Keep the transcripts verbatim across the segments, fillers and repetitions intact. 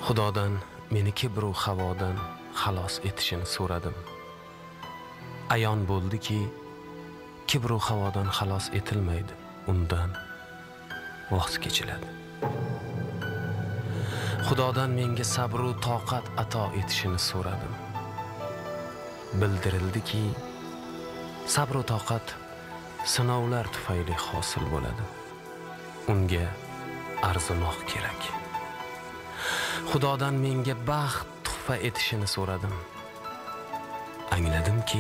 Xudodan meni kibru havodan xalos etishini so'radim. Ayon bo'ldiki, kibru havodan xalos etilmaydi, undan voz kechiladi. Xudodan menga sabru toqat ato etishini so'radim. Bildirildiki, sabru toqat sinovlar tufayli hosil bo'ladi. Unga arzimoq kerak. Xudodan menga baxt tuhfa etishini so'radim. Angladimki,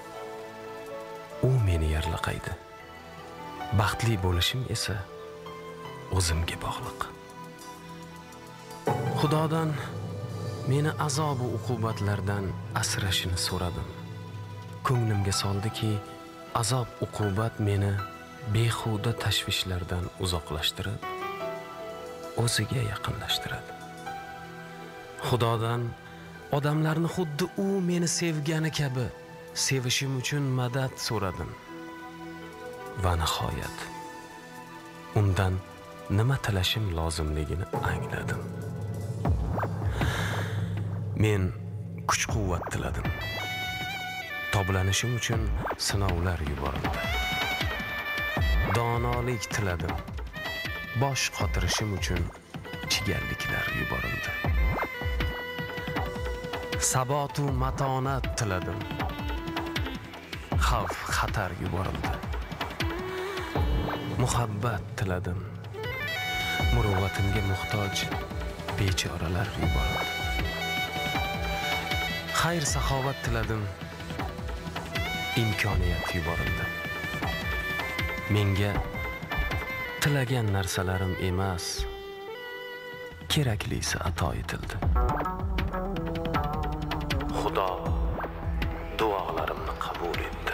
u meni yarlaqaydi. Baxtli bo'lishim esa o'zimga bog'liq. Xudodan meni azob va uqubatlardan asrashini so'radim. Ko'nglimga soldiki, azob uqubat meni behuda tashvishlardan uzoqlashtirib, o'ziga yaqinlashtiradi. Xudodan odamlarni xuddi u meni sevgani kabi sevishim uchun madad so'radim. Va nihoyat undan nima tilashim lozimligini angladim. Men kuch-quvvat tiladim. Toblanishim uchun sinovlar yuborildi. Donolik tiladim. Bosh qotirishim uchun chigalliklar yuborildi. Sabotu matonat tiladim. Xavf, xatar yuborildi. Muhabbat tiladim. Muruvvatimga muhtoj bechoralar yuborildi. Xayr, saxovat tiladim. Imkoniyat yuborildi. Menga tilagan narsalarim emas, keraklisi ato etildi. Xudo duolarimni qabul etdi.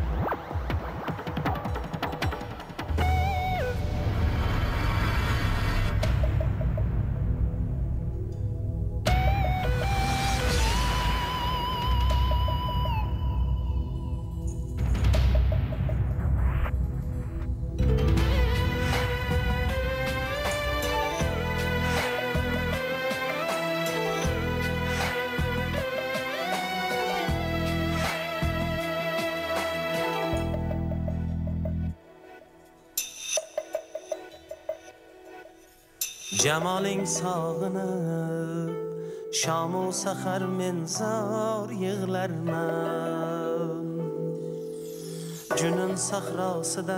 Jamaling sog'inib, shamu sahar men zor yig'larman. Junun sahrosida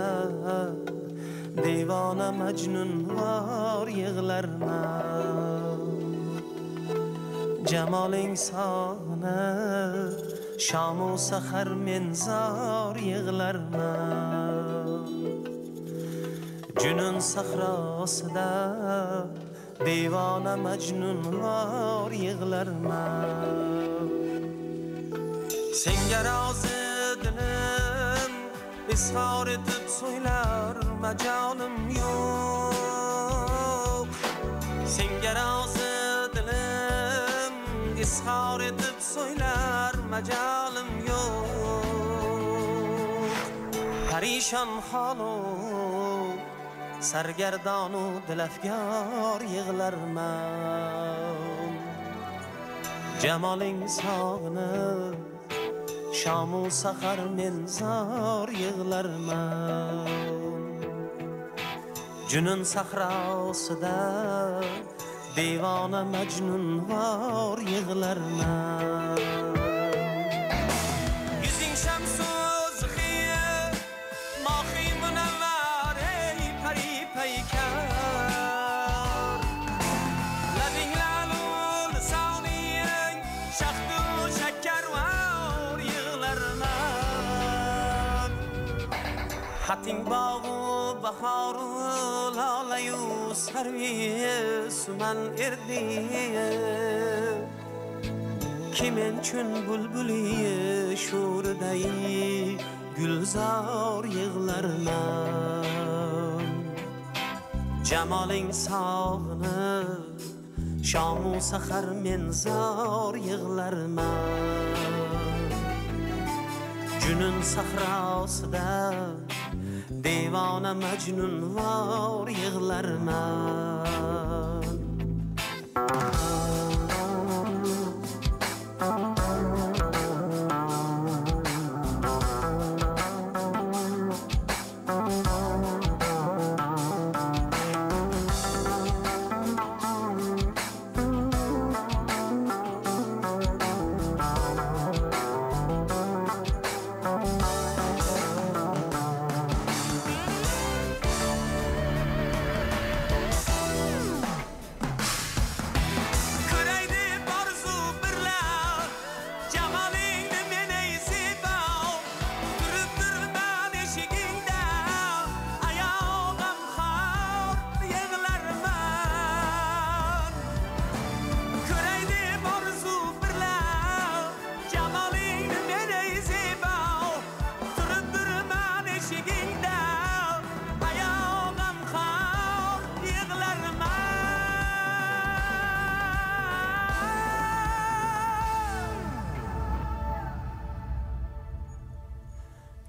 devona majnun vor yig'larman. Jamaling sog'inib, shamu sahar men zor yig'larman. Junun sahrosida devona majnun vor yig'larman. Senga rozi dilim izhor etib so'ylar majolim yo'q. Senga rozi dilim izhor etib so'ylar majolim yo'q. Parishon holum sargardonu dilafgor yig'larman. Jamoling sog'inib, shamu sahar men zor yig'larman. Junun sahrosida devona majnun vor yig'larman. Yuzing shamsu zixir mohi munavvar pari paykar. Labing lalul savniyang shahdu shakkar var yig'larman. Hating bog'u bahoru lolayu sarvi suman erdi. Kimen chun bulbuli sho'riday gulzor yig'larman. Jamoling sog'inib, shamu sahar men zor yig'larman. Junun sahrosida devona majnun vor yig'larman.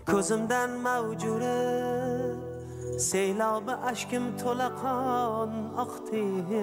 ko'zimdan mavjure seylobi ashkim to'la qon oqdi.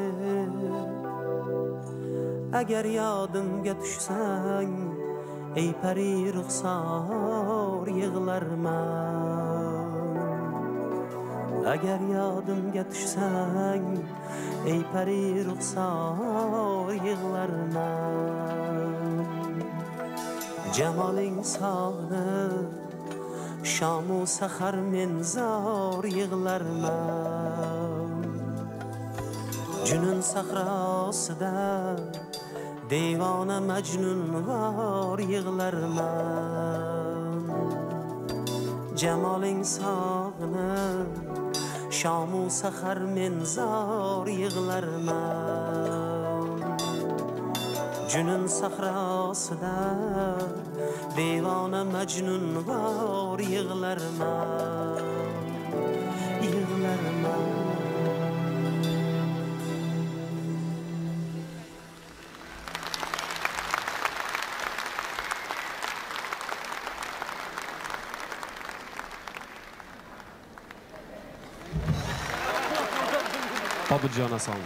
Agar yodimga tushsang ey pari ruxsor yig'larman. Agar yodimga tushsang ey pari ruxsor yig'larman. Jamoling sog'inib shamu sahar men zor yig'larman. Junun sahrosida devona majnun var yig'larman. Jamoling sog'inib shamu sahar men zor yig'larman. Junun sahrosida devona majnun var yig'larman, yig'larman. Obidjon Ason.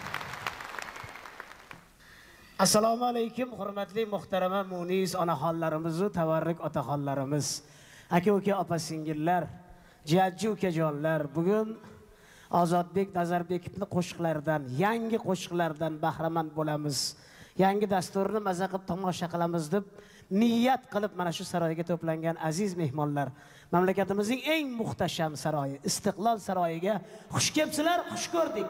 Assalomu alaykum, hurmatli muhtarama munis onaxonlarimiz va tavarruk otaxonlarimiz, aka-uka, opa-singillar, jiyatchi ukajonlar, bugun Ozodbek Nazarbekovning qo'shiqlaridan, yangi qo'shiqlardan bahramand bo'lamiz. Yangi dasturni maza qilib tomosha qilamiz deb niyat qilib mana shu saroyga to'plangan aziz mehmonlar, mamlakatimizning eng muhtasham saroyi, Istiqlol saroyiga xush kelibsizlar, xush ko'rdik.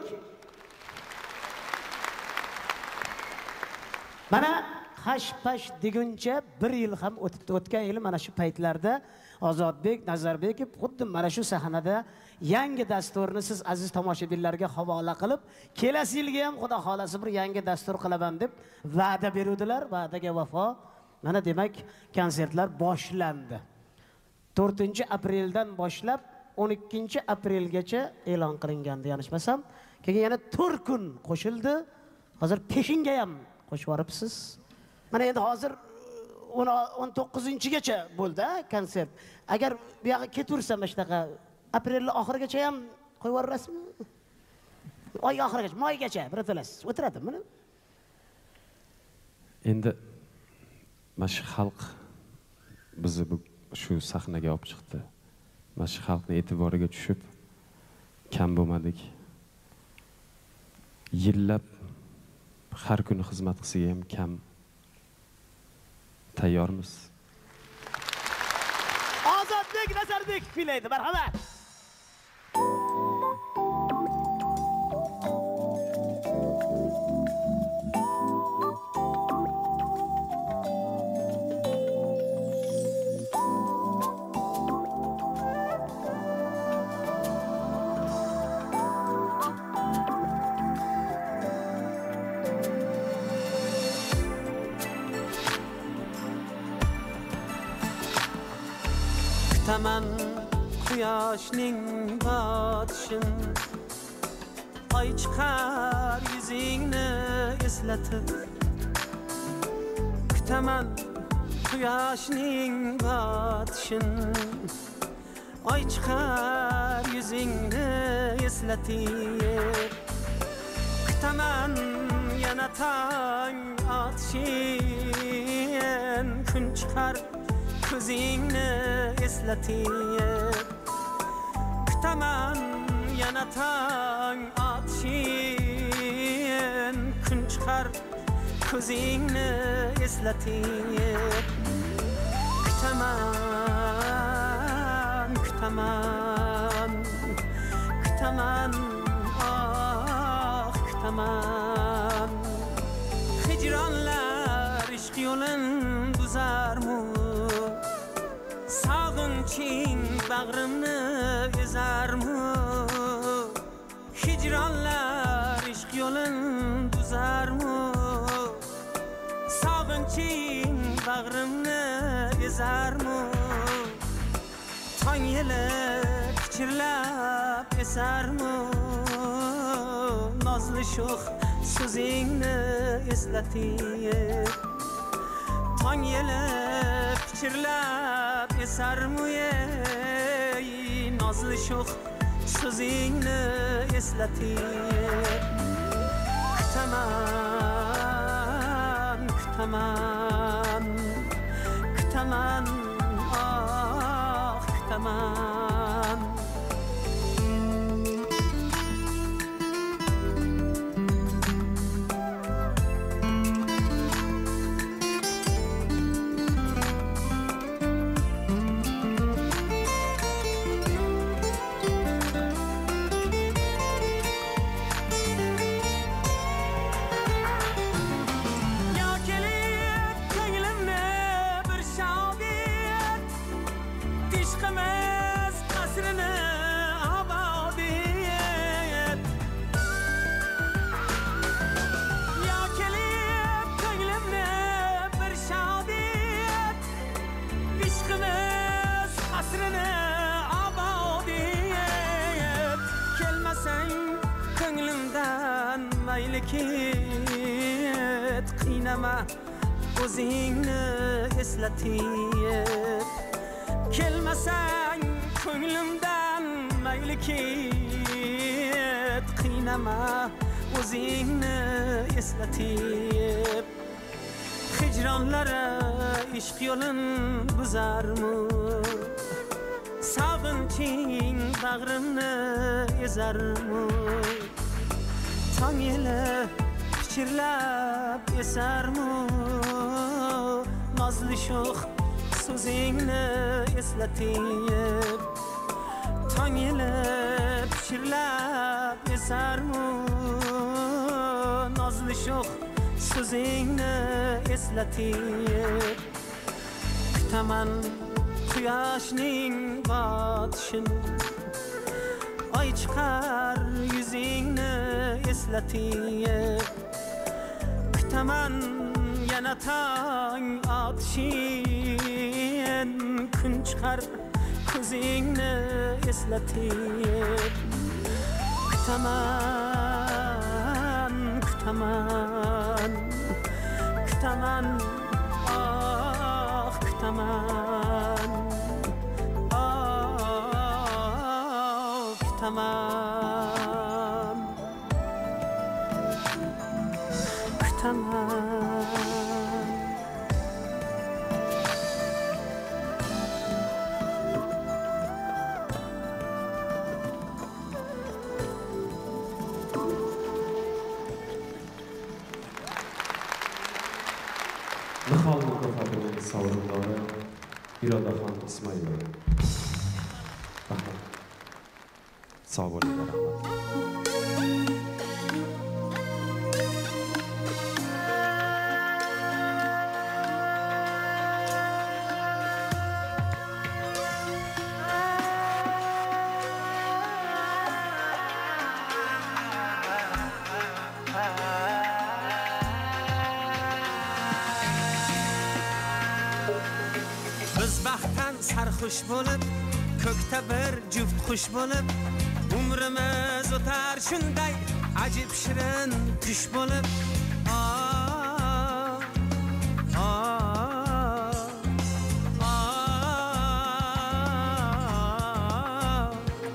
Mana hash-pash deguncha bir yil ham o'tibdi. O'tgan yil mana shu paytlarda Ozodbek Nazarbekov xuddi mana shu sahnada yangi dasturni siz aziz tomoshabinlarga havola qilib, kelasi yilga ham xudo xolasi bir yangi dastur qilaman deb va'da beruvdilar. Va'daga vafo. Mana demak, konsertlar boshlandi. to'rtinchi apreldan boshlab o'n ikkinchi aprelgacha e'lon qilingandi, yanglishmasam. Keyin yana to'rt kun qo'shildi. Hozir peshinga ham qo'shib yoribsiz. Mana endi hozir o'n to'qqizinchigacha bo'ldi konsert. Agar bu yoqqa ketaversam mana shunaqa aprel oxirigacha ham qo'yib yuborasizmi? Oy oxirigacha, maygacha birato'lasiz o'tiradi buni. Endi mana shu xalq bizni bu shu sahnaga olib chiqdi. Mana shu xalqning e'tiboriga tushib kam bo'lmadik. Yillab har kuni xizmat qilsiga ham kam. Tayyormiz. Ozodbek Nazarbekov kuylaydi, marhamat. Kutaman quyoshning botishin, oy chiqar yuzingni eslatib. Kutaman quyoshning botishin, oy chiqar yuzingni eslatib. Kutaman yana tong otishin, kun chiqar ko'zingni eslatib. Kutaman yana tong otishin, kun chiqar ko'zingni eslatib. Kutaman, kutaman, kutaman, ah kutaman. Hicronlar ishq yo'lin buzarmu, sog'inching bag'rimni ezarmu. Hicronlar ishq yo'lin buzarmu, sog'inching bag'rimni ezarmu. Tong yelib pichirlab esarmu, nozli sho'x so'zingni eslatib. Tong yelib pichirlab esarmu ey nazlı sho'x so'zingni eslatib kutaman kutaman kutaman ah kutaman ket qiynama o'zingni eslatib kelmasang ko'nglimdan mayli ket qiynama o'zingni eslatib hijronlari ishq yo'lin buzarmi sog'inching bag'rimni ezarmi tong yili pichirlab esarmu nozli sho'x so'zingni eslatib tong yili pichirlab esarmu nozli sho'x so'zingni eslatib kutaman quyoshning botishini oy chiqar yuzingni eslatib kutaman yana tong otishin kun chiqar ko'zingni eslatib kutaman kutaman kutaman ah kutaman ah kutaman kutaman Nihol mukofotining sovrindori Irodaxon Ismoilova. Rahmat. Sog' bo'linglar, rahmat. sarxush bo'lib ko'kda bir juft xush bo'lib umrimiz o'tar shunday ajib shirin tush bo'lib ah ah ah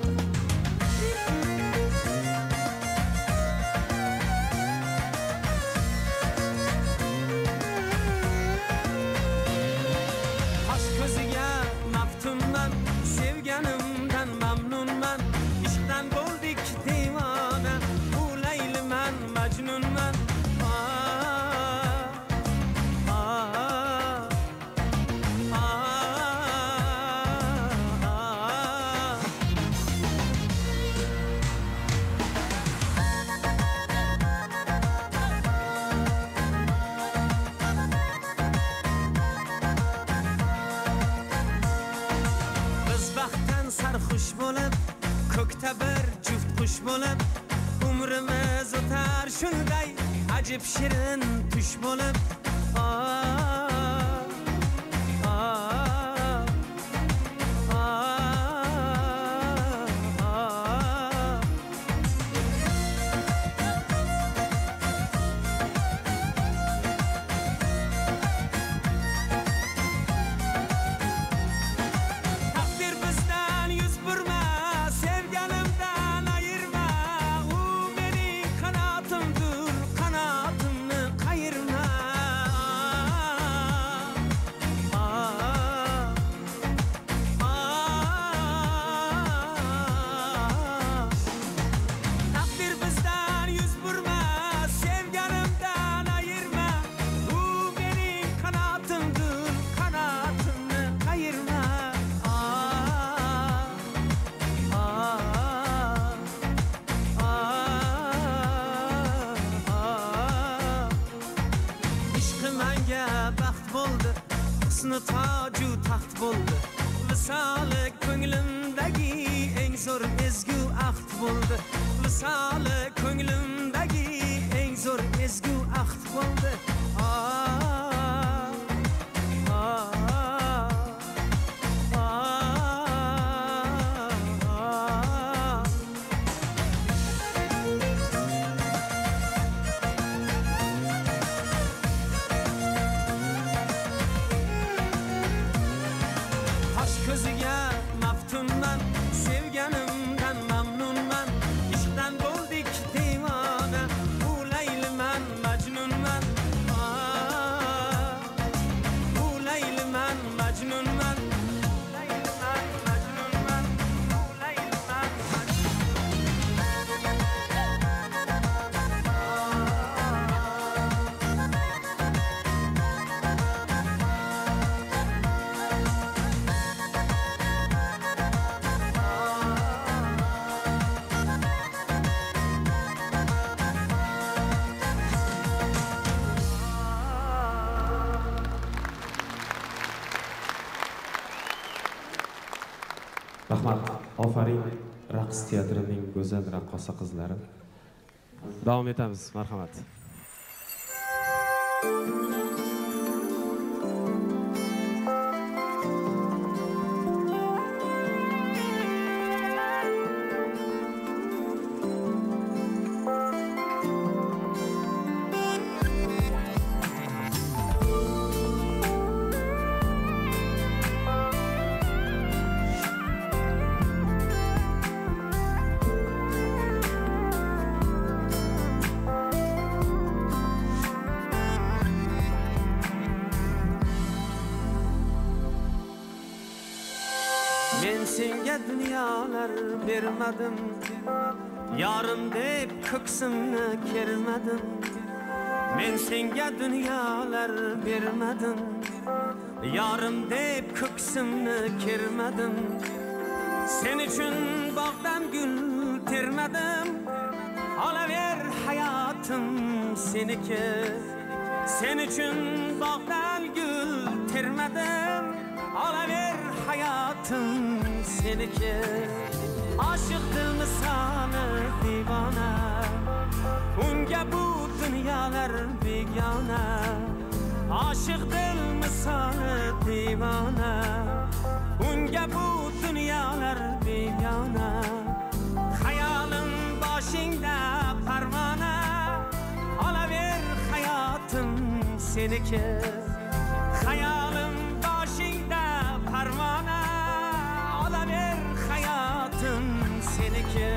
qosh ko'ziga maftunman sevganimdan mamnunman ishqdan bo'ldik devona u layliman majnunman ah ah ah biz baxtdan sarxush bo'lib ko'kda bir juft qush bo'lib umrimiz o'tar shunday ajib shirin tush bo'lib ah ah ah ah bo'ldi, husni toju taxt bo'ldi. Visoli ko'nglimdagi eng zo'r ezgu ahd bo'ldi. Visoli ko'nglimdagi eng zo'r ezgu ahd bo'ldi. Rahmat, ofarin raqs teatrining go'zal raqqosa qizlari. Davom etamiz, marhamat. Men senga dunyolar bermadim, yarim deb ko'ksimni kermadim. Men senga dunyolar bermadim, yarim deb ko'ksimni kermadim. Sen uchun bog'dan gul termadim, olaver hayotim seniki. Sen uchun bog'dan gul termadim, olaver hayatım seniki. Aşık dil misali divana, unga bu dünyalar begona. Aşık dil misali divana, unga bu dünyalar begona. Hayalim boshingda parvona, olaver hayatım seniki. Hayalim boshingda parvona, olaver hayatım seniki.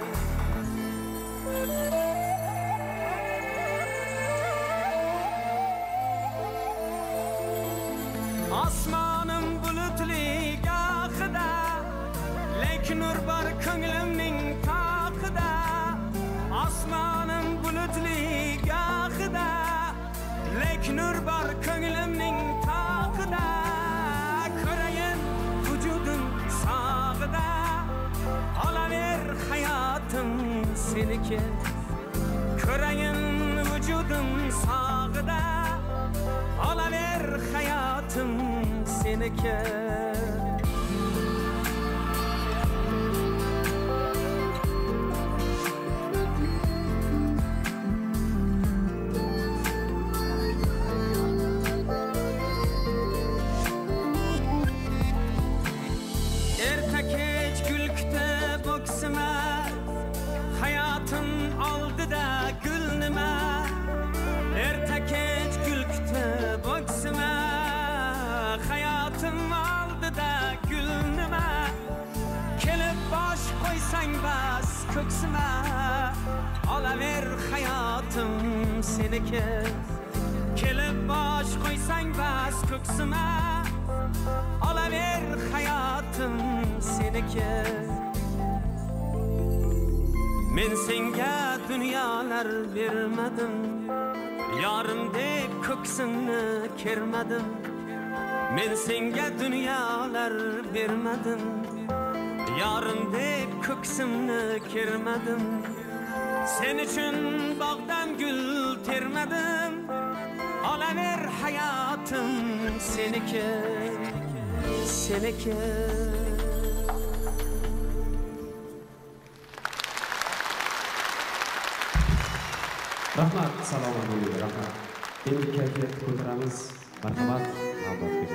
Osmonim bulutli gohida, lekin nur bor ko'nglimning tog'ida. Osmonim bulutli gohida, lekin nur bor ko'nglimning tog'ida. Ko'rayin vücudum sağda, olaver hayatım seniki. Ko'rayin vücudum sağda, olaver hayatım seniki. Hayatım aldı da gül nima, erta kech gulkda boksima. Hayatım aldı da gül nima, kelib bosh qo'ysang bas ko'ksima. Olaver hayatım seniki. Kelib bosh qo'ysang bas ko'ksima. Olaver hayatım seniki. Men senga dunyolar bermadim, yarim deb ko'ksimni kermadim. Men senga dunyolar bermadim, yarim deb ko'ksimni kermadim. Sen uchun bog'dan gul termadim, olaver hayotim seniki, seniki. Rahmat, salomat bo'ling, rahmat. Endi kayfiyatni ko'taramiz. Marhamat, navbatdagi.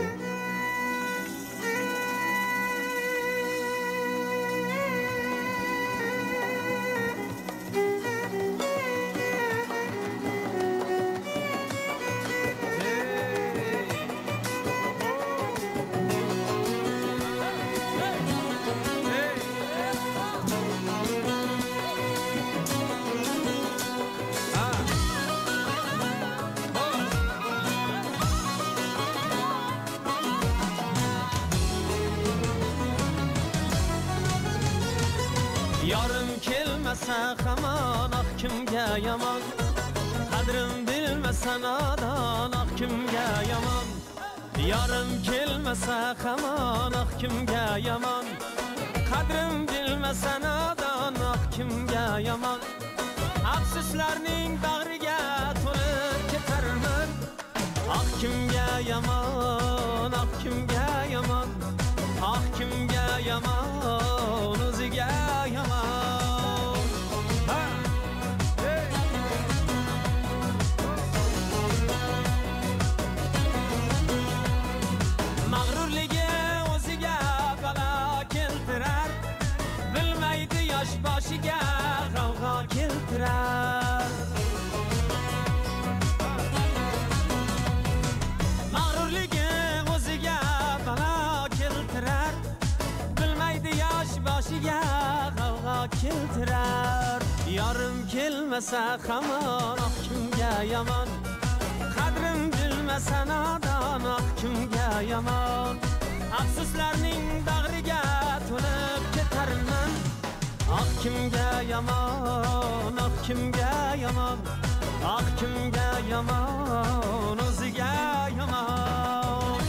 Yarım kelmese aman ah kimge yaman, kadrim bilmesen adan ah kimge yaman. Yarım kelmese aman ah kimge yaman, kadrim bilmesen adan ah kimge yaman. Afsuslarning bag'riga to'lib ketarman, ah kimge yaman, ah kimge yaman, ah kimge yaman, o'ziga yaman. Ha! Hey! Mag'rurligi o'ziga balo keltirar, bilmaydi yosh boshiga g'avg'o keltirar. Mag'rurligi o'ziga balo keltirar, bilmaydi yosh boshiga g'avg'o keltirar. Yarim kelmasa hamon ah kimga yomon, qadrim bilmasa nodon ah kimga yomon. Afsuslarning bag'riga to'lib ketarman, ah kimga yomon, ah kimga yomon, ah kimga yomon, o'ziga yomon.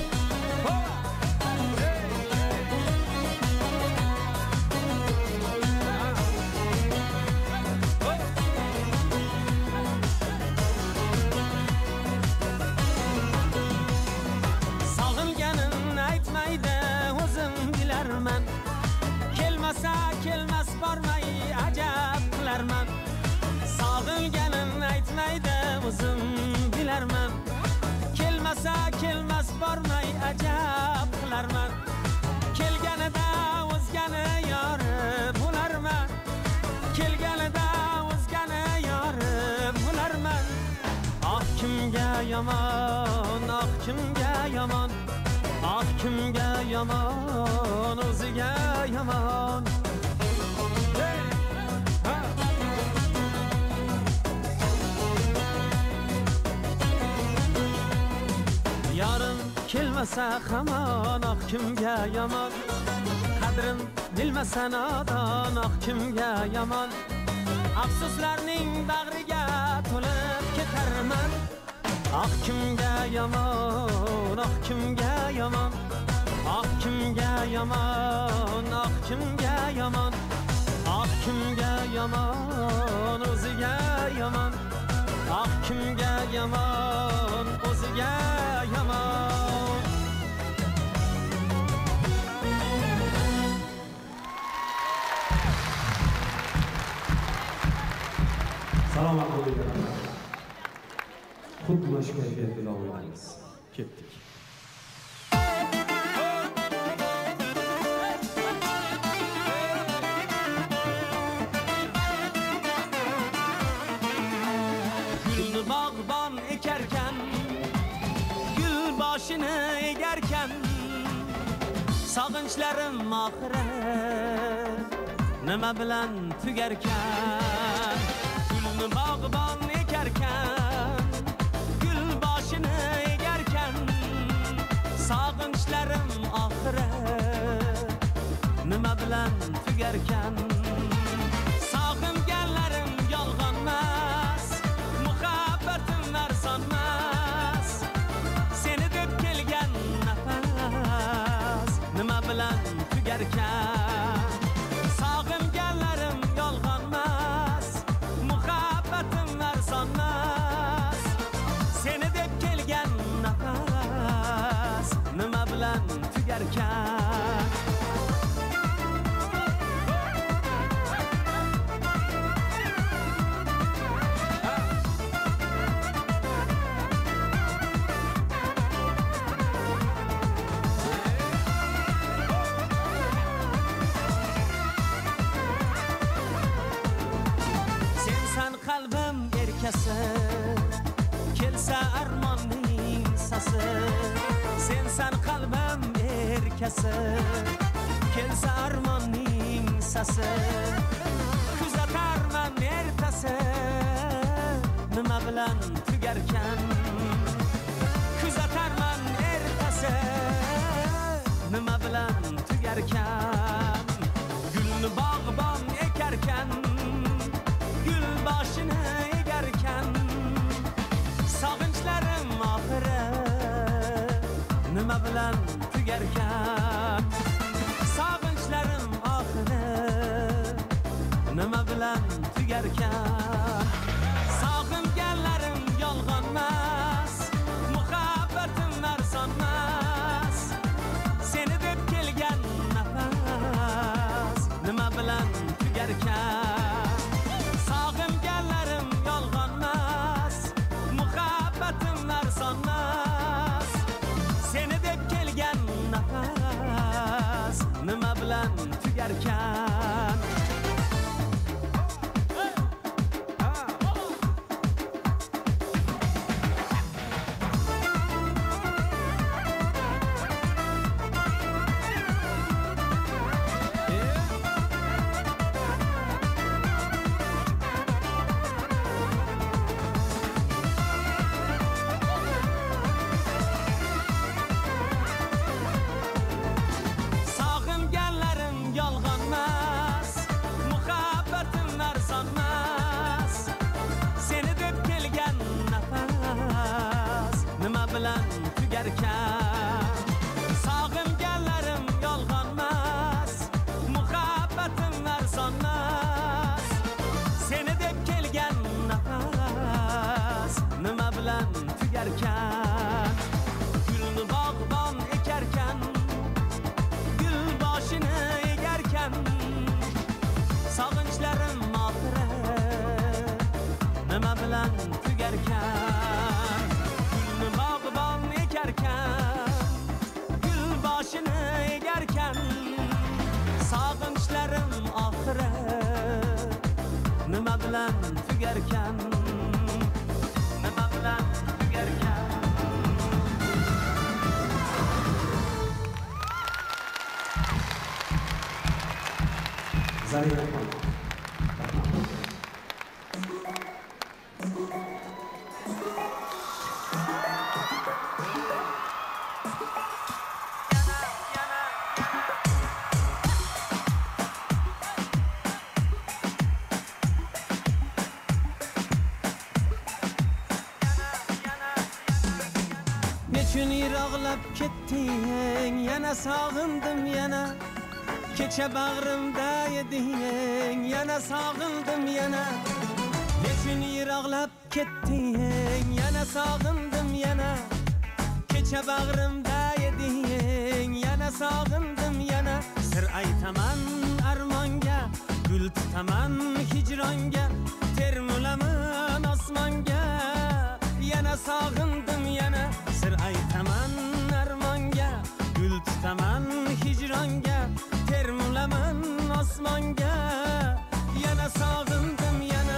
Kelmasa kelmas bormay ajab qilarman, sog'inganim aytmaydi o'zim bilarman. Kelmasa kelmas bormay ajab qilarman, kelganida o'zgani yori bo'larman, kelganida o'zgani yori bo'larman. Ah kimga yomon, ah kimga yomon, ah kimga yomon, o'ziga yomon. Hey! Ha! Yarim kelmasa hamon ah kimga yomon, qadrim bilmasa nodon ah kimga yomon. Afsuslarning bag'riga to'lib ketarman, ah kimga yomon, ah kimga yomon, ah kimga yomon, ah kimga yomon, ah kimga yomon, o'ziga yomon, ah kimga yomon, o'ziga yomon. Salomat bo'ling. Xuddi mana shu kayfiyatda davom etamiz. Ketdik. Gulni bog'bon ekarkan, gul boshini egarkan, sog'inchlarim oxiri nima bilan tugarkan. Gulni bog'bon ekarkan, gul boshini egarkan, sog'inchlarim oxiri nima bilan tugarkan. Sog'inganlarim yolg'onmas, muhabbatim arzonmas, seni deb kelgan nafas nima bilan tugarkan. Sog'inganlarim yolg'onmas, muhabbatim arzonmas, seni deb kelgan nafas sensan qalbim erkasi kelsa armonning sasi kuzatarman ertasi nima bilan tugarkan kuzatarman ertasi nima bilan tugarkan gulni bog'bon ekarkan gul boshini egarkan sog'inchlarim oxiri nima bilan tugarkan sog'inchlarim oxiri nima bilan tugarkan sog'inganlarim yolg'onmas muhabbatim arzonmas seni deb kelgan nafas nima bilan tugarkan sog'inganlarim yolg'onmas muhabbatim arzonmas seni deb kelgan nafas nima bilan tugarkan sog'inganlarim yolg'onmas muhabbatim arzonmas seni deb kelgan nafas nima bilan tugarkan gulni bog'bon ekarkan gul boshini egarkan sog'inchlarim oxiri nima bilan tugarkan gulni bog'bon ekarkan gul boshini egarkan sog'inchlarim oxiri nima bilan tugarkan nima bilan tugarkan Zarina nechun yiroqlab ketding yana sog'indim yana kecha bag'rimda eding yana sog'indim yana nechun yiroqlab ketding yana sog'indim yana kecha bag'rimda eding yana sog'indim yana sir aytaman armonga gul tutaman hijronga termulaman osmonga yana sog'indim yana sir aytaman armonga gul tutaman hijronga termulaman osmonga yana sog'indim yana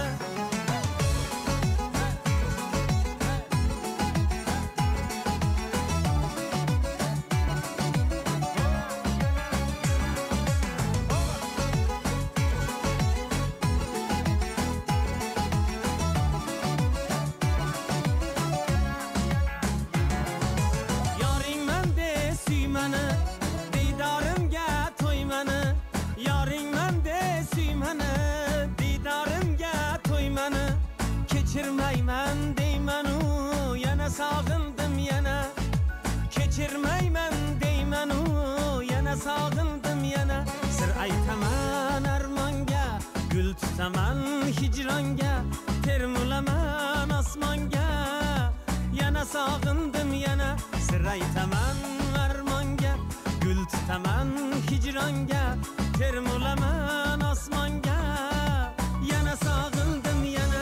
kechirmayman deymanu yana sog'indim yana kechirmayman deymanu yana sog'indim yana sir aytaman armonga gul tutaman hijronga termulaman osmonga yana sog'indim yana sir aytaman armonga gul tutaman hijronga termulaman osmonga yana sog'indim yana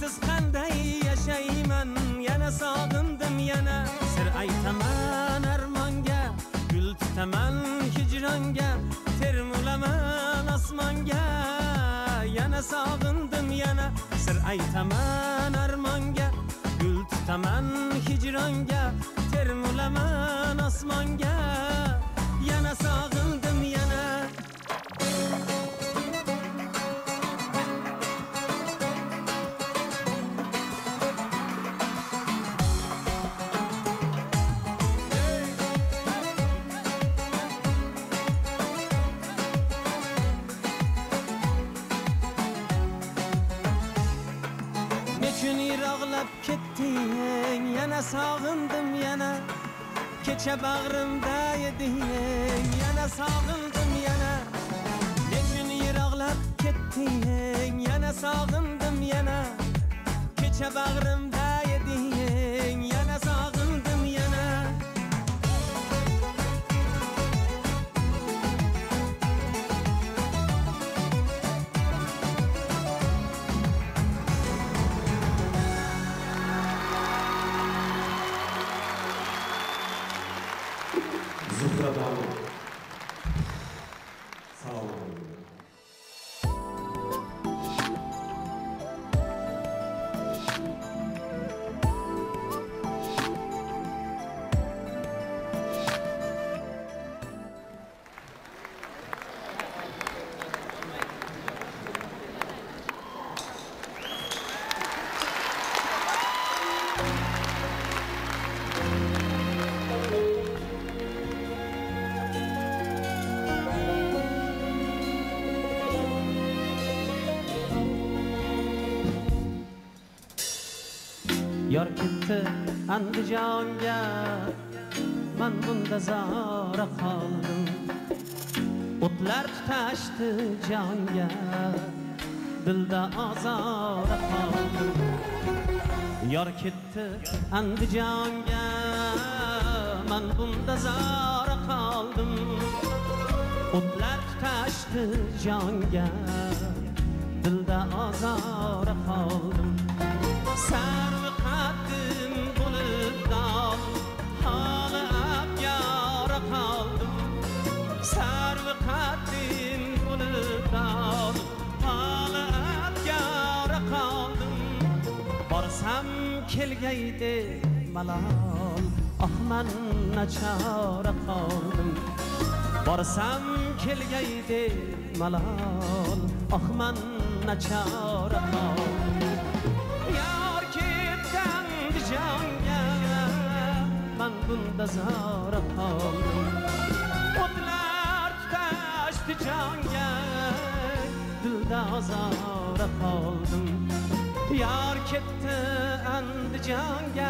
sensiz qanday yashayman yana sog'indim yana sir aytaman armonga gul tutaman hijronga termulaman osmonga yana sog'indim yana sir aytaman armonga gul tutaman hijronga termulaman osmonga yana sog'indim yana Nechun yiroqlab ketding yana sog'indim yana kecha bag'rimda eding yana sog'indim yana Nechun yiroqlab ketding yana sog'indim yana kecha bag'rimda eding yana sog'indim yana Zuhradan sağ olun. Yor ketdi Andijonga men bunda zora qoldim o'tlar tutashdi jonga dilda azora qoldim Yor ketdi Andijonga men bunda zora qoldim o'tlar tutashdi jonga dilda azora qoldim Sarvi qaddim bo'lib dol holi abgora qoldim Sarvi qaddim bo'lib dol holi abgora qoldim Borsam kelgaydi malol ah men nachora qoldim Borsam kelgaydi malol ah men nachora qoldim Jonga men bunda zora qoldim o'tlar tutashdi jonga dilda azora qoldim yor ketdi Andijonga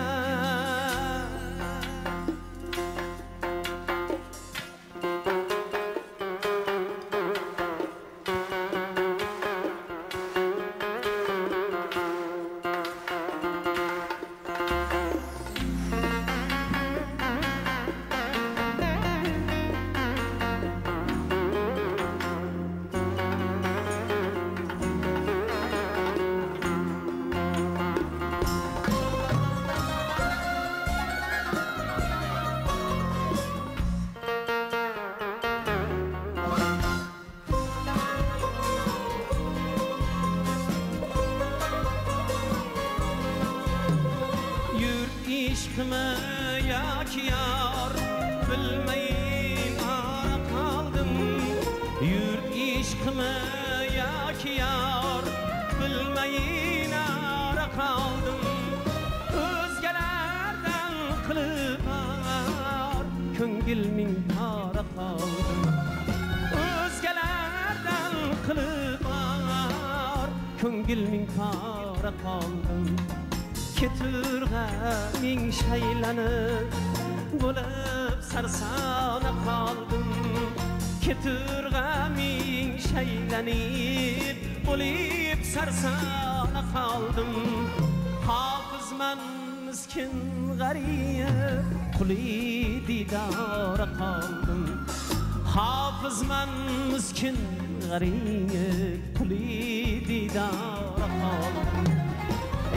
ishqimi yoki yor bilmayin ara qoldim yurt ishqimi yoki yor bilmayin ara qoldim o'zgalardan qilib ar ko'ngilning ara qoldim o'zgalardan qilib ar ko'ngilning ara qoldim Keturga ming shaylanib bo'lib sarsona qoldim Keturga ming shaylanib bo'lib sarsona qoldim Hofizman miskin g'arib quli didora qoldim Hofizman miskin g'arib quli didora qoldim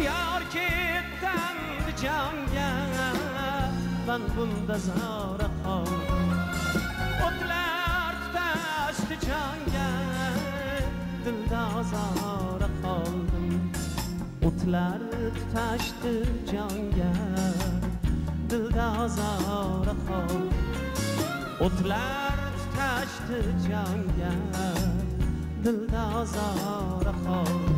ben bunda zora kaldım. Otlar tutaştı canga, dilda zora kaldım. Otlar tutaştı canga, dilda zora kaldım. Otlar tutaştı canga, dilda zora kaldım.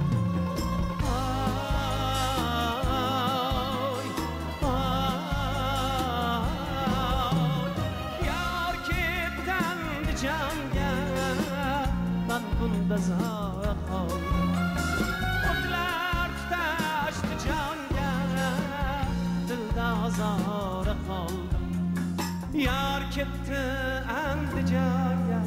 Bunda zara kaldım. Otlar tutaştı canga, dilda zara kaldım. Yar ketdi Andijonga.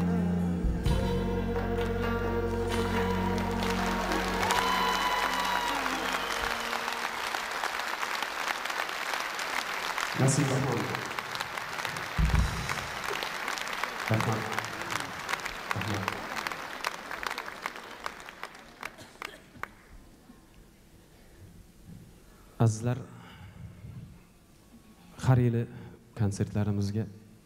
Nasip Rahman. Rahman. Rahman. Azizlar, har yili konsertlarimizga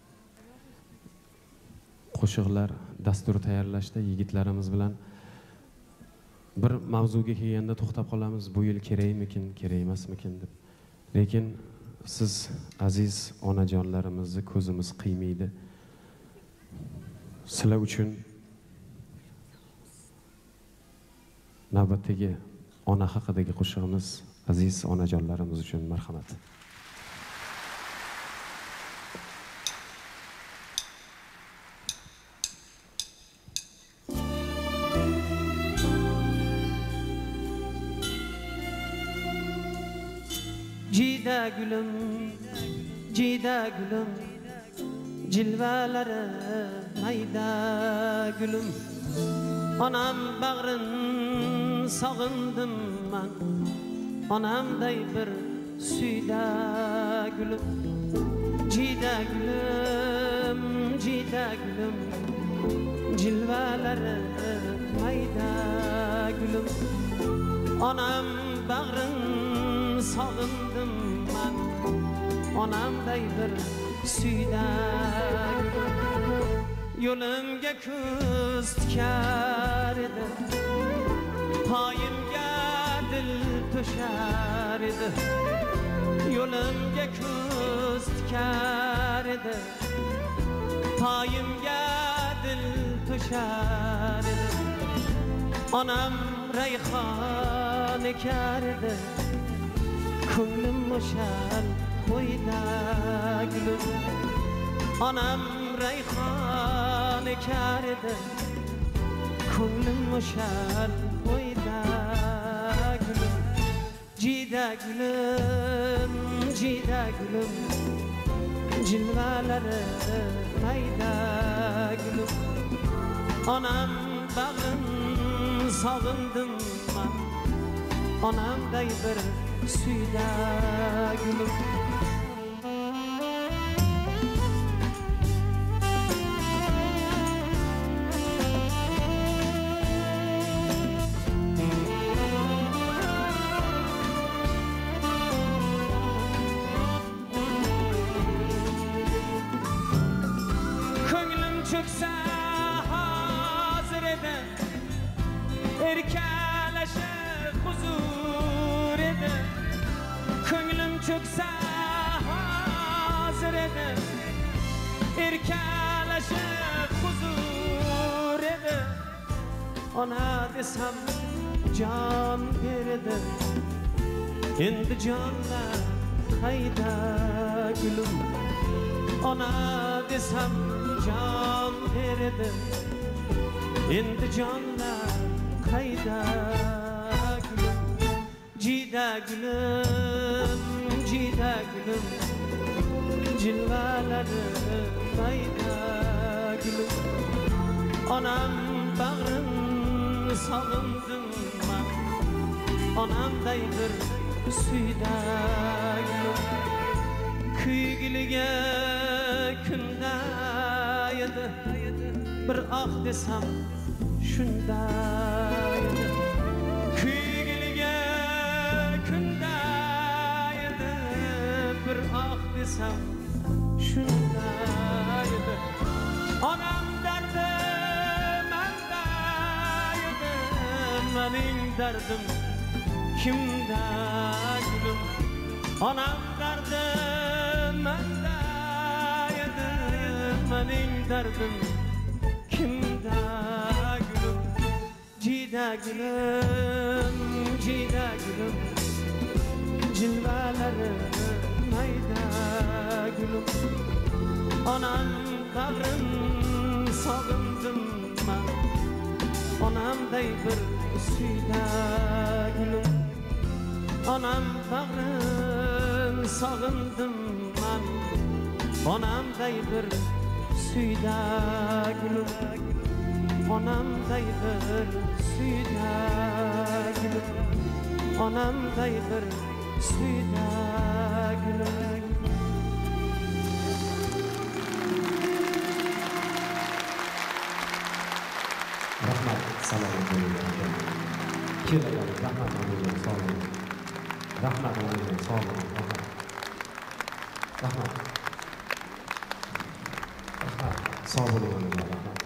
qo'shiqlar dasturi tayyorlashda yigitlarimiz bilan bir mavzuga kelganda to'xtab qolamiz. Bu yil kerakmikin, kerak emasmikin deb. Lekin siz aziz onajonlarimizni ko'zimiz qiymaydi. Sizlar uchun navbatdagi ona haqidagi qo'shig'imiz aziz onajonlarimiz uchun marhamat. Cida gülüm, cida gülüm, cilvelere mayda gülüm. Anam bağrın sağındım ben, anamday bir süyda gülüm. Cida gülüm, cida gülüm, cilvelere mayda gülüm. Anam bağrın sağındım ben, anamday bir süyda gülüm. Yolumga ko'z tikar edi, payimga dil to'shar edi. Yo'limga ko'z tikar edi, payimga dil to'shar edi. Onam rayhon ekar edi, ko'nglim o'shal qo'yda gulum. Onam rayhon ekar edi, ko'nglim o'shal qo'yda gulum. Cida gülüm, cida gülüm, cilvelere mayda gülüm. Anam bağın sağındım ben, anamday bir süyda gülüm. Çökse hazır ede, erkeleşe huzur ede. Köngülüm çökse hazır ede, erkeleşe huzur ede. Ona desem can verede, endi canlar hayda gülüm. Ona desem can verdi, endi canlar kayda gülüm. Cida gülüm, cida gülüm, cilveleri mayda gülüm. Anam bağrın sağındım ben, anamday bir süyda gülüm. Küygülüge kündaydı, bir ah desem şundaydı. Küygülüge kündaydı, bir ah desem shunday edi. Onam dardi menda edi, mening dardim kimda gülüm. Onam dardi menda edi, mening dardim kimda gülüm. Cida gülüm, cida gülüm, cilveleri mayda gülüm. Onam bağrın sog'indim men, onamday bir suyda gülüm. Onam bağrın sog'indim men, onamday bir suyda gülüm. Onamday bir suyda gülüm. Onamday bir suyda gülüm. Rahmat, salomat bo'ling. Keling, rahmat bo'ling, salomat. Rahmat bo'ling, salomat. Rahmat. Rahmat, sog' bo'ling, rahmat.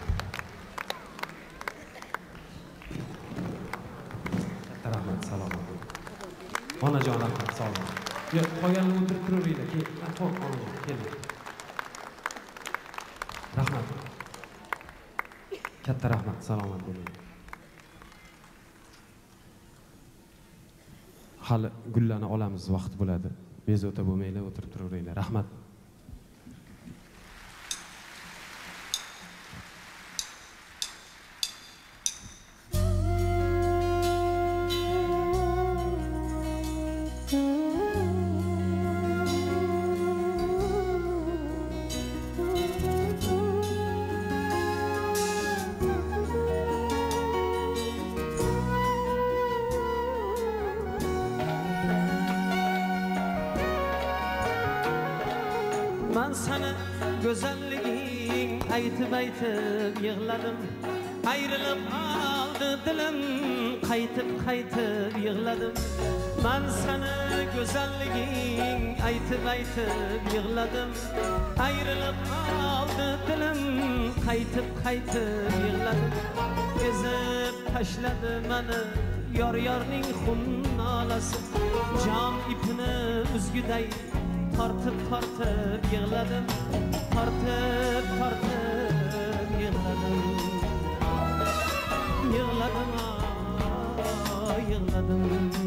Katta rahmat, salomat bo'ling. Onajon, rahmat, salomat. Yo'q, qolganini o'tirib turaveringlar. Keling, to'q, onajon, keling. Rahmat. Katta rahmat, salomat bo'ling. Hali gullarni olamiz, vaqt bo'ladi. Bezovta bo'lmanglar, o'tirib turaveringlar. Rahmat. Ben sana güzelliğin aytıp aytıp yığladım. Ayrılıp aldı dilim, kaytıp kaytıp yığladım. Ben sana güzelliğin aytıp aytıp yığladım. Ayrılıp aldı dilim, kaytıp kaytıp yığladım. Ezip taşladı beni yar yarning xun nalası. Can ipini üzgüday tartıp tartıp yığladım, tartıp tartıp yığladım, yığladım, ah, yığladım.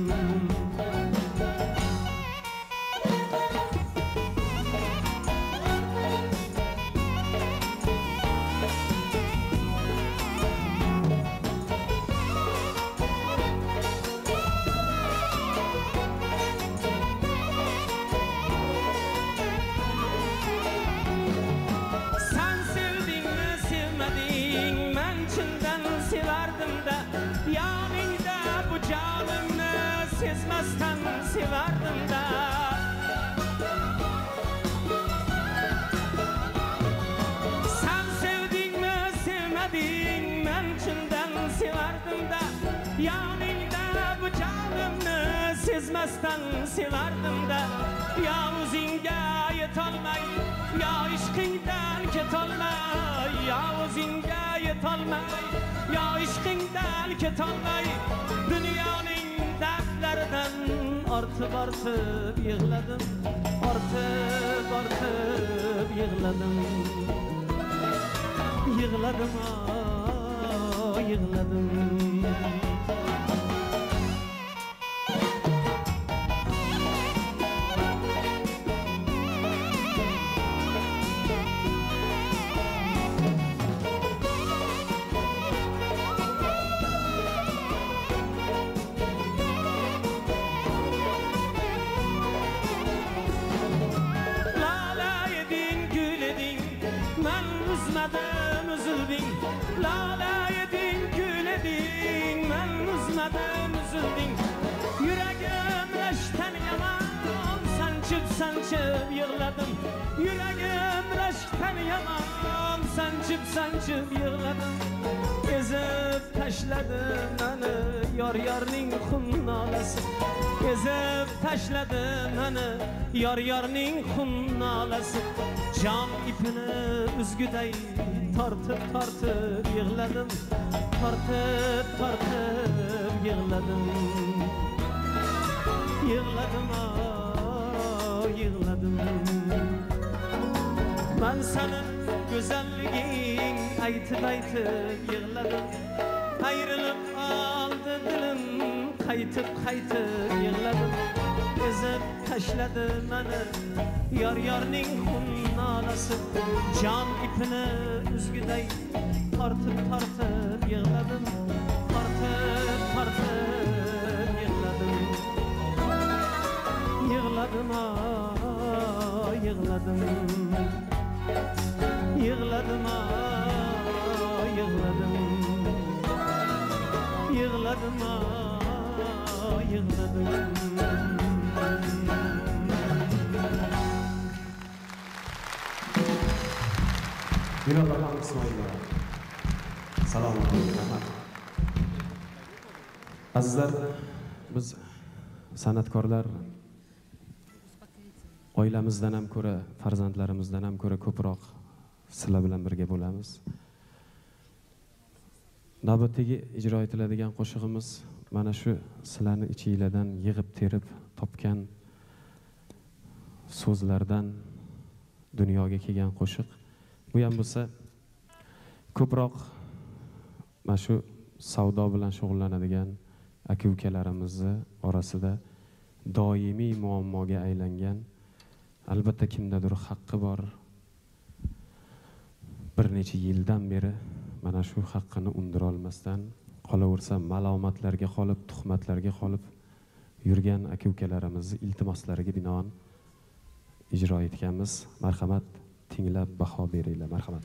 Sezmezden severdim de. Sen sevdin mi sevmedin, men içinden severdim de. Yanında bu canımı sezmezden severdim de. Ya o'zingga yetolmay, ya ishqingdan ketolmay, ya o'zingga yetolmay, ya ishqingdan ketolmay, dunyoning dertlerden artıp artıp yığladım, artıp artıp yığladım, yığladım, ah, yığladım. Üzmedim üzüldün, lale yedin gül edin, ben üzmedim üzüldün. Yüreğim reşten yaman, sancıp sancıp yığladım. Yüreğim reşten yaman, sancıp sancıp yığladım. Ezip ezib tashladi meni yor yorning xun nolasi ezib tashladi meni yor yorning xun nolasi jon ipini uzguday tortib tortib yig'ladim tortib tortib yig'ladim yig'ladim yig'ladim ben senin güzelliğin aytib aytib yig'ladim ayrılıp aldı dilim qaytib qaytib yig'ladim ezib tashladi meni yor yorning xun nolasi jon ipini uzguday tortib tortib yig'ladim tortib tortib yig'ladim yig'ladim yig'ladim yig'ladim yig'ladim yig'ladim yig'ladim Bilal Rahman İsmail'e Salomu alaykum. Azizlar, biz san'atkorlar oilamizdan ham ko'ra, farzandlarimizdan ham ko'ra ko'proq sizlar bilan birga bo'lamiz. Navbatdagi ijro etiladigan qo'shig'imiz mana shu sizlarni ichingizdan yig'ib terib topgan so'zlardan dunyoga kelgan qo'shiq. Bu ham bo'lsa ko'proq mana shu savdo bilan shug'ullanadigan aka-ukalarimizni orasida doimiy muammoga aylangan, albatta kimdadir haqqi bor, bir necha yildan beri mana shu haqqini undira olmasdan qolaversa malomatlarga qolib, tuhmatlarga qolib yurgan aka-ukalarimizni iltimoslariga binoan ijro etganmiz. Marhamat, tinglab baho beringlar. Marhamat.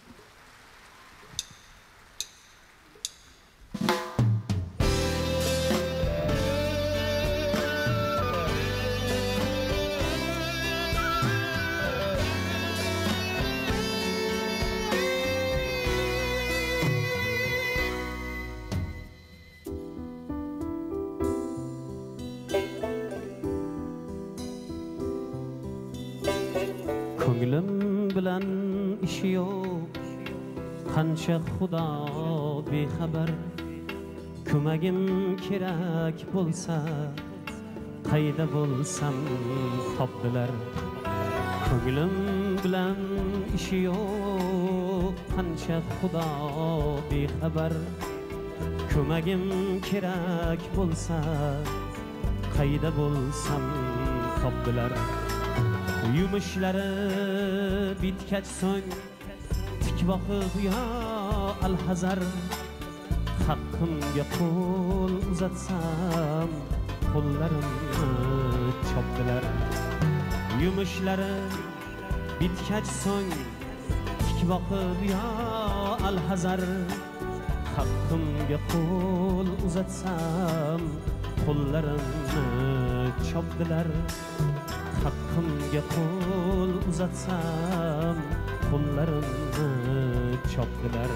Ko'nglim bilan ishi yo'q, qancha xudo bexabar, ko'magim kerak bo'lsa, qayda bo'lsam topdilar. Ko'nglim bilan ishi yo'q, qancha xudo bexabar, ko'magim kerak bo'lsa, qayda bo'lsam topdilar. Yumushlari bitgach so'ng tik boqib yo alhazar, haqqimga qo'l uzatsam qo'llarimni chopdilar. Yumushlari bitgach so'ng tik boqib yo alhazar, haqqimga qo'l uzatsam qo'llarimni chopdilar. Haqqimga qo'l uzatsam qo'llarimni chopdilar.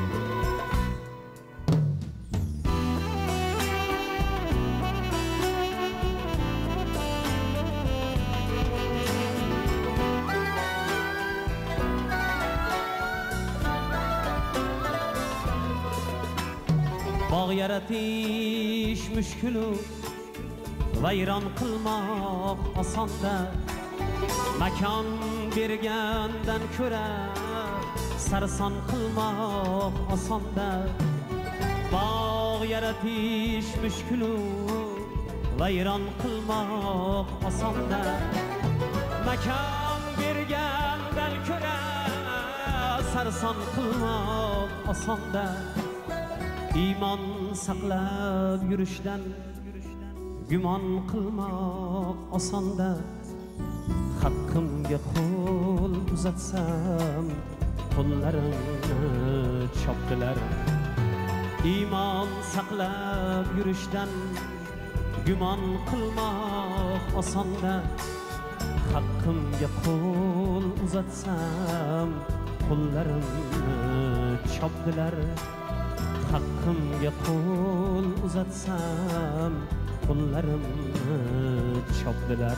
Bog' yaratish mushkulu, vayron qilmoq osonda, makon bergandan ko'ra sarson qilmoq osonda. Bog' yaratish mushkulu, vayron qilmoq osonda, makon bergandan ko'ra sarson qilmoq osonda. Iymon saqlab yurishdan gumon qilmoq osonda, haqqimga qo'l uzatsam qo'llarimni chopdilar. Iymon saqlab yurishdan gumon qilmoq osonda, haqqimga qo'l uzatsam qo'llarimni chopdilar. haqqimga qo'l uzatsam qo'llarimni chopdilar.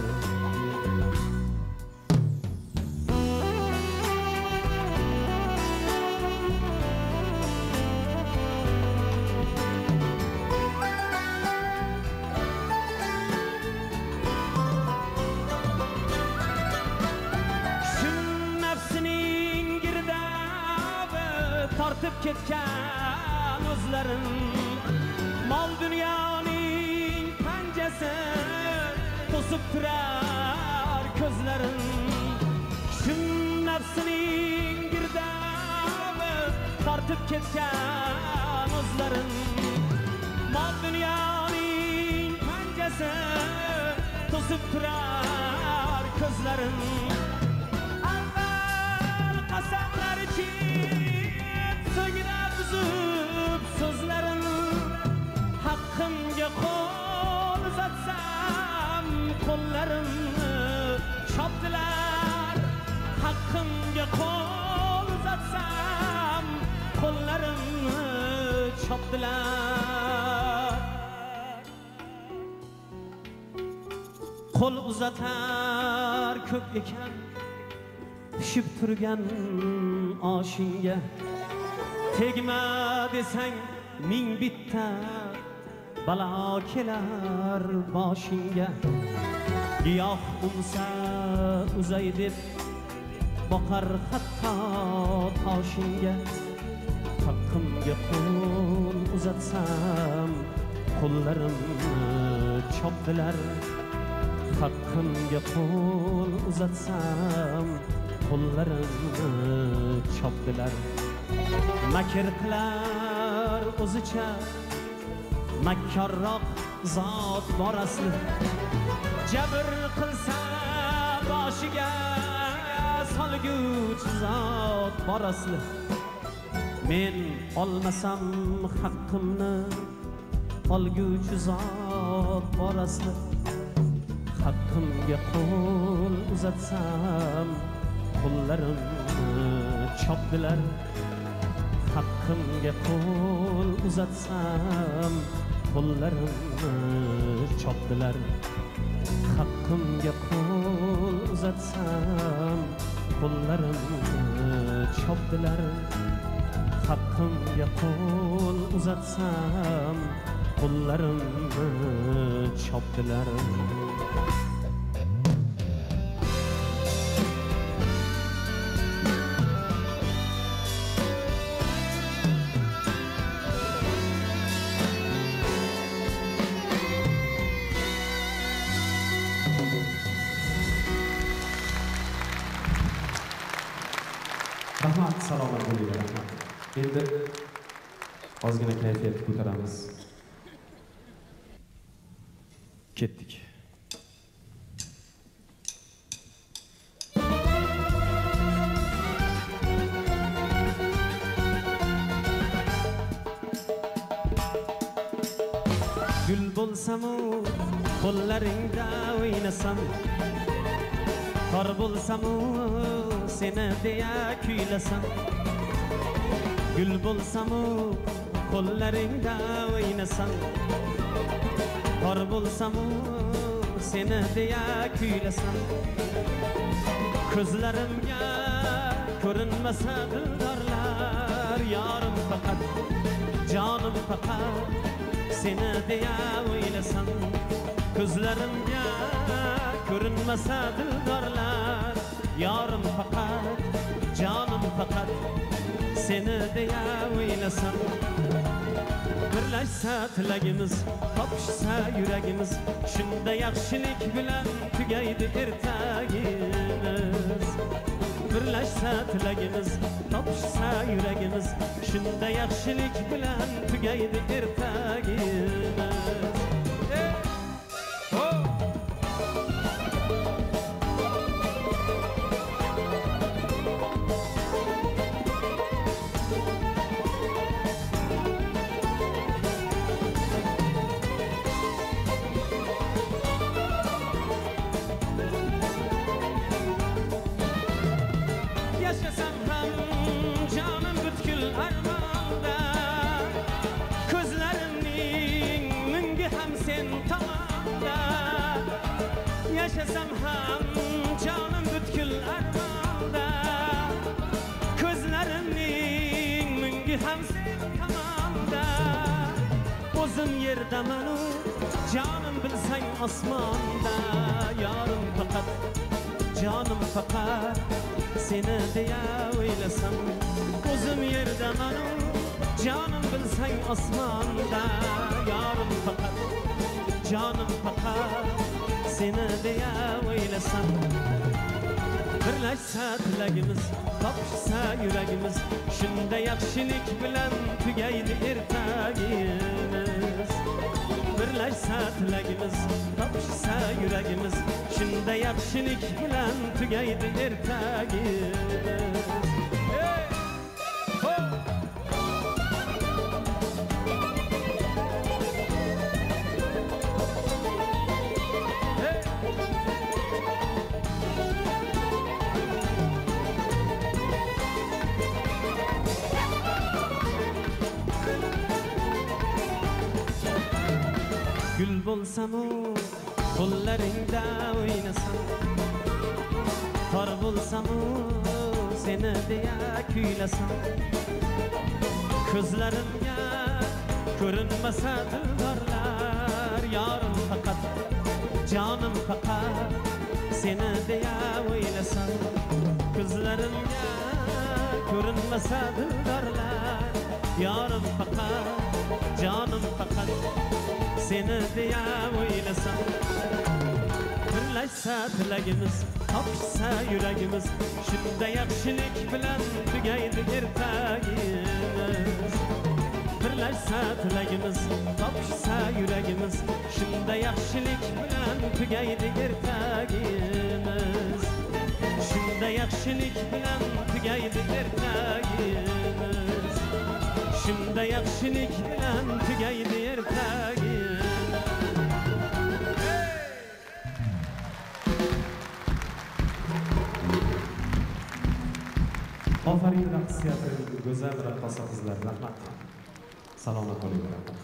Tortib ketgan o'zlarim mol dunyoning panjasi to'sib turar ko'zlarim. Shum nafsining girdabi tortib ketgan o'zlarim mol dunyoning panjasi to'sib turar ko'zlarim. Avval qasamlar ichib so'ngra buzib so'zlarim haqqimga qo'l uzatsam qo'llarimni chopdilar. Haqqimga qo'l uzatsam qo'llarimni chopdilar. Qo'l uzatar ko'p ekan pishib turgan oshingga, tegma desang ming bitta balo kelar boshingga. Giyoh unsa uzay deb boqar hatto toshingga. Haqqimga qo'l uzatsam qo'llarimni chopdilar. Haqqimga qo'l uzatsam qo'llarimni chopdilar. Makr qilar o'zicha makkorroq zot bor asli. Jabr qilsa boshiga solguvchi zot bor asli. Men olmasam haqqimni olguvchi zot bor asli. Haqqimga qo'l uzatsam qo'llarimni chopdilar. Haqqimga qo'l uzatsam qo'llarimni chopdilar. Haqqimga qo'l uzatsam qo'llarimni chopdilar. Haqqimga qo'l uzatsam qo'llarimni chopdilar. Rahmat, salomat bo'linglar, rahmat. Endi ozgina kayfiyatni ko'taramiz. Ketdik. Gul bo'lsam qo'llaringda o'ynasam, qor bo'lsam seni deya kuylasam. Gul bo'lsam qo'llaringda o'ynasam, qor bo'lsam seni deya kuylasam. Ko'zlarimga ko'rinmasa dildorlar, yorim faqat jonim faqat seni deya o'ylasam. Ko'zlarimga ko'rinmasa dildorlar, yorim faqat jonim faqat seni deya o'ylasam. Birlashsa tilagimiz, topishsa yuragimiz, shunda yaxshilik bilan tugaydi ertagimiz. Birlashsa tilagimiz, topishsa yuragimiz, shunda yaxshilik bilan tugaydi ertagimiz. yashasam ham jonim butkul armonda ko'zlarimning mungi ham sen tomonda o'zim yerdaman jonim bilsang osmonda yorim faqat jonim faqat seni deya o'ylasam o'zim yerdaman jonim bilsang osmonda yorim faqat jonim faqat seni deya o'ylasam birlashsa tilagimiz topishsa yuragimiz shunda yaxshilik bilan tugaydi ertagimiz birlashsa tilagimiz topishsa yuragimiz shunda yaxshilik bilan tugaydi ertagimiz hey! Oh! Gül bo'lsam u qo'llaringda o'ynasam tor bo'lsam u seni deya kuylasam ko'zlarimga ko'rinmasa dildorlar yorim faqat jonim faqat seni deya o'ylasam ko'zlarimga ko'rinmasa dildorlar yorim faqat jonim faqat seni deya o'ylasam birlashsa tilagimiz topishsa yuragimiz shunda yaxshilik bilan tugaydi ertagimiz birlashsa tilagimiz topishsa yuragimiz shunda yaxshilik bilan tugaydi ertagimiz shunda yaxshilik bilan tugaydi ertagimiz shunda yaxshilik bilan tugaydi ertagimiz Ofarin raqs teatrining go'zal raqqosa qizlar, rahmat. Salomat bo'ling, rahmat.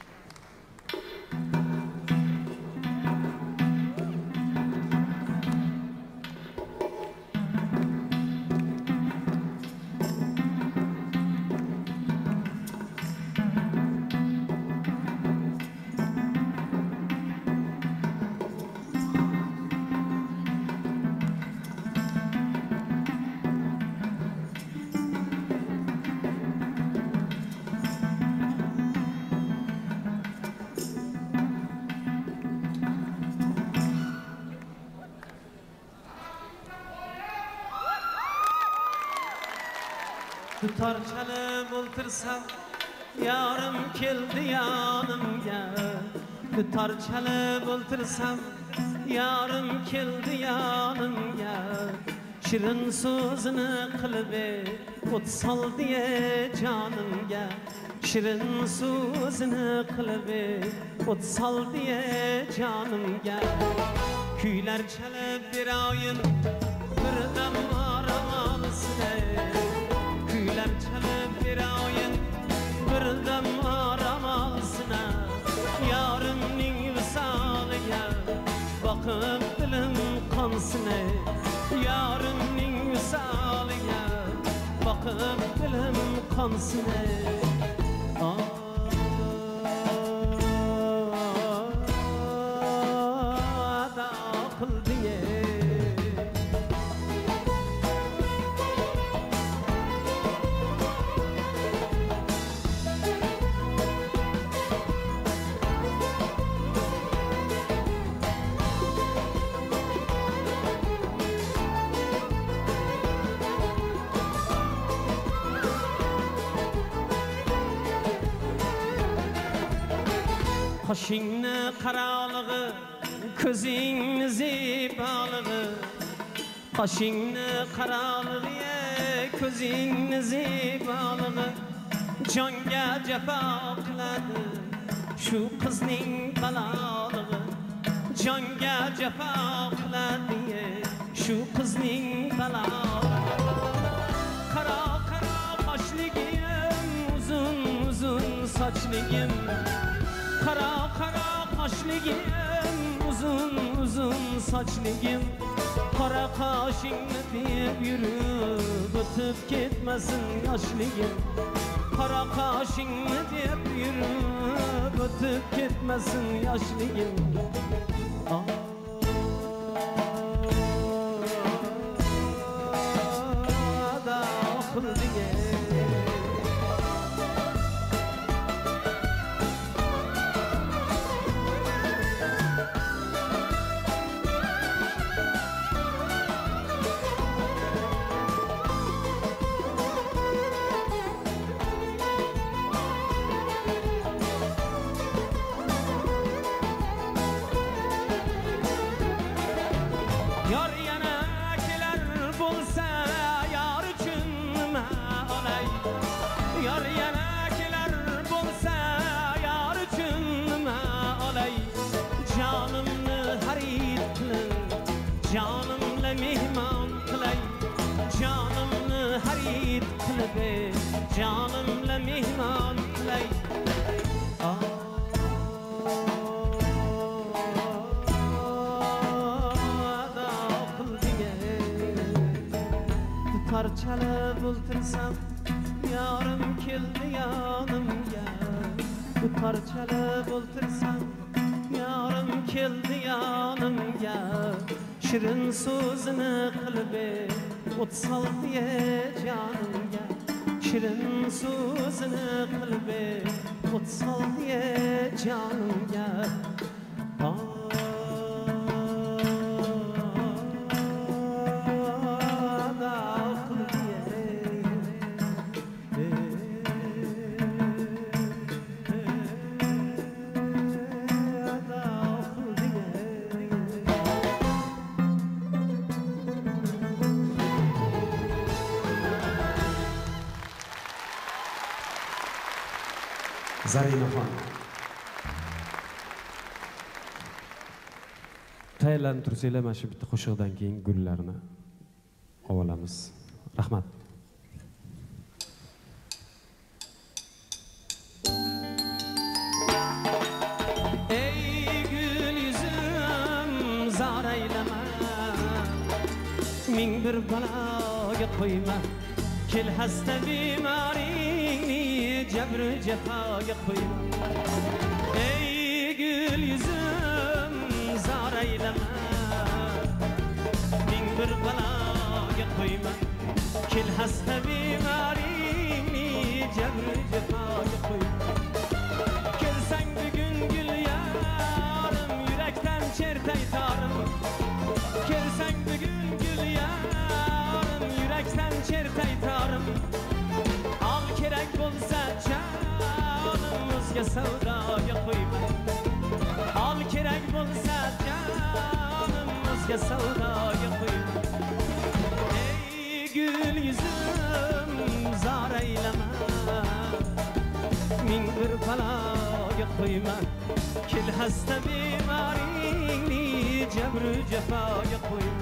Dutor chalib o'ltirsam yorim keldi yonimga dutor chalib o'ltirsam yorim keldi yonimga shirin so'zini qilib o't soldi jonimga shirin so'zini qilib o't soldi jonimga kuylar chalib beroyin birdam oramasida kuylar chalib beroyin birdam oramasina yorimning visoliga boqib dilim qonsine yorimning visoliga boqib dilim qonsine ada qildi Qoshingni qarog'i, ko'zingni ziboligi Qoshingni qarog'i, ko'zingni ziboligi jonga jafo qiladi shu qizning balog'i jonga jafo qiladi shu qizning balog'i qaro qaro qoshligim uzun uzun sochligim qaro qaro qoshligim uzun uzun sochligim qora qoshingni deb yurib o'tib ketmasin yoshligim qora qoshingni deb yurib o'tib ketmasin yoshligim Canımla mihman lay Parçalıp ultırsam yarım keldi yanımga Parçalıp ultırsam yarım keldi yanımga Şirin sözünü qilib o'tsal diye canımga Şirin sözünü qilib o'tsal diye canımga Zarinaxon. Tayyorlanib tursanglar, mana shu bitta qo'shiqdan keyin gullarni olamiz. Rahmat. Ey gül yüzüm zar eyleme Min bir baloga qo'yma Kel hasta bimaringni jabru jafoga qo'yma Ey gül yüzüm zar eyleme Min bir baloga qo'yma Kel hasta bimaringni jabru jafoga qo'yma Kelsang bugun gul yarim yurakdan chertay torim Kelsang bugun gul yarim yurakdan chertay torim Al kerak bo'lsa jonimizga savdoga qo'yma Al kerak bo'lsa jonimizga savdoga qo'yma Ey gul yuzim zor eylama Min bir baloga qo'yma Kel hasta bimaringni jabru jafoga qo'yma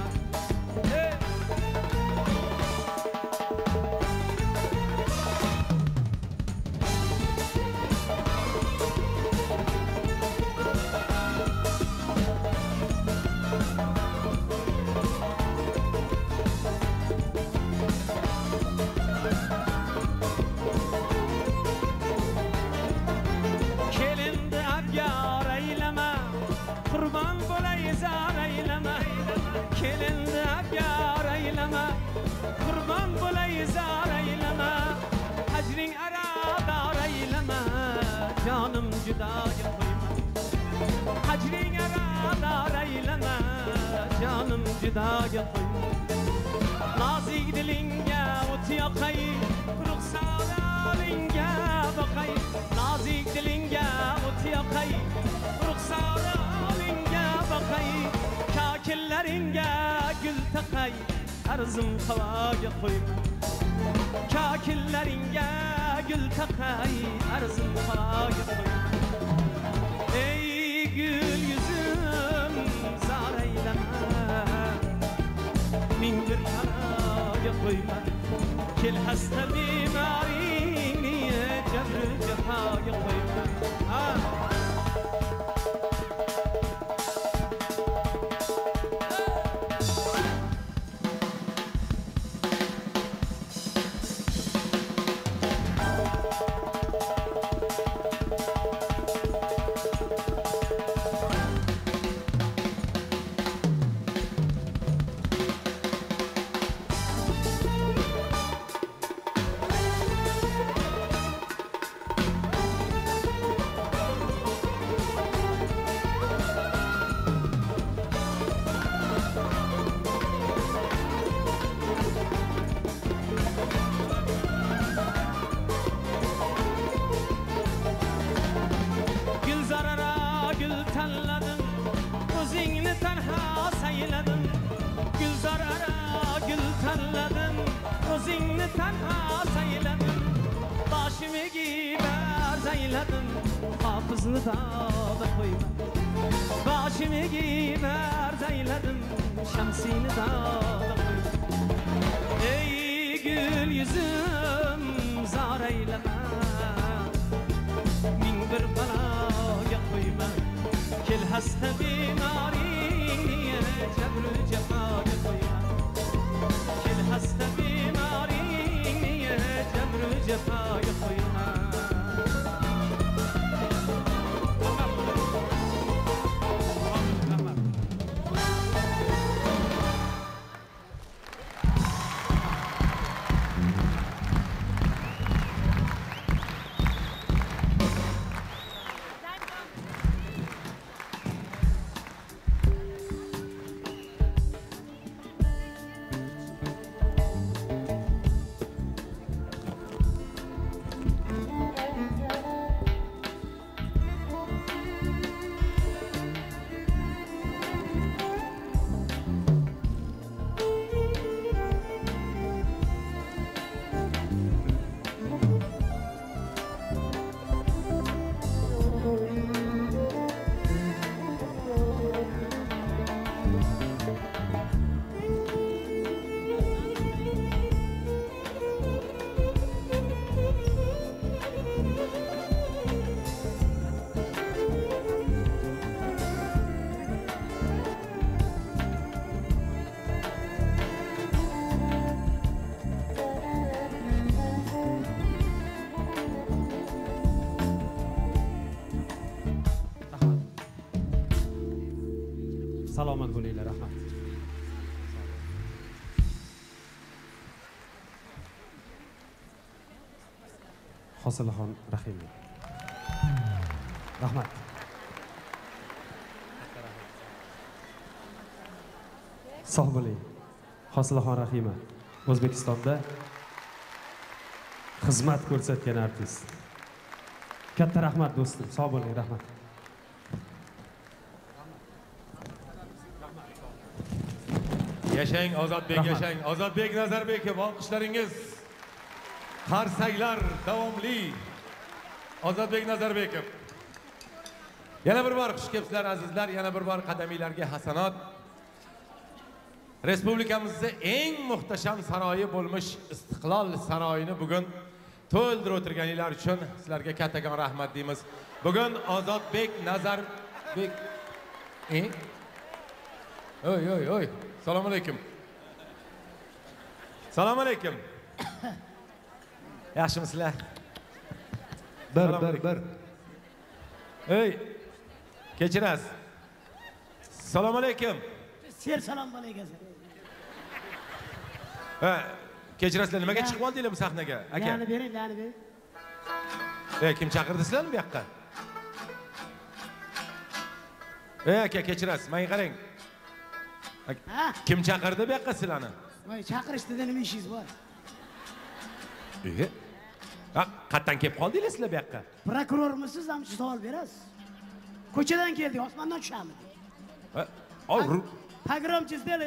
Canım cüdaya koyma Hacrin aradar eyleme Canım cüdaya koyma Nazik dilinge ot yakay Ruhsar alinge bakay Nazik dilinge ot yakay Ruhsar alinge bakay Kakilleringe gül takay Arzım havaya koyma Kakilleringe gül takay arzım havaya koyma Ey gül yüzüm zar eyleme Min bir baloga qo'yma Kel hasta bimaringni jabru jafoga qo'yma Özünü tenha sayladım Başımı gider zayladım Hafızını da da koyma Başımı gider zayladım Şemsini da da koyma Ey gül yüzüm zar eyleme Min bir balaya koyma Kel hasta bimariye Cebrü cefaya koyma Kel hasta bimariye Cebrü cefaya koyma Salomat bo'linglar, rahmat. Hosilxon Rahimov. Rahmat. Sog' bo'ling. Hosilxon Rahimov O'zbekistonda xizmat ko'rsatgan artist. Katta rahmat do'stim. Sog' bo'ling, rahmat. Yaşang Ozodbek, yaşang Ozodbek Nazarbekov, olqishlaringiz. Qarsaklar davomli. Ozodbek Nazarbekov. Yana bir bor xush kelibsizlar azizlar, yana bir bor qadamiylarga hasanot. Respublikamizda eng muhtasham saroyi bo'lmish Istiqlol saroyini bugun to'ldirib o'tirganinglar uchun sizlarga kattakon rahmat deymiz. Bugun Ozodbek Nazarbek e? Oy oy oy. Assalomu alaykum. Assalomu alaykum. Yaxshimisizlar? Bir bir bir. Ey, kechirasiz. Assalomu alaykum. Ser salom alaykum. Ha, kechirasizlar, nimaga chiqib oldinglar bu sahnaga? Aka. Lani bering, lani bering. Ey, kim chaqirdi sizlarni bu yoqqa? Ey, aka, kechirasiz. Menga qarang. Ha? Kim chaqirdi bu yoqqa sizlarni? Voy, chaqirishda nima ishingiz bor? Ey. Ha, qatdan kelib qoldinglar sizlar bu yoqqa? Prokurormisiz, hamma savol berasiz. Ko'chadan keldik, osmondan tushamiz. Ha, o, pogramchisiz-da.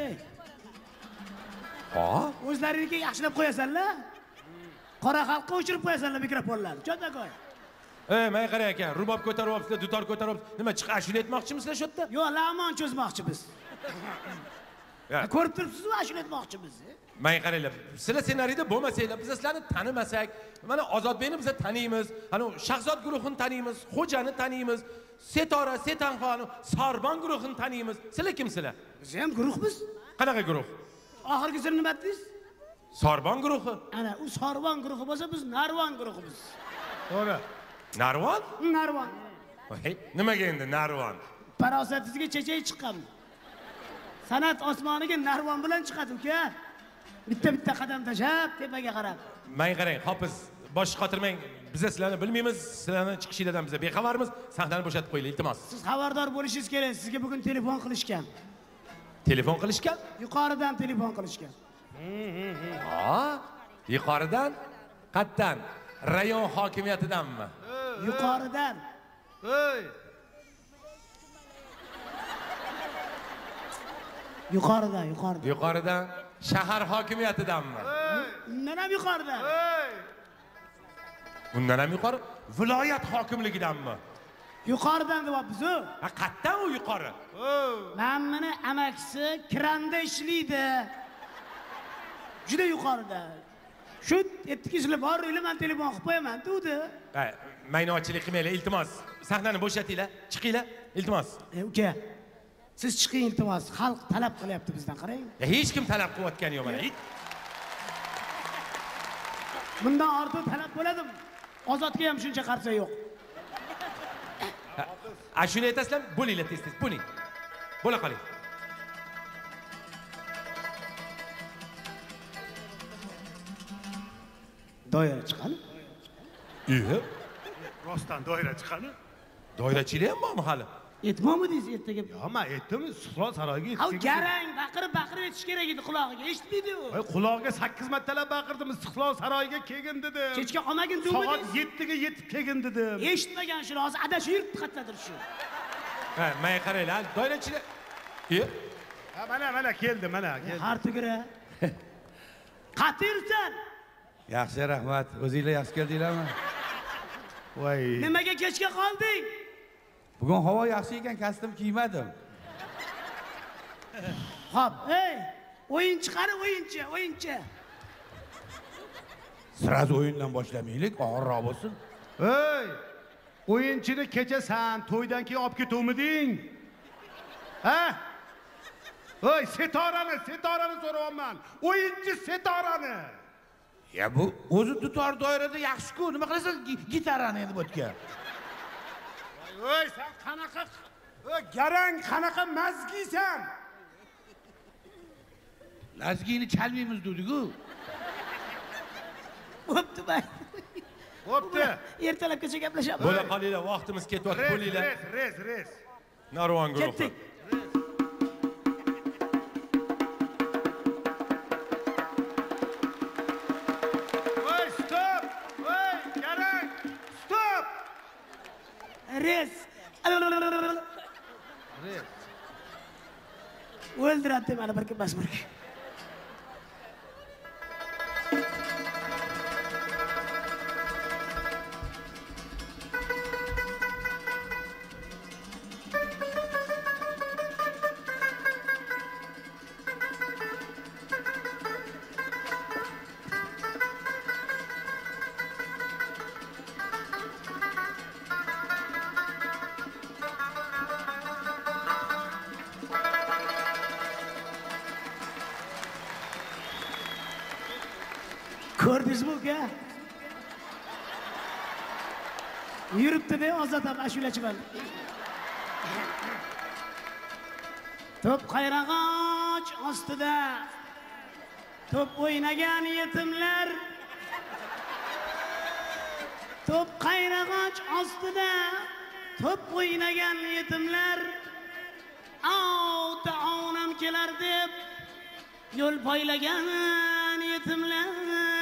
ha? O'zlaringizga yaxshilab qo'yasanlar. Qora xalqqa o'chirib qo'yasanlar mikrofonlarni. Cho'takoy. Ey, menga qarang aka, rubob ko'taryapsizlar, dutor ko'taryapsizlar. Nima, chiqib ashula aytmoqchimisizlar shu yerda? Yo'q, lamon cho'zmoqchimiz. Ya. Ko'rib turibsiz-ku, ashula aytmoqchimiz. Menga qaranglar, sizlar ssenariyda bo'lmasanglar, biz sizlarni tanimasak, mana Ozodbekni biz taniymiz, ana Shahzod guruhini taniymiz, Xo'jani taniymiz, Setora, Setanxon, Sorbon guruhini taniymiz. Sizlar kimsizlar? Biz ham guruhmiz. Qanaqa guruh? Oxirgisini nima dedingiz? Sorbon guruhi. Ana, u Sorbon guruhi bo'lsa, biz Narvon guruhimiz. To'g'ri. Narvon? Narvon. Hey, nimaga endi Narvon? Farosatingizga chechak chiqqanmi? San'at osmoniga Narvon bilan chiqadi uka. Bitta-bitta qadam tashab, tepaga qarab. Menga qarang, hofiz, bosh qotirmang. Biz sizlarni bilmaymiz, sizlarni chiqishingizdan biz bexabarmiz. Sahnani bo'shatib qo'yinglar, iltimos. Siz xabardor bo'lishingiz kerak. Sizga bugun telefon qilishgan. Telefon qilishgan? Yuqoridan telefon qilishgan. Ha? Yuqoridan? Qayerdan? Rayon hokimiyatidanmi? Yuqoridan. Hey! Yuqoridan, yuqoridan. Yuqoridan shahar hokimiyatidanmi? Undan ham yuqorida. Hey! Undan ham yuqori viloyat hokimligidanmi? Yuqoridan deyapmiz. Ha, qayerdan u yuqori? Oh! Men meni amakisi kranda ishlaydi. Juda yuqorida. Shu yetkizilib bor, men telefon qilib qo'yaman, dedi. Ha, maynochilik qilmanglar, iltimos. Sahnani bo'shatinglar, chiqinglar, iltimos. E, uka. Siz chiqing iltimos. Xalq talab qilyapti bizdan, qarang. Ya, hech kim talab qilayotgani yo'q mana. Bundan ortiq talab bo'ladimi? Ozodga ham shuncha qarsa yo'q. A shuni aytasizlar, bo'linglar tez-tez, bo'ling. Bo'la qoling. Doira chiqadi. Iyo. Rostdan doira chiqadi. Doirachilik ham bormi hali? Yetmoqmi deysiz ertaga? Yo, men aytdim, Istiqlol saroyiga Ha, yetib garang, baqirib baqirib aytish kerak edi qulog'iga. Eshitmaydi u. Voy, quloqiga sakkiz martalab baqirdim, Istiqlol saroyiga kelgin dedim. Kechga qolmagin dumi Soat deysiz. yettiga yetib kelgin dedim. Eshitmagan shu hozir adashib yuribdi qattadir shu. Ha, men qaranglar, doirachilik. Iyo. Ha, mana, mana keldi, mana, keldi. Har tugura. Qatirsan. Yaxshi, rahmat. O'zingizlar yaxshi keldinglarmi? Voy. Nimaga kechga qolding? Bugun havo yaxshi ekan, kostyum kiymadim. Xo'p, ey, o'yinchi qani, o'yinchi, o'yinchi. Sraz o'yindan boshlamaylik, og'irroq bo'lsin. Hey! O'yinchini kecha sen to'ydan keyin olib ketuvmiding? Ha? Hey, setorani, setorani so'rayapman. O'yinchi setorani. Ya bu o'zi dutor doirada yaxshi-ku, nima qilasan gitarani endi o'tgan. Voy, sen qanaqa, voy, garang qanaqa mazgiysan? Lazgini chalmaymiz dedik-ku. Bo'pti, bay. Bo'pti. Ertalabgacha gaplashamiz. Bo'la qolinglar, vaqtimiz ketyapti, Res, bo'linglar. res, res, res. Narvon guruhi. Ketdik. Voy, stop! Voy, garang! Stop! Res. Res. O'ldiradi mana bir kim bas bir kim. Ko'rdingizmi uka? Yuribdi-da Ozod ham ashulachiman. To'p qayrag'och ostida to'p o'ynagan yetimlar. To'p qayrag'och ostida to'p o'ynagan yetimlar. Ota onam kelar deb yo'l poylagan yetimlar.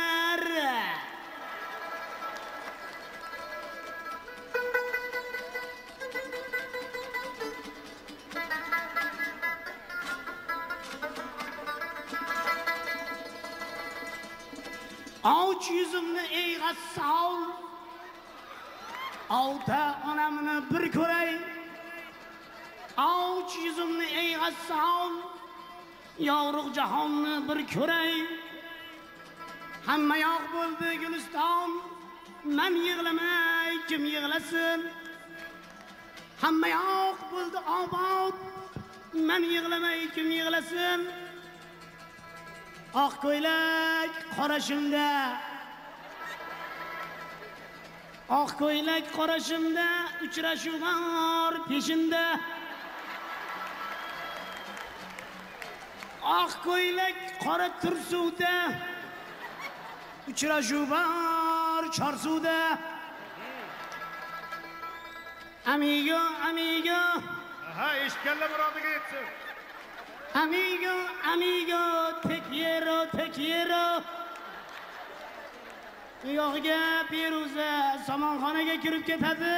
Avch yüzümni ey g'assol, ota onamni bir ko'ray. Avch yüzümni ey g'assol, yorug' jahonni bir ko'ray. Hamma yoq bo'ldi guliston, men yig'lamay kim yig'lasin? Hamma yoq bo'ldi obod, men yig'lamay kim yig'lasin? Oq ko'ylak qorashimda, oq ko'ylak qorashimda uchrashuv bor peshinda. Oq ko'ylak qora tursuvda uchrashuv bor chorsuvda. Amigo, amigo. Aha, eshitganlar murodiga yetsin. Amigo, amigo, te quiero, te quiero. Bu yog'iga Peruza somonxonaga kirib ketadi.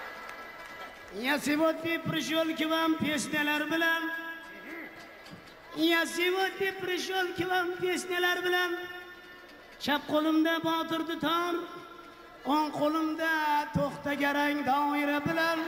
Я сегодня пришел к вам песняlar bilan. Я сегодня пришел к вам песняlar bilan. Chap qo'limda Botir dutor, o'ng qo'limda to'xtagarang doira bilan.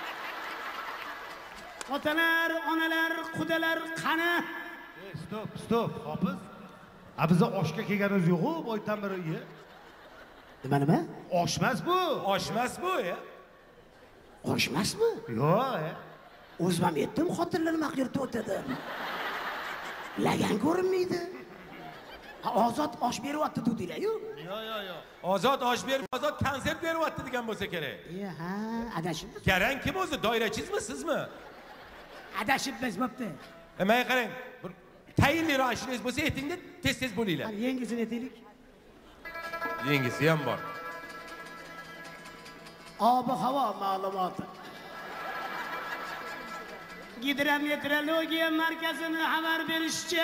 Otalar, onalar, qudalar qani? Stop, stop, hofiz. A biza oshga kelganimiz yo'q-ku, boydan beri ye. Nima nima? Oshmas bu. Oshmas bu, ya. Oshmasmi? Yo'q, e. O'zim aytdim, xotinlar maqyirda o'tadi. Lagan ko'rinmaydi. Ozod osh beryapti dedilar-yu. Yo'q, yo'q, yo'q. Ozod osh berib, ozod konsert beryapti degan bo'lsa kerak. E, ha, adashibdi. Garang kim o'zi? Doirachizmi, sizmi? Adashibmiz, bo'pti. E, men qarang, bir tayinliroq ishingiz bo'lsa, aytingda tez-tez bo'linglar. Hali yengisini aytaylik. Yengisi ham bor. Ob-havo ma'lumoti. Gidrometeorologiya markazini xabar berishicha,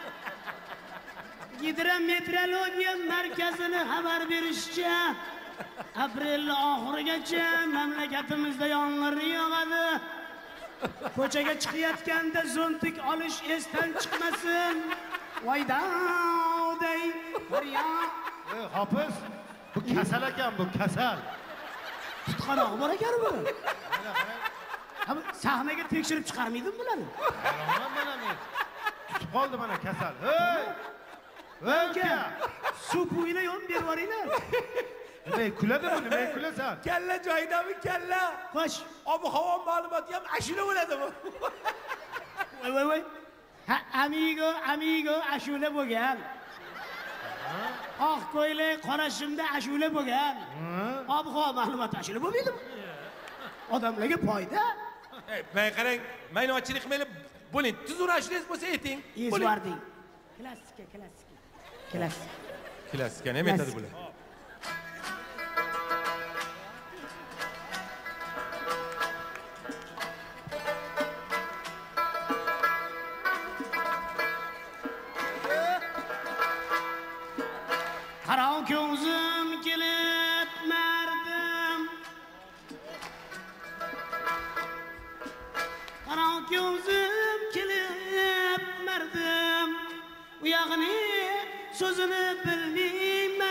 Gidrometeorologiya markazini xabar berishicha, aprel oxirigacha mamlakatimizda yomg'ir yog'adi. Ko'chaga chiqayotganda zontik olish esdan chiqmasin. Voyday, Mariya. E, hofiz, bu kasal ekan, bu kasal. Tutqanoq bor ekan bu. Ha, sahnaga tekshirib chiqarmaydimi bularni? Mana mana men. Tutib qoldi mana kasal. Hey! Hey, uka. Suv puyini yo'q berib yuboringlar. Nima kuladi bu? Nima kulasan? Kalla joyidami, kalla? Qo'sh. Ob-havo ma'lumoti ham ashula bo'ladi bu. Voy voy voy. Ha, amigo, amigo ashula bo'lgan. Oq ko'ylak, qora shimda ashula bo'lgan. Ob-havo ma'lumoti ashula bo'lmaydimi? Odamlarga foyda. Ey, men qarang, maynochilik qilmaylik, bo'ling. Tuzur ashulangiz bo'lsa ayting. Izvarding. Klassika, klassika. Klassika. Klassika nima aytadi bular? Qarang ko'zim kelib mardim. Qarang ko'zim kelib mardim. U yog'ini so'zini bilmayman.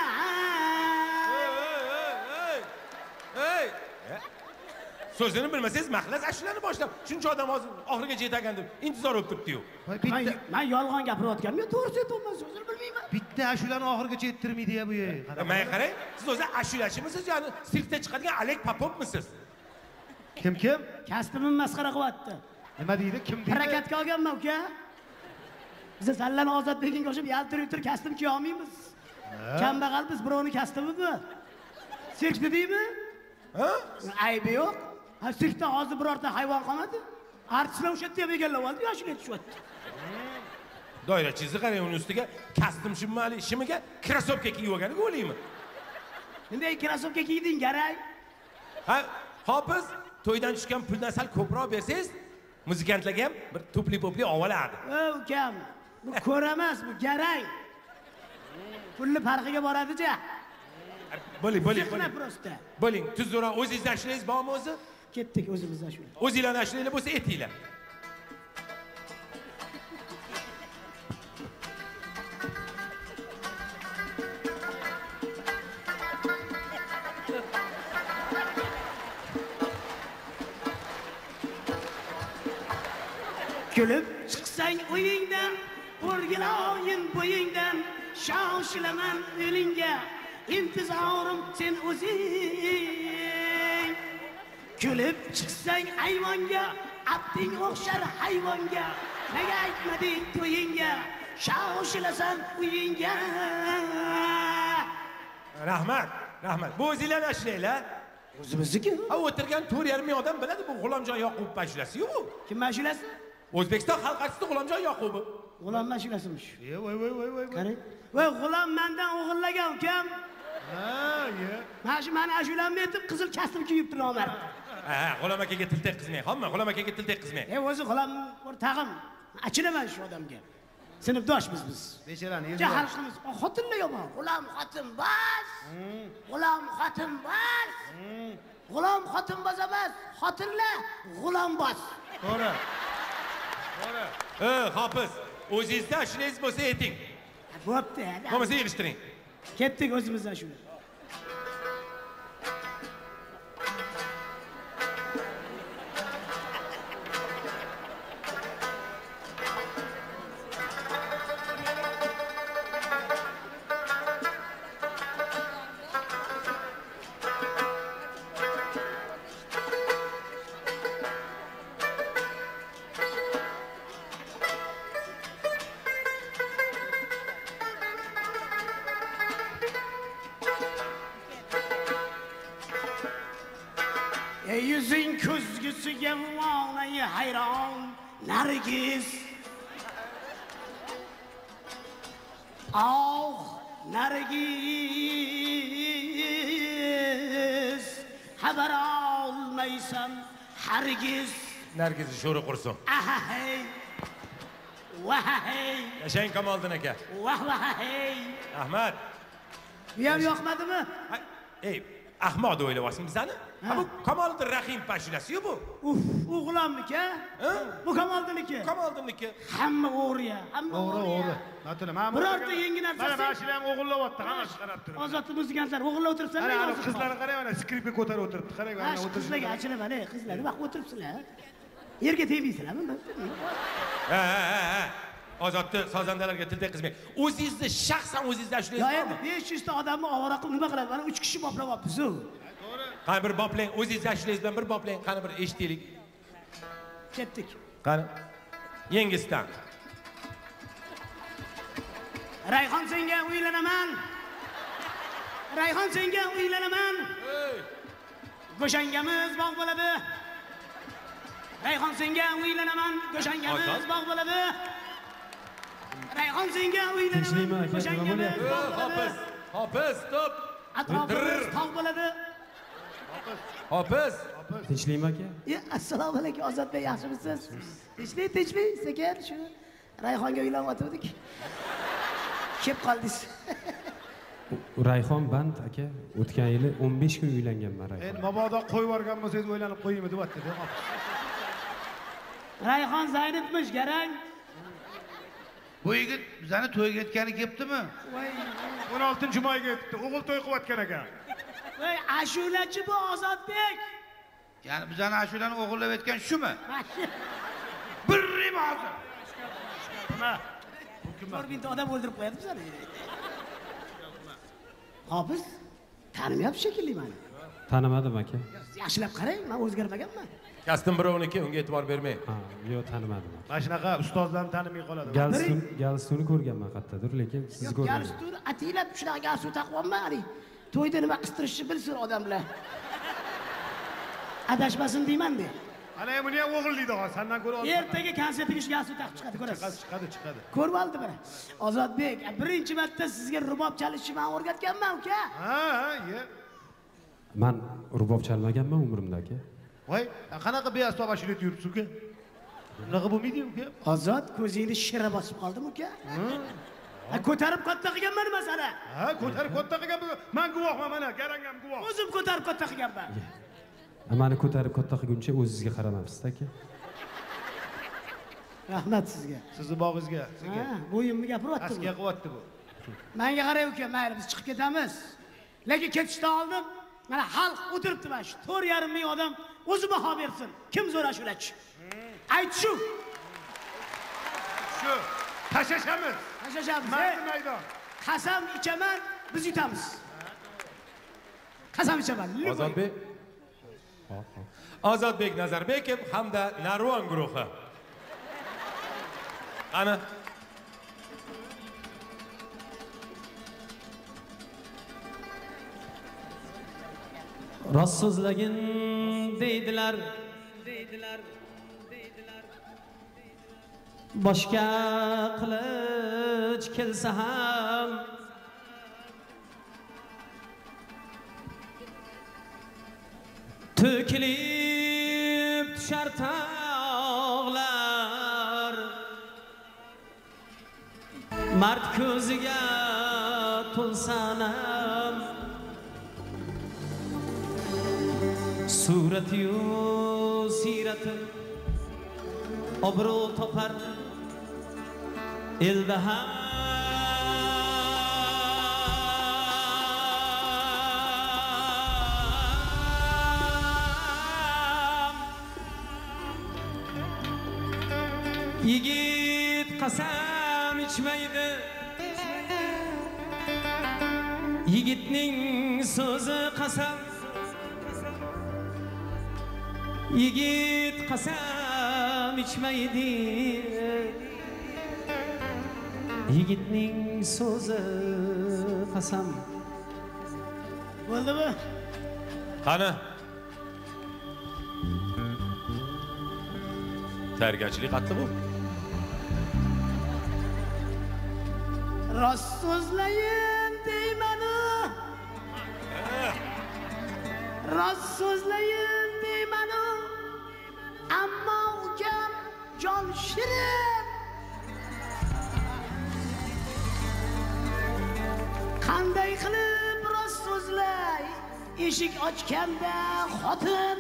Hey! So'zini bilmasangiz, mahlas ashulani boshlab, shuncha odam hozir oxirigacha yetagan deb intizor bo'lib turibdi-yu. Men men yolg'on gapirayotganman, to'g'ri aytyapman, so'zini bilmayman. Bitta ashulani oxirigacha yettirmaydi-ya bu ye. Men qarang, siz o'zi ashulachimisiz, ya'ni sirkda chiqadigan Alek Popovmisiz? Kim kim? Kasbimni masxara qilyapti. Nima deydi? Kim deydi? Harakatga olganman uka. Biz Sallan Ozodbekka o'xshab yaltirib turib kasbim kiya olmaymiz. Kambag'al biz, birovni kasbi bu. Sirk dedingmi? Ha? Aybi yo'q. Ha, sirkda hozir birorta hayvon qolmadi. Artistlar o'sha yerda ham egallab oldi, yoshini yetishyapti. Doirachizni qarang, uning ustiga kostyum shimmali shimiga krossovka kiyib olganiga o'laymi? Bunday krossovka kiyding, garang. Ha, hofiz, to'ydan tushgan puldan sal ko'proq bersangiz, muzikantlarga ham bir tupli-popli ovolardi. O, ukam, bu ko'ramas, bu garang. Pulni farqiga boradi-cha. Bo'ling, bo'ling, Siqna bo'ling. prosta. Bo'ling, tuzroq o'zingizni ashlangiz bormi o'zi? Ketdik o'zimizdan shu. O'zinglarni ashlanglar bo'lsa aytinglar. Kulib chiqsang uyingdan, o'rgiloyin bo'yingdan, shoshilaman yo'lingga, intizorim sen o'zing. Kulib chiqsang ayvonga, abding o'xshar hayvonga, nega aytmading to'yingga, shoshilasan uyingga. Rahmat, rahmat. Bu o'zinglarni ashlanglar. O'zimizniki? Ha, o'tirgan to'rt yarim ming odam biladi bu G'ulomjon Yoqubov ashulasi-yu bu. Kim ashulasi? O'zbekiston xalq artisti G'ulomjon Yoqubov. G'ulom ashulasimish. Ye, voy voy voy voy. Qarang. Voy, G'ulom mendan o'g'illagan ukam. Ha, ye. Mana shu meni ashulamni aytib, qizil kostyum kiyib turaman. Ha, G'ulom akaga til tekkizmang. Hamma G'ulom akaga til tekkizmang. E, o'zi G'ulom bir tag'im. Achinaman shu odamga. Sinfdoshmiz biz. Bechorani Ja xalqimiz xotinlar yomon. G'ulom xotin bas. G'ulom xotin bas. G'ulom xotin bas emas, xotinlar g'ulom bas. To'g'ri. To'g'ri. E, hofiz, o'zingizda ashulangiz bo'lsa ayting. Bo'pti. Bo'lmasa yig'ishtiring. Ketdik o'zimizdan shuni. Yüzün kuzgusiga vallahi hayron Nargiz. Ah Nargiz, xabar olmaysan hargiz. Nargizni sho'ri qursin. Aha hey. Vah hey. Yashang Kamoliddin aka. Vah vah hey. Ahmad. Bu ham yoqmadimi? Ey, ahmoq deb o'ylayapsizmi bizani? Ha bu Kamoliddin Rahim pashulasi-yu bu. Uf, o'g'lonmiki? Ha? Bu Kamoliddiniki. Kamoliddiniki. Hamma o'g'ri, hamma o'g'ri. O'g'ri. Natuna, men birorta yangi narsa. Mana mashina ham o'g'irlayapti, hammasi qarab turibdi. Ozodni muzikantlar o'g'irlab o'tiribsanlar. Mana qizlarni qarang, mana skripka ko'tarib o'tiribdi. Qarang, mana o'tiribdi. Qizlarga achilib, mana qizlar vaqt o'tiribsizlar. Yerga tegmaysizlarmi? Ha, ha, ha. Ozodni sozandalarga til teqizmang. O'zingizni shaxsan o'zingizda Yo, ashulaysizmi? endi besh yuz ta odamni ovora qilib nima qiladi? Mana uch kishi boplayapmiz-ku. Qani bir boplang, o'zingizni ashulangiz bilan bir boplang, qani bir eshitaylik. Ketdik. Qani. Yengisidan. Rayhon senga uylanaman. Rayhon senga uylanaman. Go'shangamiz bog' bo'ladi. Rayhon senga uylanaman. Go'shangamiz bog' bo'ladi. Rayhon senga uylanaman. Go'shangamiz bog' bo'ladi. Hofiz, hofiz, stop. Atrofimiz tog' bo'ladi. Hofiz. Tinchlikmi aka? Ya, assalomu alaykum Ozodbek, yaxshimisiz? Tinchlik, tinchlik, sekin shu Rayhonga uylanyotgandik. Kelib qoldingiz. Rayhon band aka, o'tgan yili o'n besh kun uylanganman Rayhon. Endi mabodo qo'yib yuborgan bo'lsangiz o'ylanib qo'yaymi deyapti-da. Rayhon Zaynabmish garang. Bu yigit bizani to'yga ketgani kelibdimi? Voy, o'n oltinchi mayga ketdi. O'g'il to'y qilayotgan ekan. voy, ashulachi bu Ozodbek. Ya'ni bizani ashulani o'g'irlab etgan shumi? Birrim hozir. Nima? to'rt mingta odam o'ldirib qo'yadi bizani. Hofiz, tanimayapti shekilli meni. Tanimadim aka. Yaxshilab qarang, men o'zgarmaganman. Kastim birovniki, unga e'tibor bermang. Ha, yo'q, tanimadim. Mana shunaqa ustozlarni tanimay qoladi. Galstun, Galstuni ko'rganman qayerdadir, lekin siz ko'rmadim. Galstun atilab shunaqa galstun taqvonman, ani to'yda nima qistirishni bilsin odamlar. Adashmasin deyman-da. Ana buni ham o'g'irlaydi hozir, sendan ko'ra olib. Ertaga konsertiga shu galstun taqib chiqadi, ko'rasiz. Chiqadi, chiqadi. Ko'rib oldim mana. Ozodbek, birinchi marta sizga rubob chalishni men o'rgatganman, uka. Ha, ha, ye. Men rubob chalmaganman umrimda aka. Voy, qanaqa beastob ashula yuribsiz uka? Bunaqa bo'lmaydi uka. Ozod, ko'zingni shira bosib qoldimi uka? Ha, ko'tarib katta qilganman masala. Ha, ko'tarib katta qilganman. Men guvohman mana, garang ham guvoh. O'zim ko'tarib katta qilganman. Meni ko'tarib katta qilguncha o'zingizga qaramabsiz aka. Rahmat sizga. Sizni bog'ingizga, sizga. Ha, bo'yimni gapiryapti. Asga qilyapti bu. Menga qarang uka, mayli biz chiqib ketamiz. Lekin ketishdan oldin mana xalq o'tiribdi mana shu to'rt yarim ming odam o'zi baho bersin. Kim zo'r ashulachi? Ayt shu. Shu. Tashashamiz. Tashashamiz. Mayli maydon. Qasam ichaman, biz yutamiz. Qasam ichaman. Ozodbek. Ozodbek Nazarbekov hamda Narvon guruhi. Ana. Rost so'zlagin deydilar, deydilar, deydilar. Boshqa qilich kelsa ham to'kilib tushar tog'lar. Mard ko'ziga to'lsanam surati yu sirati obro' topar elda ham yigit qasam ichmaydi, yigitning so'zi qasam, yigit qasam ichmaydi, yigitning so'zi qasam. Bo'ldimi? Qani? Tayyorgarchilik qatdi bu. Rost so'zlayin deymanu, rost so'zlayin deymanu, ammo ukam jon shirin. Qanday qilib rost so'zlay, eshik ochganda xotin,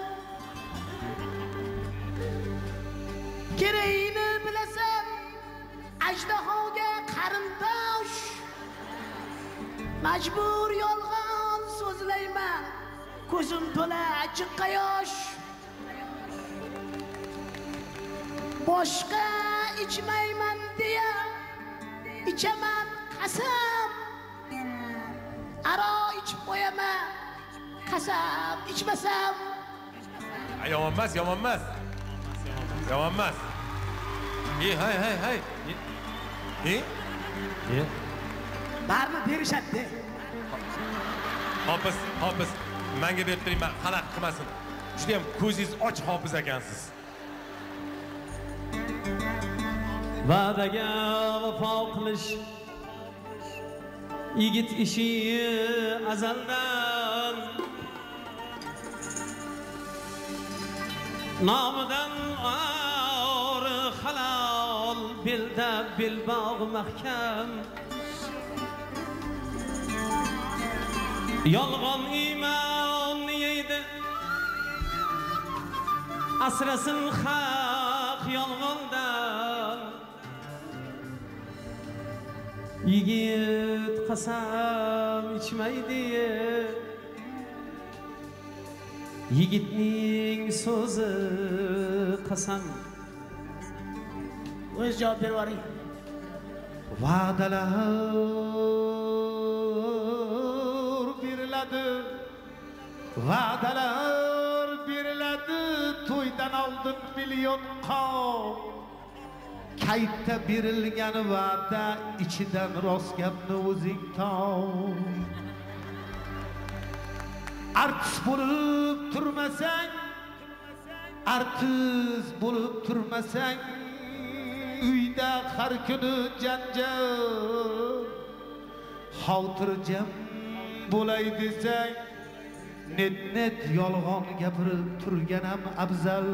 kerakini bilasan, ajdahoga qarindosh, majbur yolg'on so'zlayman, ko'zim to'la achchiqqa yosh. Boshqa ichmayman deya ichaman qasam, aro ichib qo'yaman qasam ichmasam. Yomon emas, yomon emas. Yomon emas. Ey, hay, hay, hay. Ey? Ey? Barni berishadi. Hofiz, hofiz, menga berib turing, men xalaq qilmasin. Juda ham ko'zingiz och hofiz ekansiz. Va'daga vafo qilish yigit ishi azaldan, nomidan or halol, belda belbog' mahkam. Yolg'on iymonni yeydi, asrasin haq yolg'ondan. Yigit qasam ichmaydi, yigitning so'zi qasam. O'z javob berib yuboring. Va'dalar beriladi, va'dalar beriladi, to'ydan oldin million qon. Kaytda berilgan va'da ichidan rost gapni o'zing top. Artist bo'lib turmasang, artist bo'lib turmasang, uyda har kuni janjal. Xotirjam bo'lay desang, net net yolg'on gapirib turganam afzal.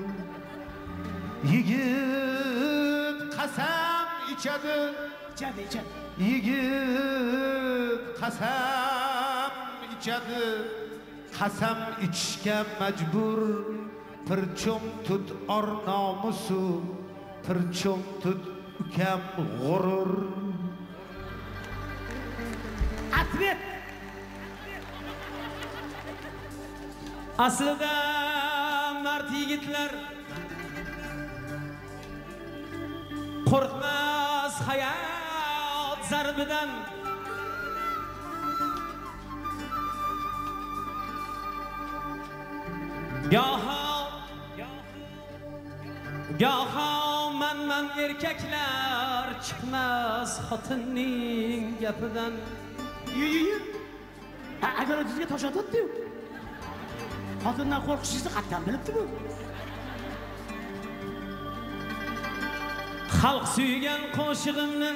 Yigit qasam ichadi, Ichadi, ichadi. yigit qasam ichadi, qasam ichishga majbur. Pirchom tut or nomusu, pirchom tut ukam g'urur. Atlet. Aslida mard yigitlar qo'rqmas hayot zarbidan. Goho goho man-man erkaklar chiqmas xotinning gapidan. Yu yu yu. Ha, agar o'zingizga tosh otadi-yu. Xotindan qo'rqishingizni qattan bilibdi bu. Xalq suygan qo'shig'imni,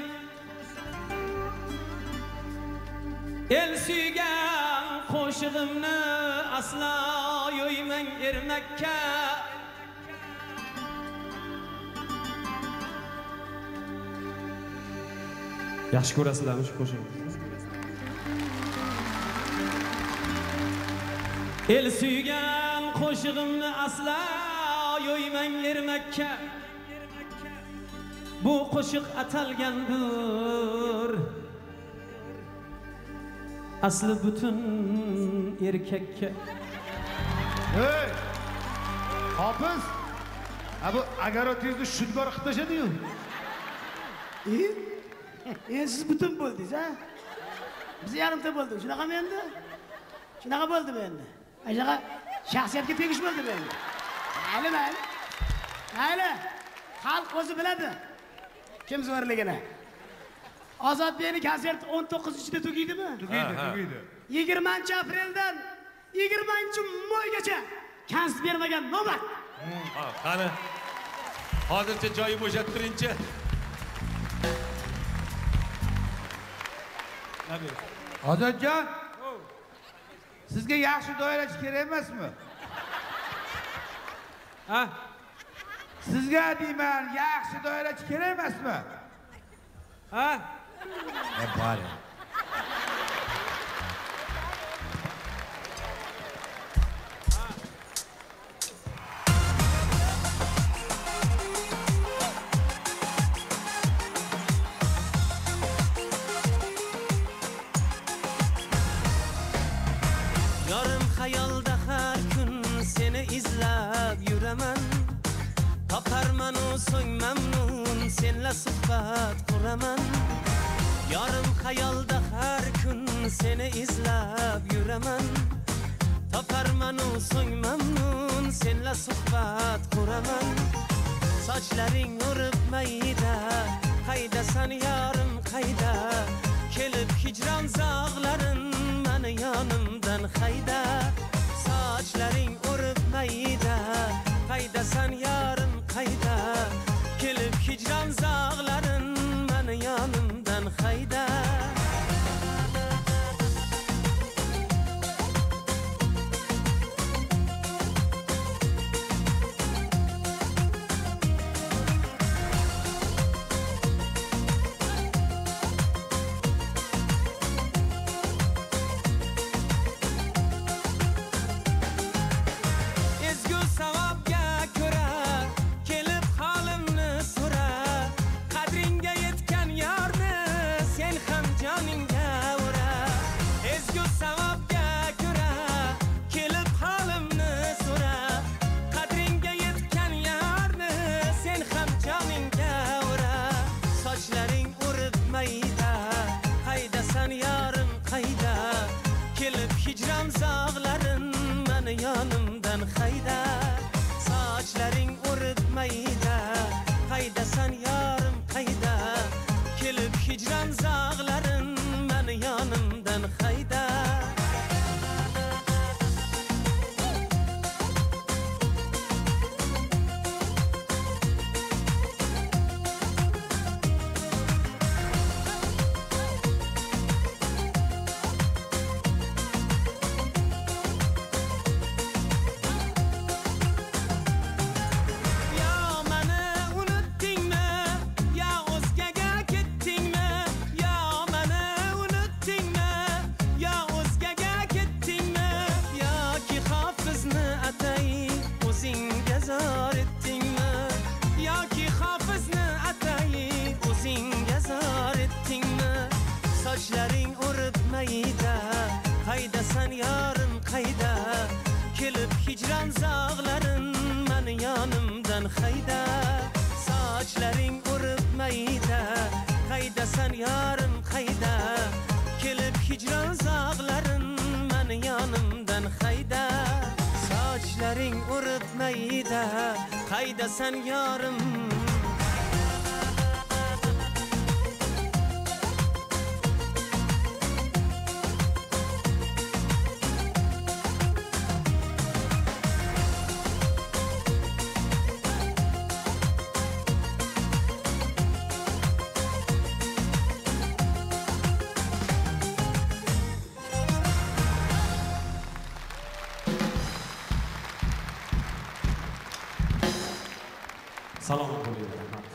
el suygan qo'shig'imni aslo yo'ymang ermakka. Yaxshi ko'rasizlarmi shu qo'shiqni? El suygan qo'shig'imni aslo yo'ymang ermakka. bu qo'shiq atalgandir asli butun erkakka. Hey! Hofiz! Abu agarotingizni shudgor qilib tashadi-yu. Endi siz butun bo'ldingiz, ha? Biz yarimta bo'ldik. Shunaqami endi? Shunaqa bo'ldimi endi? Shunaqa shaxsiyatga tegish bo'ldimi endi? Mayli, mayli. Mayli. Xalq o'zi biladi. Kim zo'rligini. Ozodbekning konserti o'n to'qqizinchida tugaydimi? Tugaydi, tugaydi. yigirmanchi apreldan yigirmanchi maygacha konsert bermagan navbat. Ha, qani. Hozircha joyi bo'shattiringchi. Ozodjon, sizga yaxshi doirachi kerak emasmi? Ha? Sizga deyman, yaxshi doirachi kerak emasmi? Ha? Ne bari? Hayalda her gün seni izlab yuraman. Taparman o so'ng memnun senle suhbat kuraman. Yarım hayalda her gün seni izlab yuraman. Taparman o so'ng memnun senle suhbat kuraman. Saçların urib mayda, qaydasan yarım qayda. Kelib hicran zağların meni yanımdan hayda. Saçların urib mayda, qaydasan yarım qayda. Kelib hicran zağların meni yanımdan hayda. Hicran zağların meni yanımdan hayda. Saçların urib mayda, qaydasan yarım qayda. Kelib hicran zağların meni yanımdan hayda. Saçların urib mayda, qaydasan yarım qayda. Kelib hicran zağların meni yanımdan hayda. Saçların urib mayda, qaydasan yarım qayda. Kelib hicran zağların meni yanımdan hayda. Saçların urib mayda, qaydasan yarım. Salom bo'ling.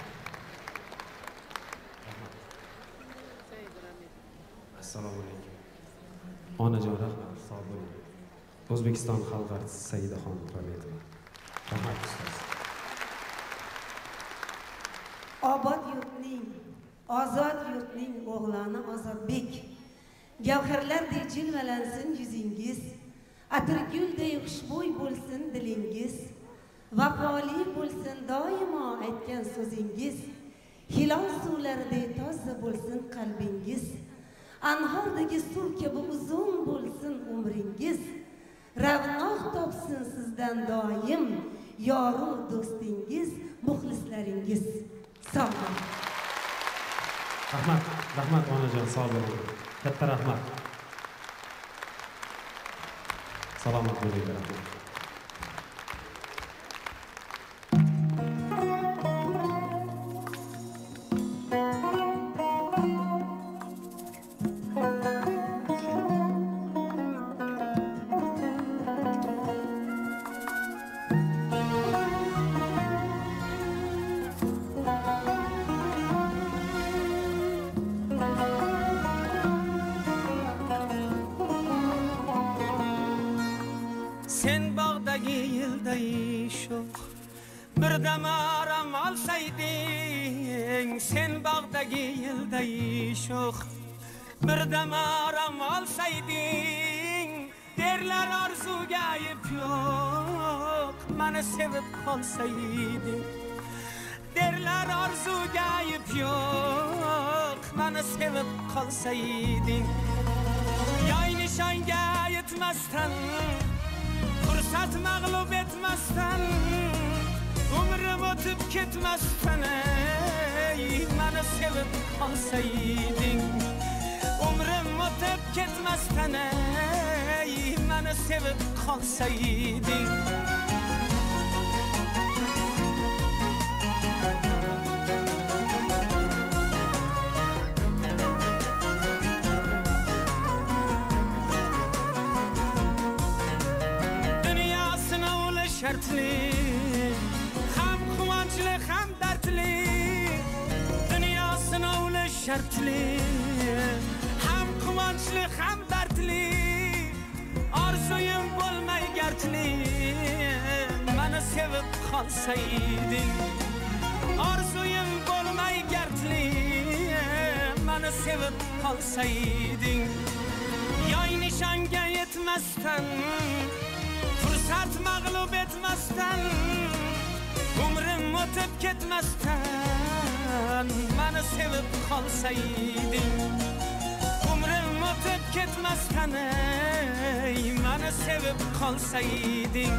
Assalomu alaykum. Onajon rahmat, sog' bo'ling. O'zbekiston xalq artisti Saidaxon Rametova. Rahmat ustoz. Obod yurtning, ozod yurtning o'g'loni Ozodbek. Gavharlardek jilvalansin yuzingiz, atirguldek xushbo'y bo'lsin dilingiz, vafoli bo'lsin doimo aytgan so'zingiz, hilol suvlaridek toza bo'lsin qalbingiz, anhordagi suv kabi uzun bo'lsin umringiz, ravnoq topsin sizdan doim yoru do'stingiz, muxlislaringiz. Sog' bo'ling. Rahmat, rahmat onajon, sog' bo'ling. Katta rahmat. Salomat bo'linglar. Sen bağdagi yılday şoq bir dam aram olsayding, sen bağdagi yılday şoq bir dam aram olsayding, derler arzuga ayıp yo'q, meni sevib qolsayding, derler arzuga ayıp yo'q, meni sevib qolsayding, yoy nishonga yetmasdan, fursat mag'lub etmasdan, umrim o'tib ketmasdan, ey meni sevib qolsayding, umrim o'tib ketmasdan, ey meni sevib qolsayding. Şartli, ham quvonchli, ham dardli, dunyo sinovli shartli, ham quvonchli, ham dardli, orzuyim bo'lmay gardli, meni sevib qolsayding, orzuyim bo'lmay gardli, meni sevib qolsayding, yoy nishonga yetmasdan, fursat mag'lub etmasdan, umrim o'tib ketmasdan, meni sevib qolsayding, umrim o'tib ketmasdan, ey meni sevib qolsayding.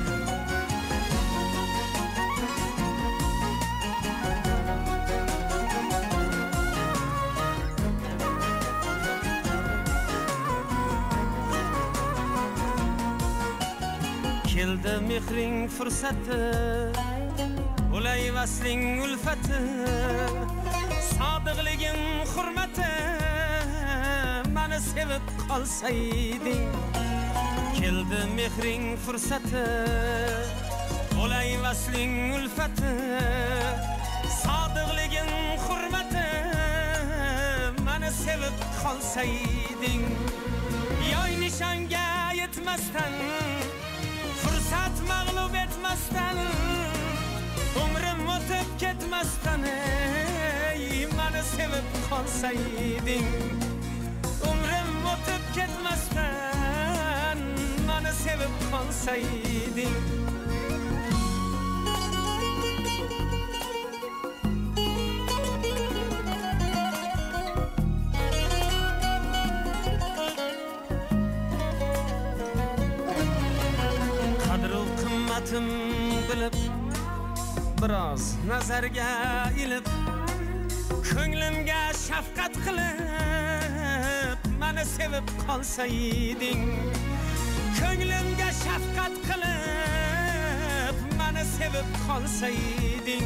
Keldi mehring fursati, bo'lay vasling ulfati, sodiqligim hurmati, meni sevib qolsayding. Keldi mehring fursati, bo'lay vasling ulfati, sodiqligim hurmati, meni sevib qolsayding. Yoy nishonga yetmasdan, fursat mag'lub etmasdan, umrim o'tib ketmasdan, ey meni sevib qolsayding, umrim o'tib ketmasdan, meni sevib qolsayding. Bilib, biroz nazarga ilib, ko'nglimga shafqat qilib, meni sevib qolsayding, ko'nglimga shafqat qilib, meni sevib qolsayding.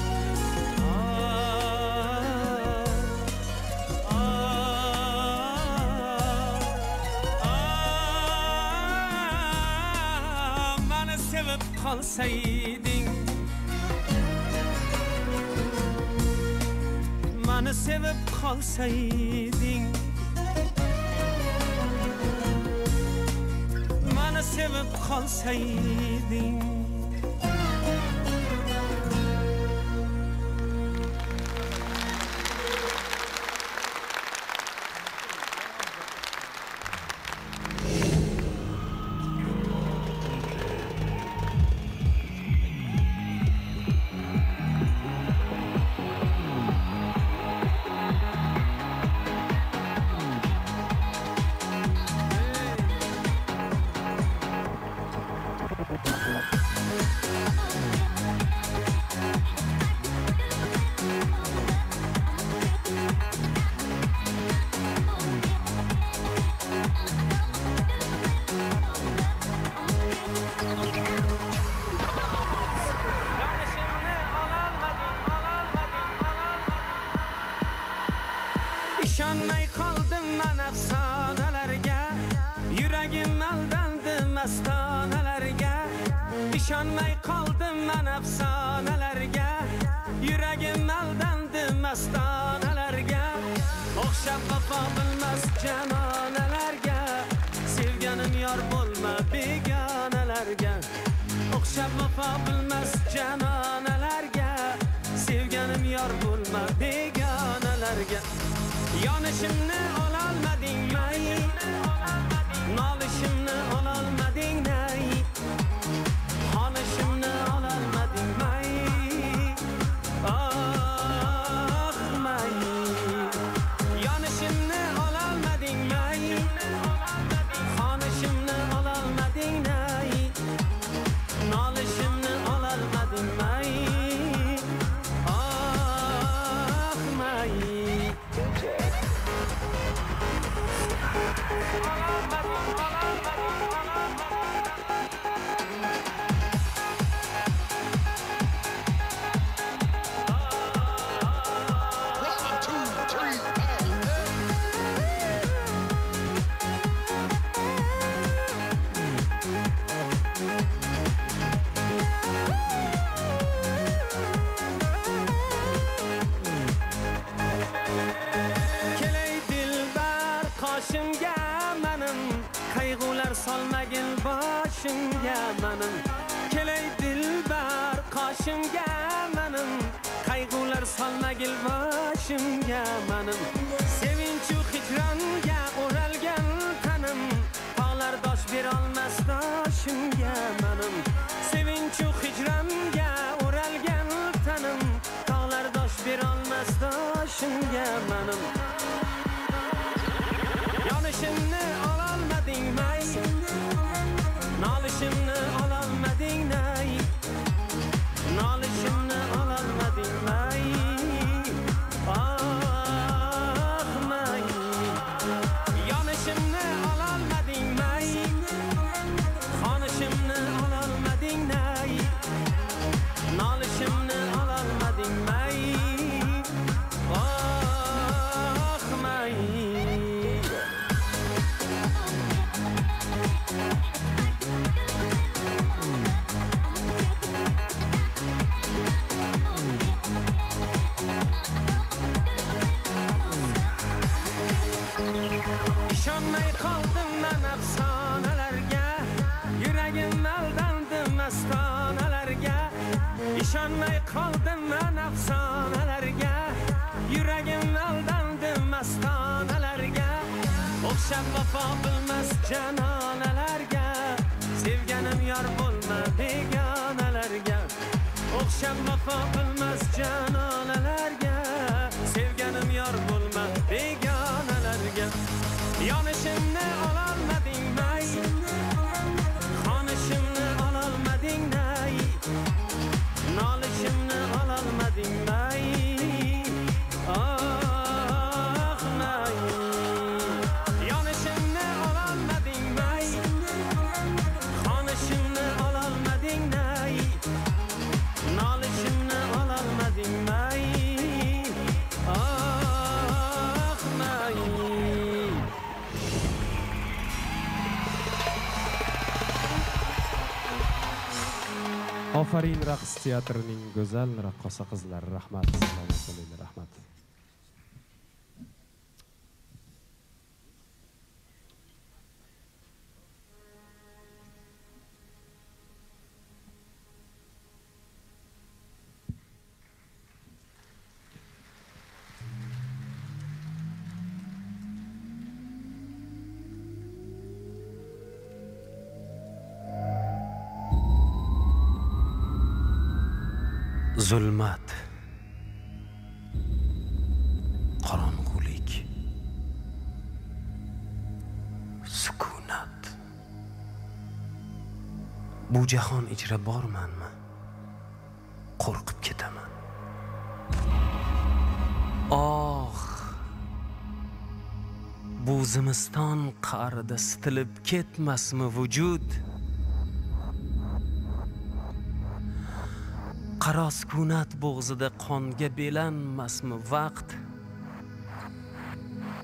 Qolsayding, meni sevib qolsayding, meni sevib qolsayding. ishonmay qoldim men afsonalarga, yuragim aldandi mastonalarga. İşanmay qoldim men afsonalarga, yuragim aldandi mastonalarga. O'xshab vafo bilmas janonalarga, sevganim yor bo'lma begonalarga. O'xshab vafo bilmas janonalarga, sevganim yor bo'lma begonalarga. Yonishimni ololmading may, nolishimni ololmading nay. Xonishimni ololmading may, ah may. Yonishimni ololmading may, xonishimni ololmading nay. Nolishimni ololmading may, ah may. Solmagin boshimga menim, kelay dilbar qoshimga menim. Qayg'ular solmagin boshimga menim. Sevinchu hijronga o'ralgan tanim, tog'lar dosh berolmas doshimga menim. Sevinchu hijronga o'ralgan tanim, tog'lar dosh berolmas doshimga menim. Yonishimni ololmading may, nolishimni ololmading nay. Nolishimni ololmading may, ah may. Yonishimni ololmading may, xonishimni ololmading nay. Nolishimni ololmading may, ah may. İşonmay qoldim men afsonalarga, yuragim aldandi mastonalarga. İşonmay qoldim men afsonalarga, yuragim aldandi mastonalarga. O'xshab vafo bilmas janonalarga, sevganim yor bo'lma begonalarga. O'xshab vafo bilmas janonalarga, sevganim yor bo'lma begonalarga. Yonishimni ololmading may, xonishimni ololmading nay. Nolishimni ololmading may, ah may. Yonishimni ololmading may, xonishimni ololmading nay. Nolishimni ololmading may, ah may. Ofarin raqs teatrining go'zal raqqosa qizlari, rahmat. Assalomu alaykum, rahmat. Zulmat, qorong'ulik, sukunat. Bu jahon ichra bormanmi? Qo'rqib ketaman. Oh, bu zimiston qa'rida sitilib ketmasmi vujud? Qaro sukunat bo'g'zida qonga belanmasmi vaqt?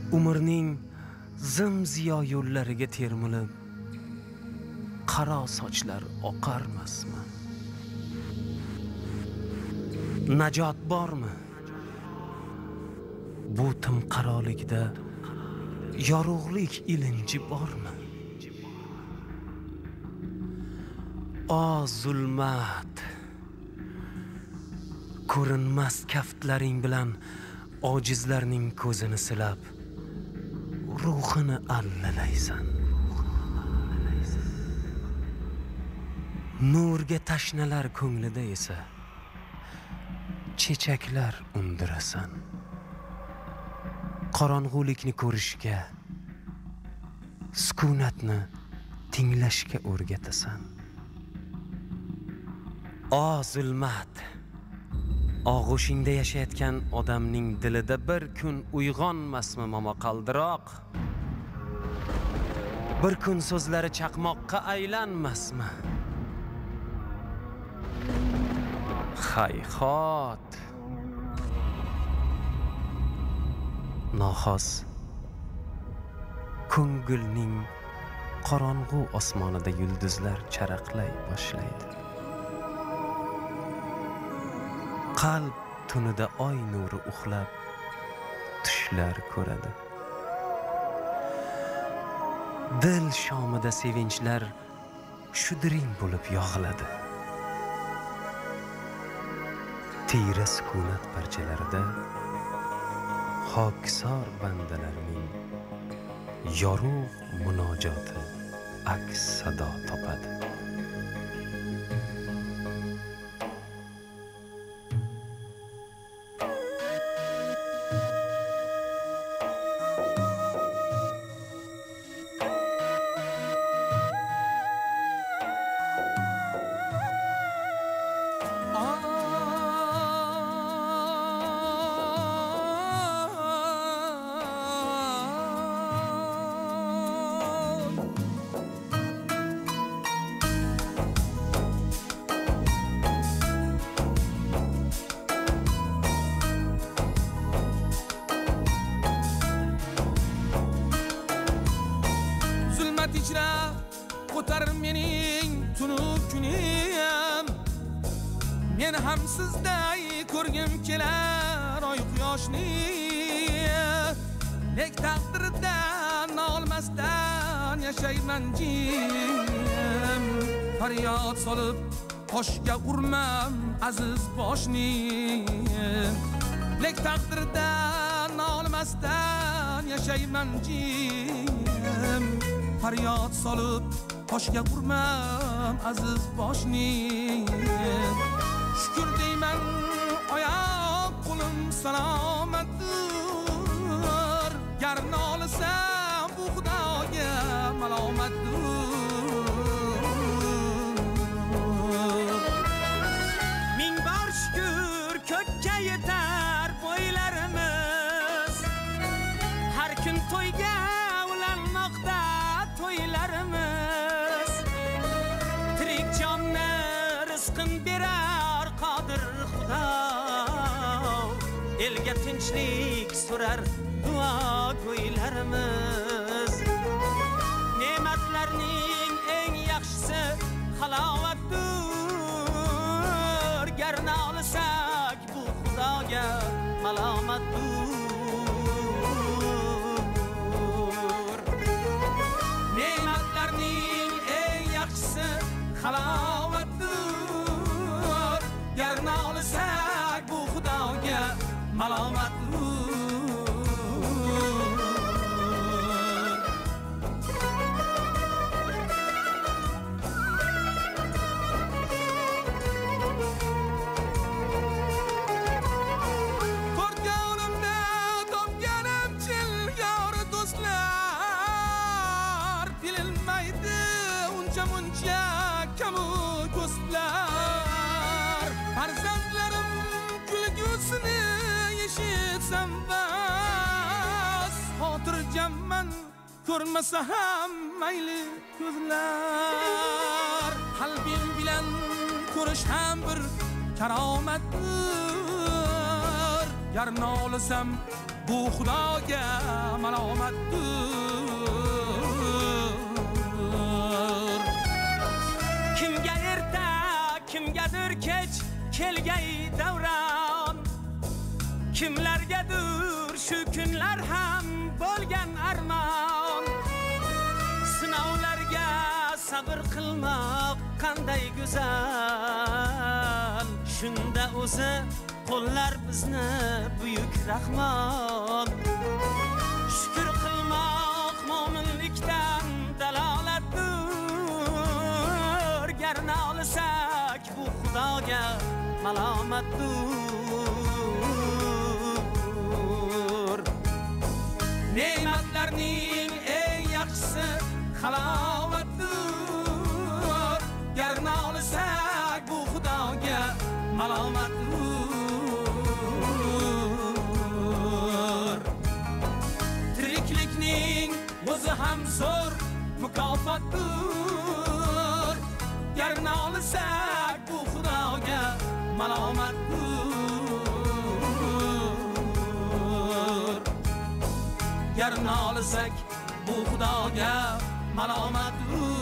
umrning zimziyo yo'llariga termilib qaro sochlar oqarmasmi? Najot bormi? Bu timqarolikda yorug'lik ilinji bormi? O zulmat, ko'rinmas kaftlaring bilan ojizlarning ko'zini silab ruhini allalaysan. Nurga tashnalar ko'nglida esa chechaklar undirasan. Qorong'ulikni ko'rishga, sukunatni tinglashga o'rgatasan. O zulmat, og'ushingda yashayotgan odamning dilida bir kun uyg'onmasmi momaqaldiroq? Bir kun so'zlari chaqmoqqa aylanmasmi? Hayhot. Noxos ko'ngilning qorong'u osmonida yulduzlar charaqlay boshlaydi. Qalb tunida oy nuri uxlab tushlar ko'radi. Dil shomida sevinchlar shudring bo'lib yog'iladi. Tira sukunat parchalarida xokisor bandalarning yorug' munojoti aks sado topadi. Ko'tar mening tunub kunim, men ham sizday ko'rgim kelar oy quyoshni. Nek taqdirdan nolmasdan yashayman jim, faryod solib toshga urmam aziz boshni. Nek taqdirdan nolmasdan yashayman jim, faryod solib toshga urmam aziz boshni. Shukr deyman oyoq qo'lim salomatdir, gar nolisam bu xudoga malomatdir. Ming bor shukr ko'kka yetar bo'ylarimiz, har kun to'yga ulanmoqda to'ylarimiz. Tirik jonni rizqin berar qodir Xudo, elga tinchlik so'rar duo go'ylarimiz. Ne'matlarning eng yaxshisi halovatdir, gar nolisak bu Xudoga malomatdir. Ne'matlarning eng yaxshisi halovatdir, gar nolisak bu Xudoga malomatdir. Ko'rganimda topganim chilgor do'stlar, bililmaydi uncha muncha kamu ko'stlar. Farzandlarim kulgusini eshitsam bas, xotirjamman ko'rmasa ham mayli ko'zlar. Qalbim bilan ko'rish ham bir karomatdir, gar nolisam bu xudoga malomatdir. Kimga erta, kimgadir kech kelgay davron, kimlargadir shu kunlar ham bo'lgan armon. Sinovlarga sabr qilmoq qanday go'zal, shunda o'zi qo'llar bizni buyuk rahmon. Shukr qilmoq mo'minlikdan dalolatdir, gar nolisak bu xudoga malomatdir. Ne'matlarning eng yaxshisi halovatdir, gar nolisak bu xudoga malomatdir. Tiriklikning o'zi ham zo'r mukofotdir, gar nolisak bu xudoga malomatdir. Gar nolisak bu xudoga malomatdir.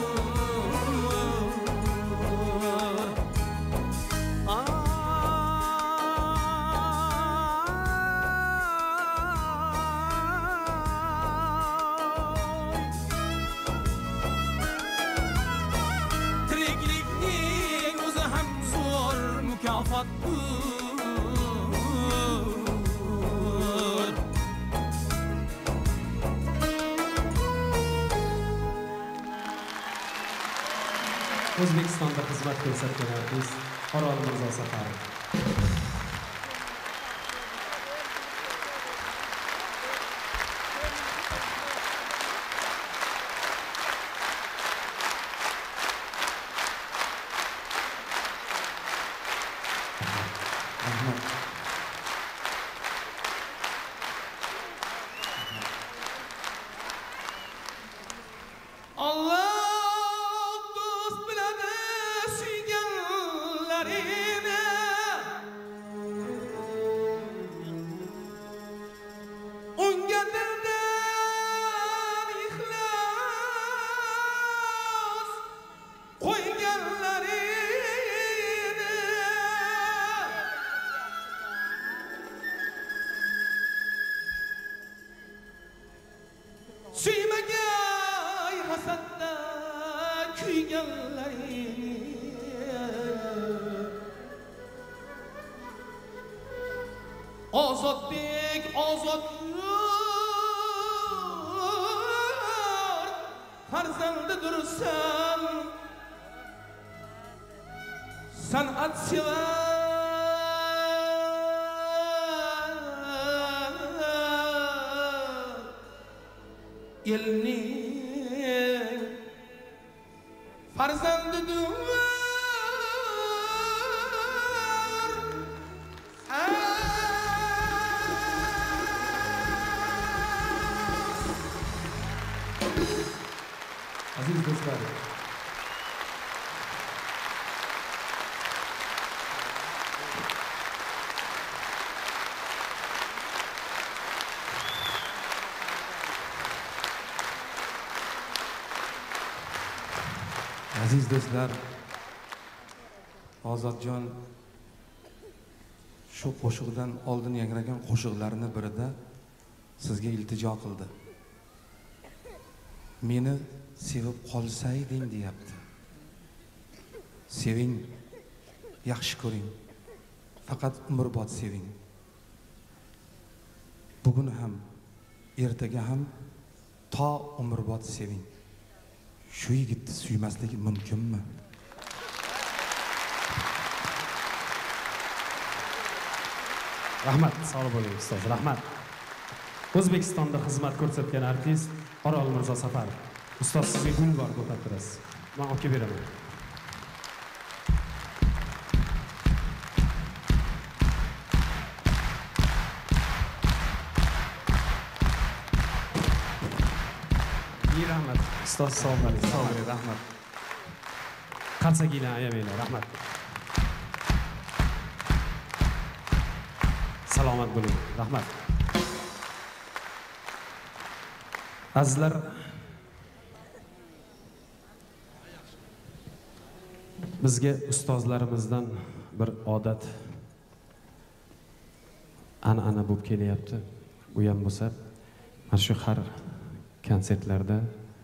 Tiriklikning o'zi ham zo'r mukofotdir. O'zbekistonda xizmat ko'rsatgan artist Orol Mirzo Safarov. Ozodbek ozodlar farzandidirsan, san'at sevar elning farzandidir. Aziz do'stlar, Aziz do'stlar, Ozodjon shu qo'shiqdan oldin yangragan qo'shiqlarini birida sizga iltijo qildi. Meni sevib qolsayding deyapti. Seving, yaxshi ko'ring. Faqat umrbod seving. Bugun ham, ertaga ham to umrbod seving. Shu yigitni suymaslik mumkinmi? rahmat, sog' bo'ling ustoz, rahmat. O'zbekistonda xizmat ko'rsatgan artist Orol Mirzo Safarov. Ustoz, sizga gul bor ko'tartirasiz. Men olib kelib beraman. Rahmat. Ustoz, sog' bo'ling, sog' bo'ling, rahmat. Qarsakinglarni ayamanglar, rahmat. Salomat bo'ling. Rahmat. Azizlar, bizga ustozlarimizdan bir odat an'ana bo'lib kelyapti. Bu ham bo'lsa, mana shu har konsertlarda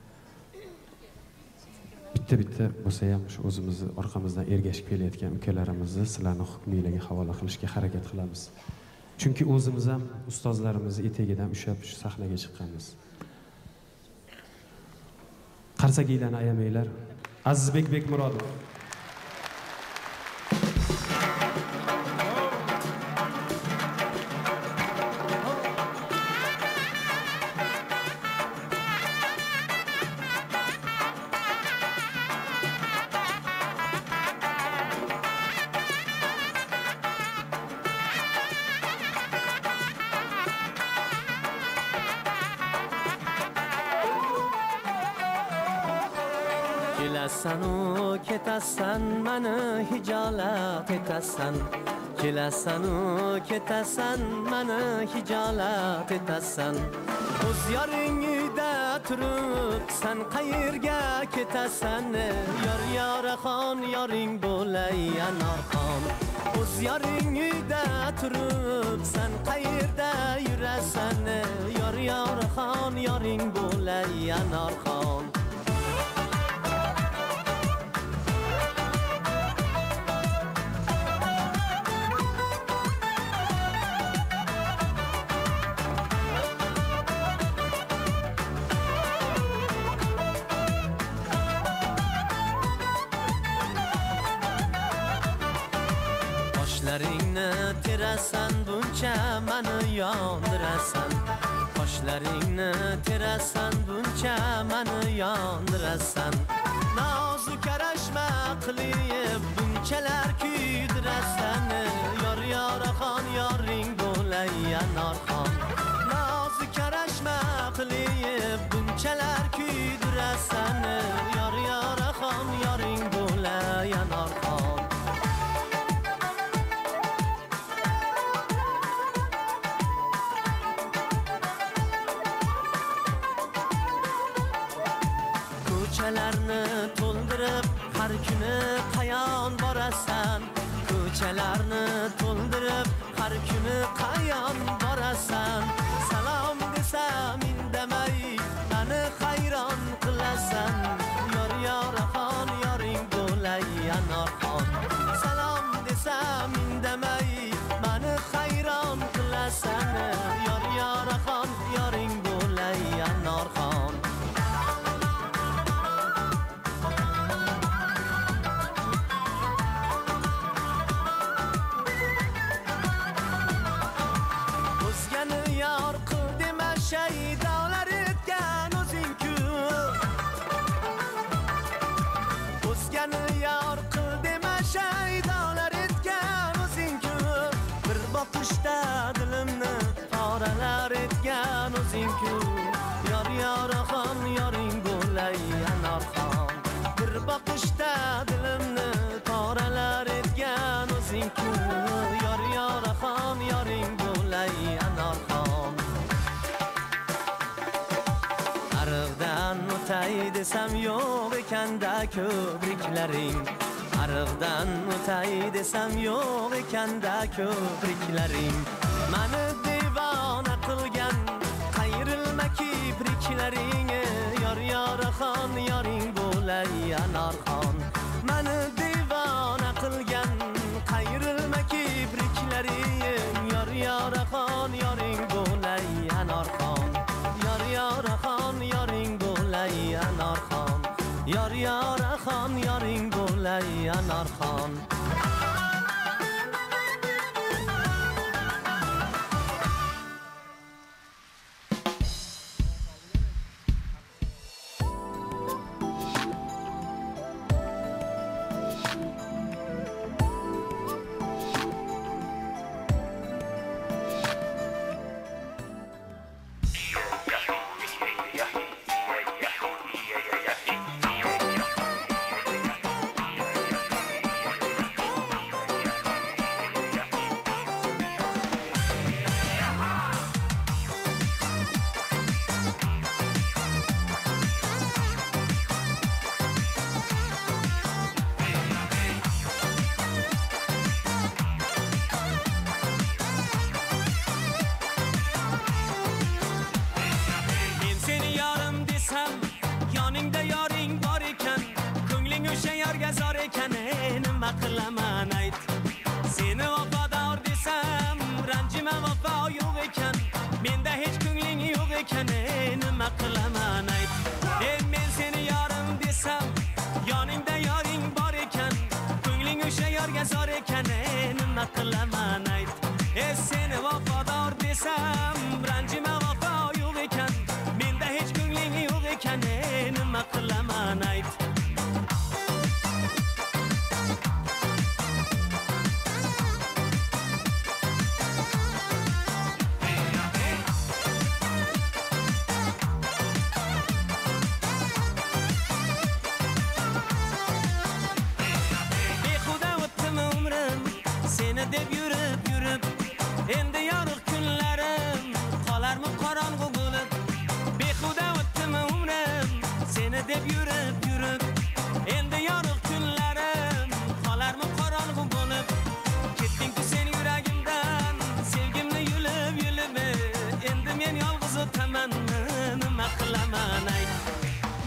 bitta-bitta bo'lsa ham shu o'zimizni orqamizdan ergashib kelayotgan ukalarimizni sizlarning hukmingizga havola qilishga harakat qilamiz. Chunki o'zimiz ham ustozlarimizni etagidan ushlab shu sahnaga chiqqanmiz. Qarsagiylarni ayamanglar. Azizbek Bekmurodov. Kelasanu ketasan mani hijolat etasan Kelasanu ketasan mani hijolat etasan O'z yoring uyda turib san qayerga ketasan Yor yoraxon yoring bo'lay anorxon O'z yoring uyda turib san qayerda yurasan Yor yoraxon yoring bo'lay anorxon Qoshlaringni terasan buncha mani yondirasan Qoshlaringni terasan buncha mani yondirasan Nozu karashma qilib bunchalar kuydirasan Yor yoraxon yoring bo'lay anorxon Nozu karashma qilib bunchalar kuydirasan Yor yoraxon yoring bo'lay anorxon Ko'chalarni to'ldirib har kuni qayon borasan Ko'chalarni to'ldirib har kuni qayon borasan Salom desam indamay mani hayron qilasan Yor yoraxon yoring bo'lay anorxon Salom desam indamay mani hayron qilasan Yor yoraxon yoring bo'lay anorxon Shaydolar etgan o'zing-ku O'zgani yor qil dema shaydolar etgan o'zing-ku Bir boqishda dilimni poralar etgan o'zing-ku Yor yoraxon yoring bo'lay anorxon Bir boqishda dilimni poralar etgan o'zing-ku Yor yoraxon yoring bo'lay anorxon Arig'dan o'tay desam yo'q ekanda ko'priklaring Arig'dan o'tay desam yo'q ekanda ko'priklaring Mani devona qilgan qayrilma kipriklaring Yor yoraxon yoring bo'lay anorxon Mani devona qilgan qayrilma kipriklaring Yor yoraxon yoring bo'lay anorxon Yor yoraxon yoring bo'lay anorxon Yor yoraxon yoring bo'lay anorxon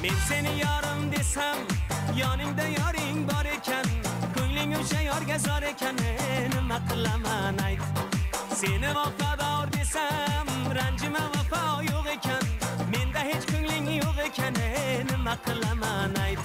Men seni yarim desam, yoningda yoring bor ekan, ko'ngling o'sha yorga zor ekan, nima qilaman ayt. Seni vafodor desam, ranjima vafo yo'q ekan, menda hech ko'ngling yo'q ekan, nima qilaman ayt.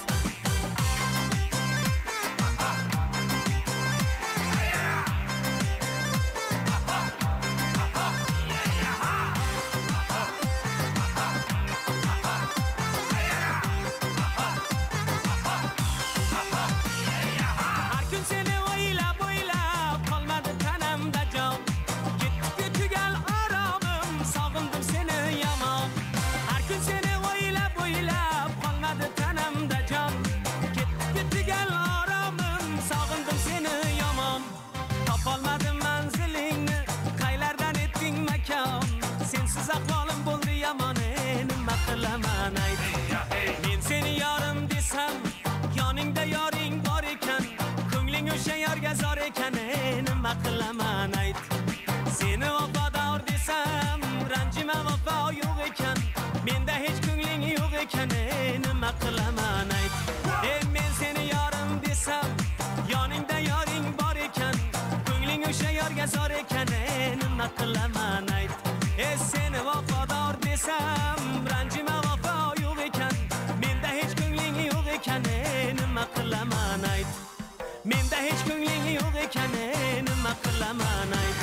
Men seni yarim desam, yoningda yoring bor ekan, ko'ngling o'sha yorga zor ekan, nima qilaman ayt. Seni vafodor desam, ranjima vafo yo'q ekan, menda hech ko'ngling yo'q ekan, nima qilaman ayt. Ey men seni yarim desam, yoningda yoring bor ekan, ko'ngling o'sha yorga zor ekan, nima qilaman ayt. Ey seni vafodor desam, ranjima vafo yo'q ekan, menda hech ko'ngling yo'q ekan, nima qilaman ayt. Menda hech ko'ngling yo'q ekan, nima qilaman ayt.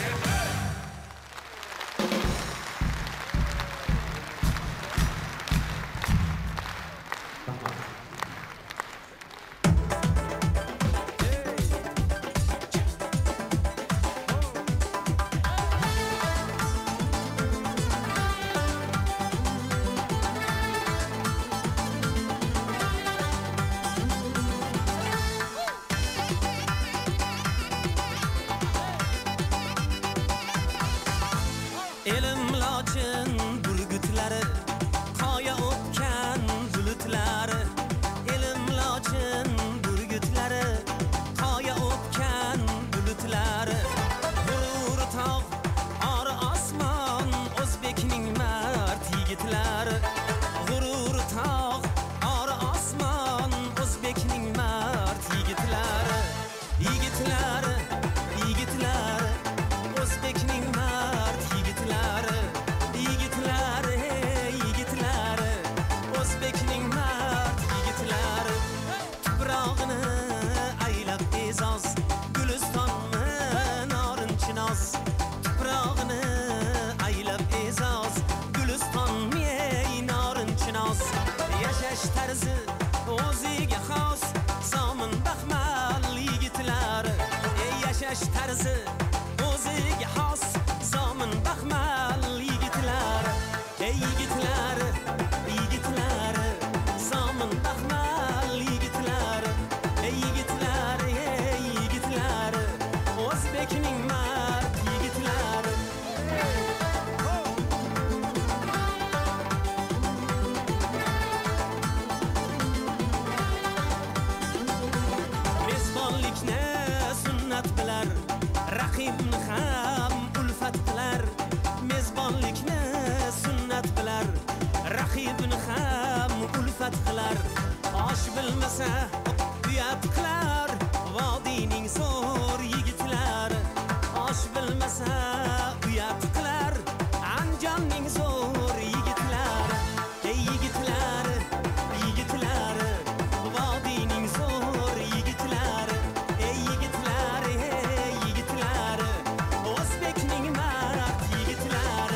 Elim lochin burgutlari, qoya o'tgan bulutlari. Elim lochin burgutlari, qoya o'tgan bulutlari. G'urur tog', ori osmon, o'zbekning mard yigitlari. G'urur tog', ori osmon, o'zbekning mard yigitlari. Yigitlari, yigitlari, o'zbekning mard yigitlari. Yigitlari, yigitlari, o'zbekning mard yigitlari. Tuprog'ini aylab e'zoz, gulistonmi norinchinoz. Tuprog'ini aylab e'zoz, gulistonmi norinchinoz. Yashash tarzi o'ziga xos, somin baxmal yigitlari. Yashash tarzi o'ziga xos, somin baxmal yigitlari. Ey yigitlari, yigitlari, somin baxmal yigitlari. Ey yigitlari, ey yigitlari, o'zbekning mard yigitlari. Mezbonlikni sunnat bilar, raqibni ham ulfat qilar. Mezbonlikni sunnat bilar, raqibni ham ulfat qilar. Osh bilmasa uyat qilar, vodiyning zo'r yigitlari. Osh bilmasa uyat qilar, Anjonning zo'r yigitlari. Ey yigitlari, yigitlari, vodiyning zo'r yigitlari. Ey yigitlari, ey yigitlari, o'zbekning mard yigitlari.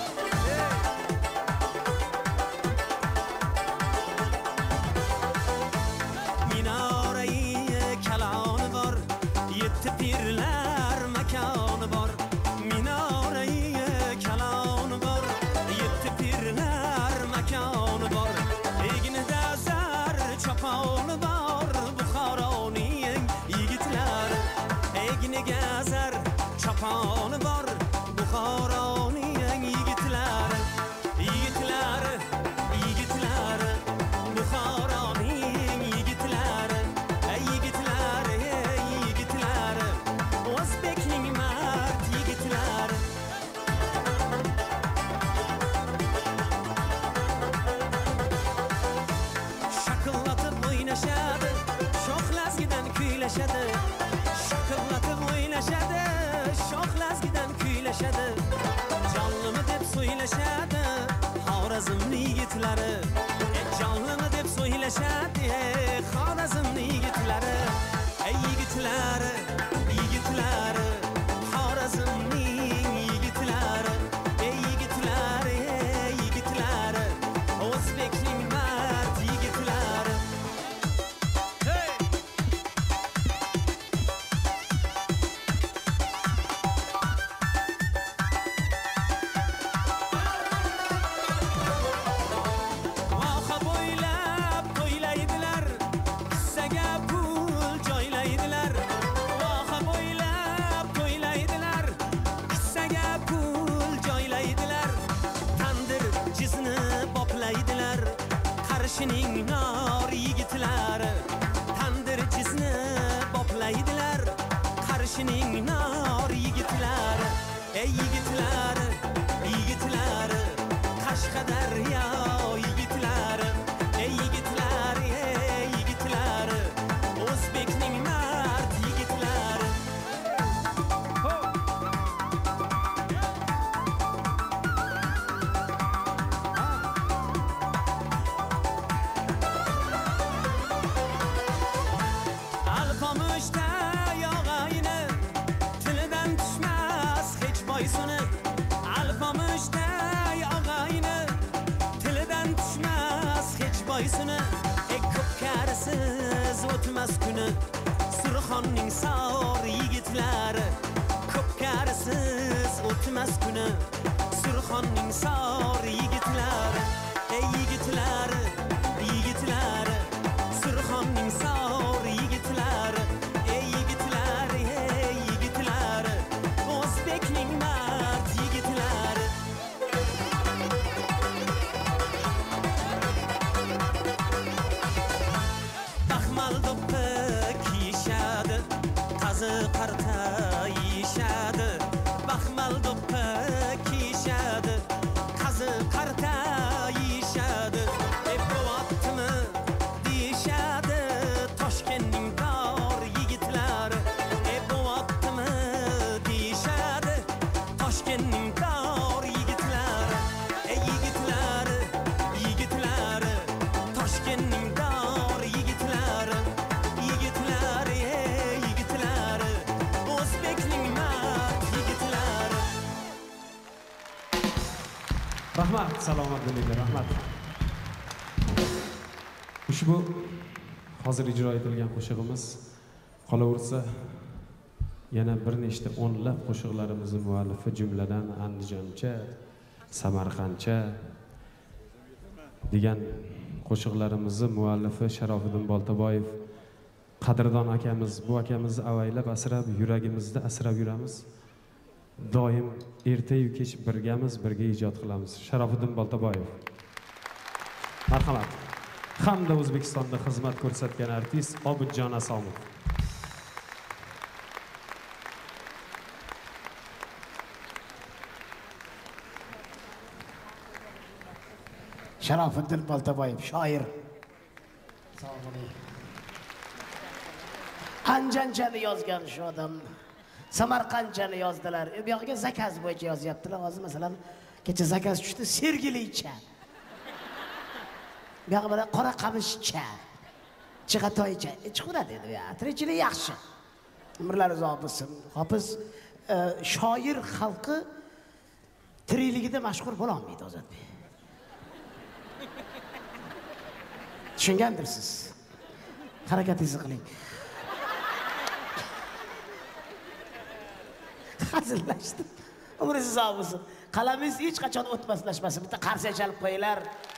Minorai kaloni bor, yetti pirlar makoni bor. Minorai kaloni bor, Xorazmli yigitlari jonlimi deb so'ylashadi Xorazmli yigitlari ey yigitlari yigitlari Xorazmning yigitlari ey yigitlari yigitlari O'zbekning mard yigitlari hey Voha bo'ylab to'ylaydilar kissaga pul joylaydilar Voha bo'ylab to'ylaydilar kissaga pul joylaydilar tandir jizni boplaydilar qarshining nor yigitlari tandir jizni boplaydilar qarshining nor yigitlari ey yigitlari yigitlari Qashqadaryo yigitlari ey yigitlari ey yigitlari O'zbekning mard yigitlari Alpomushda yog'ayni tilidan tushmas hech boysuni Alpomushda yog'ayni tilidan tushmas hech boysuni ey ko'pkarisiz o'tmas kuni Surxonning sor yigitlari ko'pkarisiz o'tmas kuni Surxonning sor yigitlari ey yigitlari yigitlari Surxonning sor yigitlari ey yigitlari ey yigitlari O'zbekning mard yigitlari Baxmal do'ppi kiyishadi qazi qarta yeyishadi Baxmal do'ppi kiyishadi qazi qarta yeyishadi ey bo'vaptimi deyishadi Toshkentning tor yigitlari ey bo'vaptimi deyishadi Toshkentning tor yigitlari ey yigitlari yigitlari Toshkentning tor yigitlari yigitlari ey yigitlari O'zbekning mard yigitlari Rahmat, salomat bo'linglar, rahmat. Ushbu hozir ijro etilgan qo'shig'imiz qolaversa yana bir nechta o'nlab qo'shiqlarimizni muallifi jumladan Andijoncha, Samarqandcha degan qo'shiqlarimizni muallifi Sharofiddin Boltaboyev qadrdon akamiz, bu akamizni avaylab asrab yuragimizda asrab yuramiz. Doim ertayu kech birgamiz, birga ijod qilamiz. Sharofiddin Boltaboyev. Marhamat. Hamda O'zbekistonda xizmat ko'rsatgan artist Obidjon Asomov. Sharofiddin Boltaboyev shoir. Anjanchani yozgan shu odam. Samarqandchani yozdilar. Bu yoqqa zakaz bo'yicha yozyaptilar. Hozir masalan kecha zakaz tushdi Sergilicha. Bu yoqqa mana qora qamishcha. Chig'atoycha. Chiquradi endi bu. Tirikchilik yaxshi. Umrlari uzoq bo'lsin. Hofiz shoir xalqi tirikligida mashhur bo'la olmaydi Ozodbek. Tushungandirsiz. Harakatingizni qiling. Hazillashdim. Umringiz uzoq bo'lsin. Qalamingiz hech qachon o'tmaslashmasin. Bitta qarsak chalib qo'yinglar.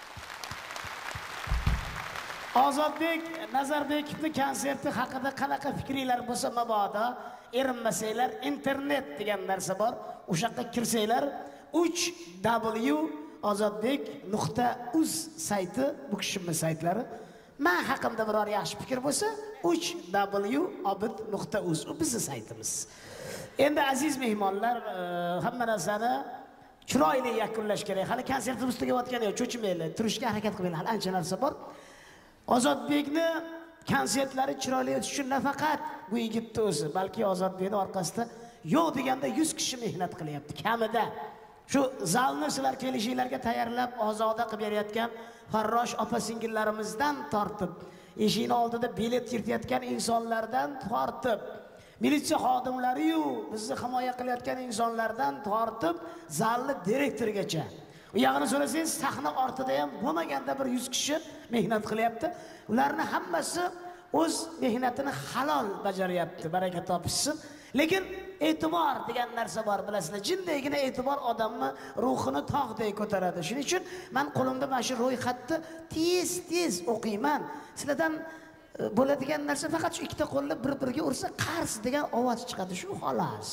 Ozodbek Nazarbekovning konserti haqida qanaqa fikringlar bo'lsa mabodo erinmasanglar, internet degan narsa bor. O'sha yerga kirsanglar uch w ozodbek nuqta uz sayti, bu kishimning saytlari. Men haqimda biror yaxshi fikr bo'lsa uch w obid nuqta uz, u bizning saytimiz. Endi aziz mehmonlar, hamma narsani chiroyli yakunlash kerak. Hali konsertimiz tugayotgani yo'q, cho'chimanglar, turishga harakat qilinglar. Hali ancha narsa bor. Ozodbekni konsertlari chiroyli o'tishi uchun nafaqat bu yigitni o'zi, balki Ozodbekning orqasida yo'q deganda yuz kishi mehnat qilyapti. Kamida Shu zalni sizlar kelishinglarga tayyorlab ozoda qilib berayotgan Farrosh opa singillarimizdan tortib, eshikning oldida bilet yirtayotgan insonlardan tortib, militsiya xodimlari-yu bizni himoya qilayotgan insonlardan tortib, zalni direktorigacha. U yog'ini so'rasangiz, sahna ortida ham bo'lmaganda bir yuz kishi mehnat qilyapti. Ularni hammasi o'z mehnatini halol bajaryapti, baraka topishsin. Lekin e'tibor degan narsa bor, bilasizlar. Jindaygina e'tibor odamni ruhini tog'dek ko'taradi. Shuning uchun men qo'limda mana shu ro'yxatni tez-tez o'qiyman. Sizlardan bo'ladigan narsa faqat shu ikkita qo'lni bir-biriga ursa qars degan ovoz chiqadi, shu xolos.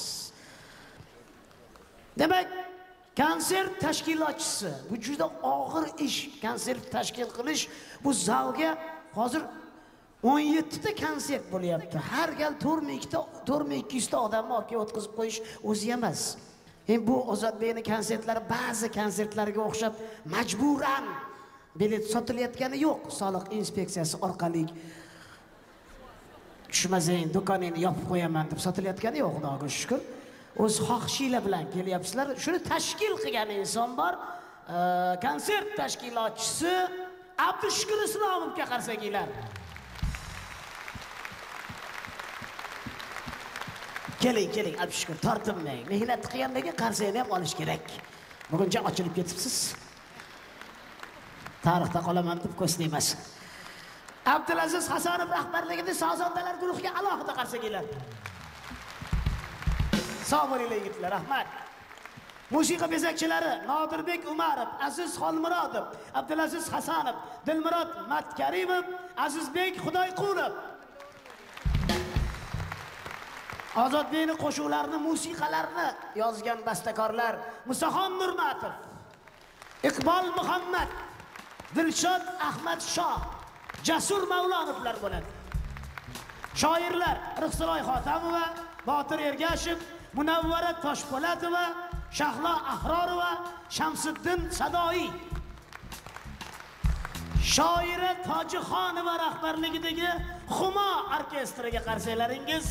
Demak, konsert tashkilotchisi bu juda og'ir ish. Konsert tashkil qilish, bu zalga hozir o'n yetti ta konsert bo'lyapti. Har gal to'rt ming ta, to'rt ming ikki yuz ta odamni olib o'tkazib qo'yish o'zi emas. Endi bu Ozodbekning konsertlari ba'zi konsertlarga o'xshab majburan bilet sotilayotgani yo'q. Soliq inspeksiyasi orqali tushmasang do'koningni yopib qo'yaman deb sotilayotgani yo'q, Xudoga shukr. O'z xohishinglar bilan kelyapsizlar. Shuni tashkil qilgan inson bor. Konsert tashkilotchisi Abdushukur Islomovga qarsakinglar. Keling, keling, Abdushukur, tortinmang. Mehnat qilgandagi qarsakni ham olish kerak. Buguncha ochilib ketibsiz. Tarixda qolaman deb ko'snaymas. Abdulaziz Hasanov rahbarligida sozandalar guruhiga alohida qarsakinglar. Sog' bo'linglar yigitlar, rahmat. Musiqa bezakchilari Nodirbek Umarov, Aziz Xolmurodov, Abdulaziz Hasanov, Dilmurod Matkarimov, Azizbek Xudoyqulov. Ozodbekning qo'shiqlarini, musiqalarini yozgan bastakorlar Musaxon Nurmatov, Iqbol Muhammad, Dilshod Ahmad Shoh, Jasur Mavlonovlar bo'ladi. Shoirlar Rixsiloy Xotamova, Botir Ergashev, Munavvara Toshpo'latova, Shahlo Ahrorova, Shamsiddin Sadoiy. Shoira Tojixonova rahbarligidagi Xumo orkestriga qarsalaringiz.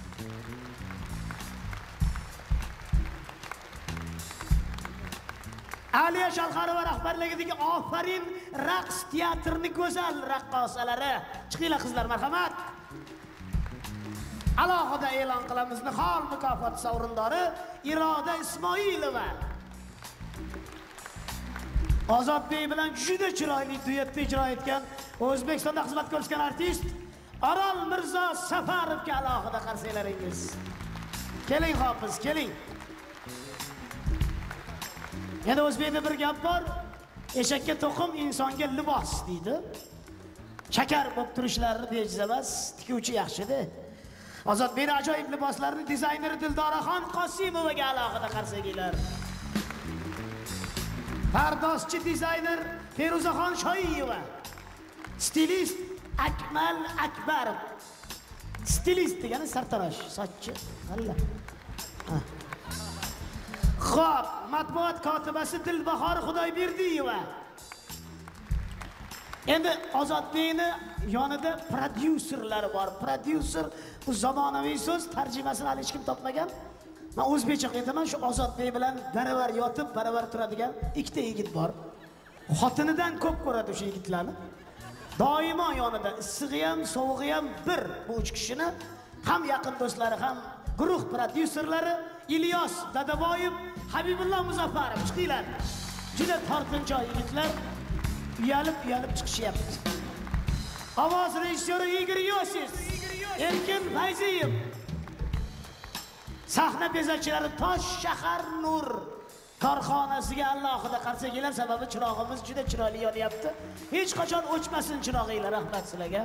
Aliya Shalxarova rahbarligidagi Ofarin raqs teatrining go'zal raqqosalari. Chiqinglar qizlar, marhamat. Alohida e'lon qilamiz, Nihol mukofoti sovrindori Iroda Ismoilova. Ozodbek bilan juda chiroyli duetda ijro etgan, O'zbekistonda xizmat ko'rsatgan artist Orol Mirzo Safarovga alohida qarsalaringiz. Keling hofiz, keling. Yana o'zbekda bir gap bor. Eshakka to'qim, insonga libos deydi. Shakar bo'lib turishlari bejiz emas, tikuvchi yaxshi-da. Ozodbekning ajoyib liboslarini dizayneri Dildoraxon Qosimovaga alohida qarsakinglar. Pardozchi dizayner Feruzaxon Shoiyeva. Stilist Akmal Akbarov. Stilist degani sartarosh, sochchi. Qalla. Xo'p, matbuot kotibasi Dilbahor Xudoyberdiyeva. Endi Ozodbekning yonida prodyuserlari bor. Prodyuser bu zamonaviy so'z, tarjimasini hali hech kim topmagan. Men o'zbekcha aytaman, shu Ozodbek bilan baravar yotib, baravar turadigan ikkita yigit bor. Xotinidan ko'p ko'radi o'sha yigitlarni. Doimo yonida, issig'i ham, sovug'i ham bir. Bu uch kishini ham yaqin do'stlari, ham guruh prodyuserlari İlyos Dadaboyev, Habibulloh Muzaffarov. Chiqinglar. Juda tortinchoq yigitlar. Uyalib-uyalib chiqishyapti. Ovoz rejissyori Igor Yosif, Erkin Fayziyev. Sahna bezakchilari Tosh shahar Nur korxonasiga alohida qarsakinglar, sababi chirog'imiz juda chiroyli yonyapti. Hech qachon o'chmasin chirog'inglar, rahmat sizlarga.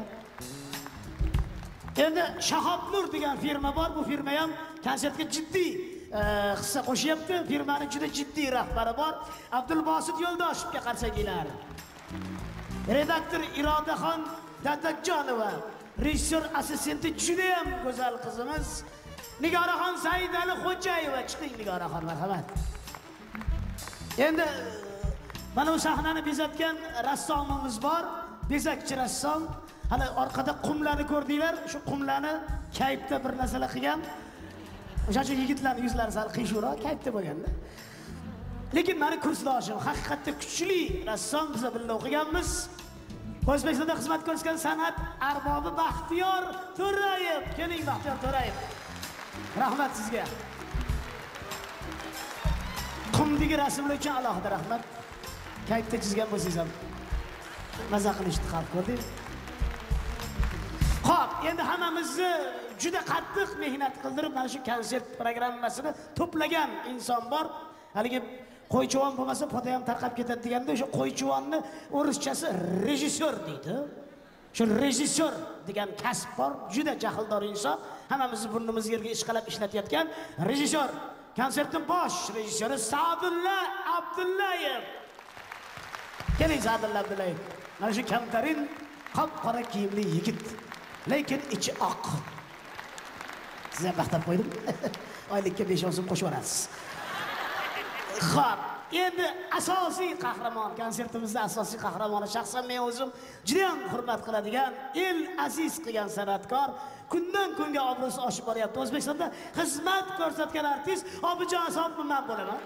Endi Shahob Nur degan firma bor. Bu firma ham konsertga jiddiy hissa qo'shyapti. Firmaning juda jiddiy rahbari bor. Abdulbosit Yo'ldoshevga qarsakinglar. Redaktor Irodaxon Dadakjonova, rejissor assistenti juda ham go'zal qizimiz Nigoraxon Saidali Xo'jayeva. Chiqing Nigoraxon, marhamat. Endi mana bu sahnani bezatgan rassomimiz bor, bezakchi rassom. Hali orqada qumlarni ko'rdinglar, shu qumlarni kayfda bir narsalar qilgan. O'sha yigitlarning yuzlari sal qiyshuvroq, kayfda bo'lganda. Lekin meni kursdoshim haqiqatda kuchli rassom biza birga o'qiganmiz. O'zbekistonda xizmat ko'rsatgan san'at arbobi Baxtiyor To'rayev. Keling Baxtiyor To'rayev. Rahmat sizga. Qumdagi rasmlar uchun alohida rahmat. Kaytda chizgan bo'lsangiz ham maza qilishni xalq ko'rdingiz. Xo'p, endi hammamizni juda qattiq mehnat qildirib mana shu konsert programmasini to'plagan inson bor. Haligi qo'ychivon bo'lmasa poda ham tarqab ketadi deganda o'sha qo'ychivonni o'rischasi rejissyor deydi. Shu rejissyor degan kasb bor, juda jahldor inson. Hammamizni burnimizni yerga ishqalab ishlatayotgan rejissyor. Konsertning bosh rejissyori Sa'dulla Abdullayev. Keling Sa'dulla Abdullayev. Mana shu kamtarin qop-qora kiyimli yigit, lekin ichi oq. Sizga maqtab qo'ydim. Oylikka besh o'n so'm qo'shib olasiz. Xo'p, endi asosiy qahramon, konsertimizda asosiy qahramoni shaxsan men o'zim juda ham hurmat qiladigan, el aziz qilgan san'atkor, kundan kunga obro'si oshib boryapti. O'zbekistonda xizmat ko'rsatgan artist Obijon Asobov men bo'laman.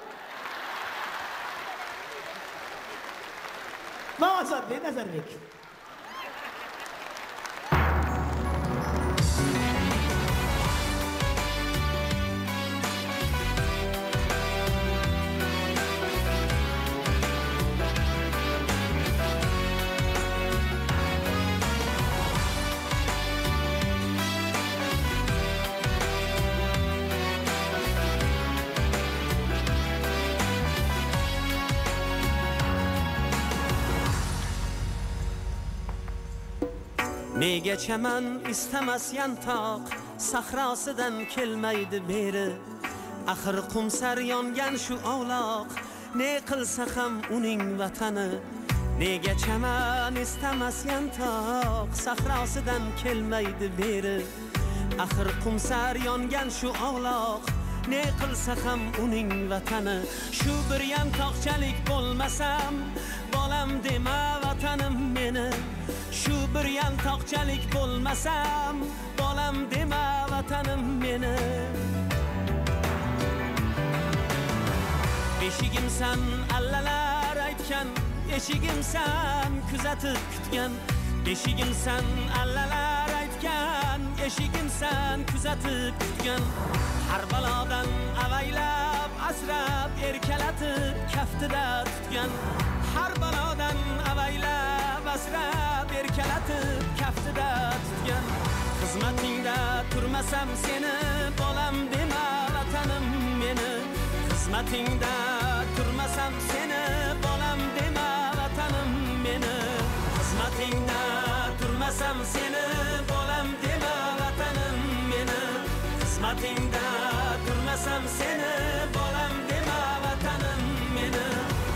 Nazarbek, Nazarbek. Nega chaman istamas yantoq sahrosidan kelmaydi beri, axir qumsar yongan shu ovloq ne qilsa ham uning vatani. Nega chaman istamas yantoq sahrosidan kelmaydi beri, axir qumsar yongan shu ovloq ne qilsa ham uning vatani. Shu bir yantoqchalik bo'lmasam bolam dema vatanim meni. Shu bir yantoqchalik bo'lmasam bolam dema vatanim meni. Eshigimsan allalar aytgan, eshigimsan kuzatib kutgan. Eshigimsan allalar aytgan, eshigimsan kuzatib kutgan. Har balodan avaylab asrab erkalatib kaftida tutgan. Har balodan avaylab asrab erkalatib kaftida tutgan. Xizmatingda turmasam seni bolam dema vatanim meni. Xizmatingda turmasam seni bolam dema vatanim meni. Xizmatingda turmasam seni bolam dema vatanim meni. Xizmatingda turmasam seni bolam dema vatanim meni.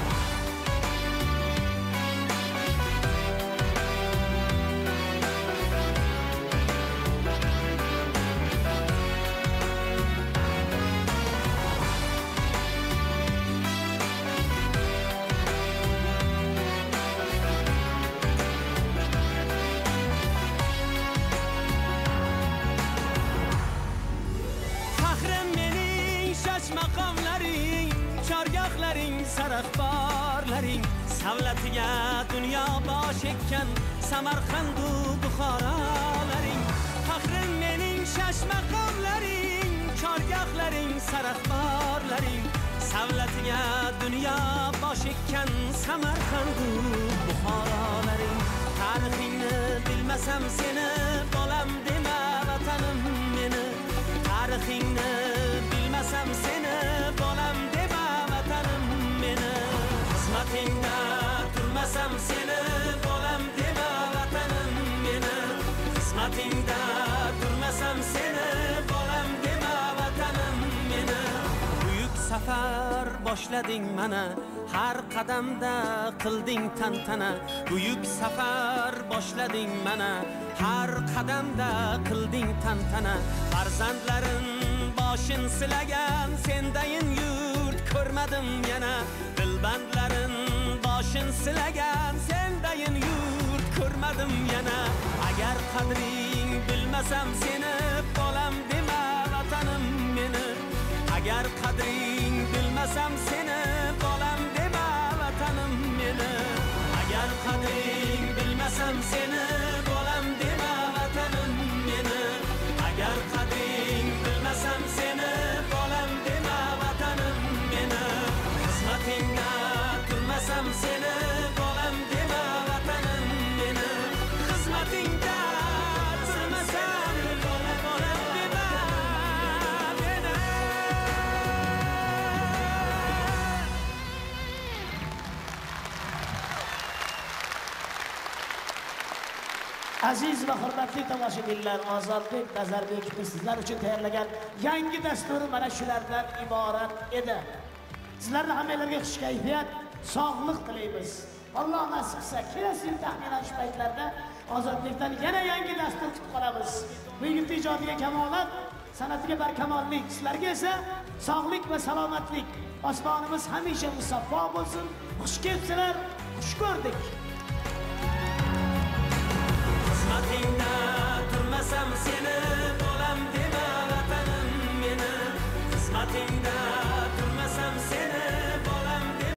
Maqomlaring, chorgohlaring, saraxborlaring, savlatiga dunyo bosh ekkan Samarqand u Buxorolaring. Faxrim mening shash maqomlaring, chorgohlaring, saraxborlaring, savlatiga dunyo bosh ekkan Samarqand u Buxorolaring. Tarixingni bilmasam seni bolam dema vatanim meni. Tarixingni bilmasam seni bolam dema vatanim meni. Xizmatingda turmasam seni bolam dema vatanim meni. Xizmatingda turmasam seni bolam dema vatanim meni. Buyuk safar boshlading mana, har qadamda qilding tantana. Buyuk safar boshlading mana, har qadamda qilding tantana. Farzandlarim boshim silagan sendayin yurt ko'rmadim yana. Dilbandlarim boshim silagan sendayin yurt ko'rmadim yana. Agar qadring bilmasam seni bolam dema vatanim meni. Agar qadring bilmasam seni bolam Aziz va hurmatli tomoshabinlar, Ozodbek Nazarbekov sizlar uchun tayyorlagan yangi dasturi mana shulardan iborat edi. Sizlarning hammangizga xush kayfiyat, sog'lik tilaymiz. Alloh nasib qilsa, kelasi yil taxminan shu paytlarda Ozodbekdan yana yangi dastur kutib qolamiz. Bu yigitning ijodiga kamolat, san'atiga barkamollik, sizlarga esa sog'lik va salomatlik. Osmonimiz hamisha musaffo bo'lsin. Xush kelibsizlar, xush ko'rdik. Xizmatingda turmasam sen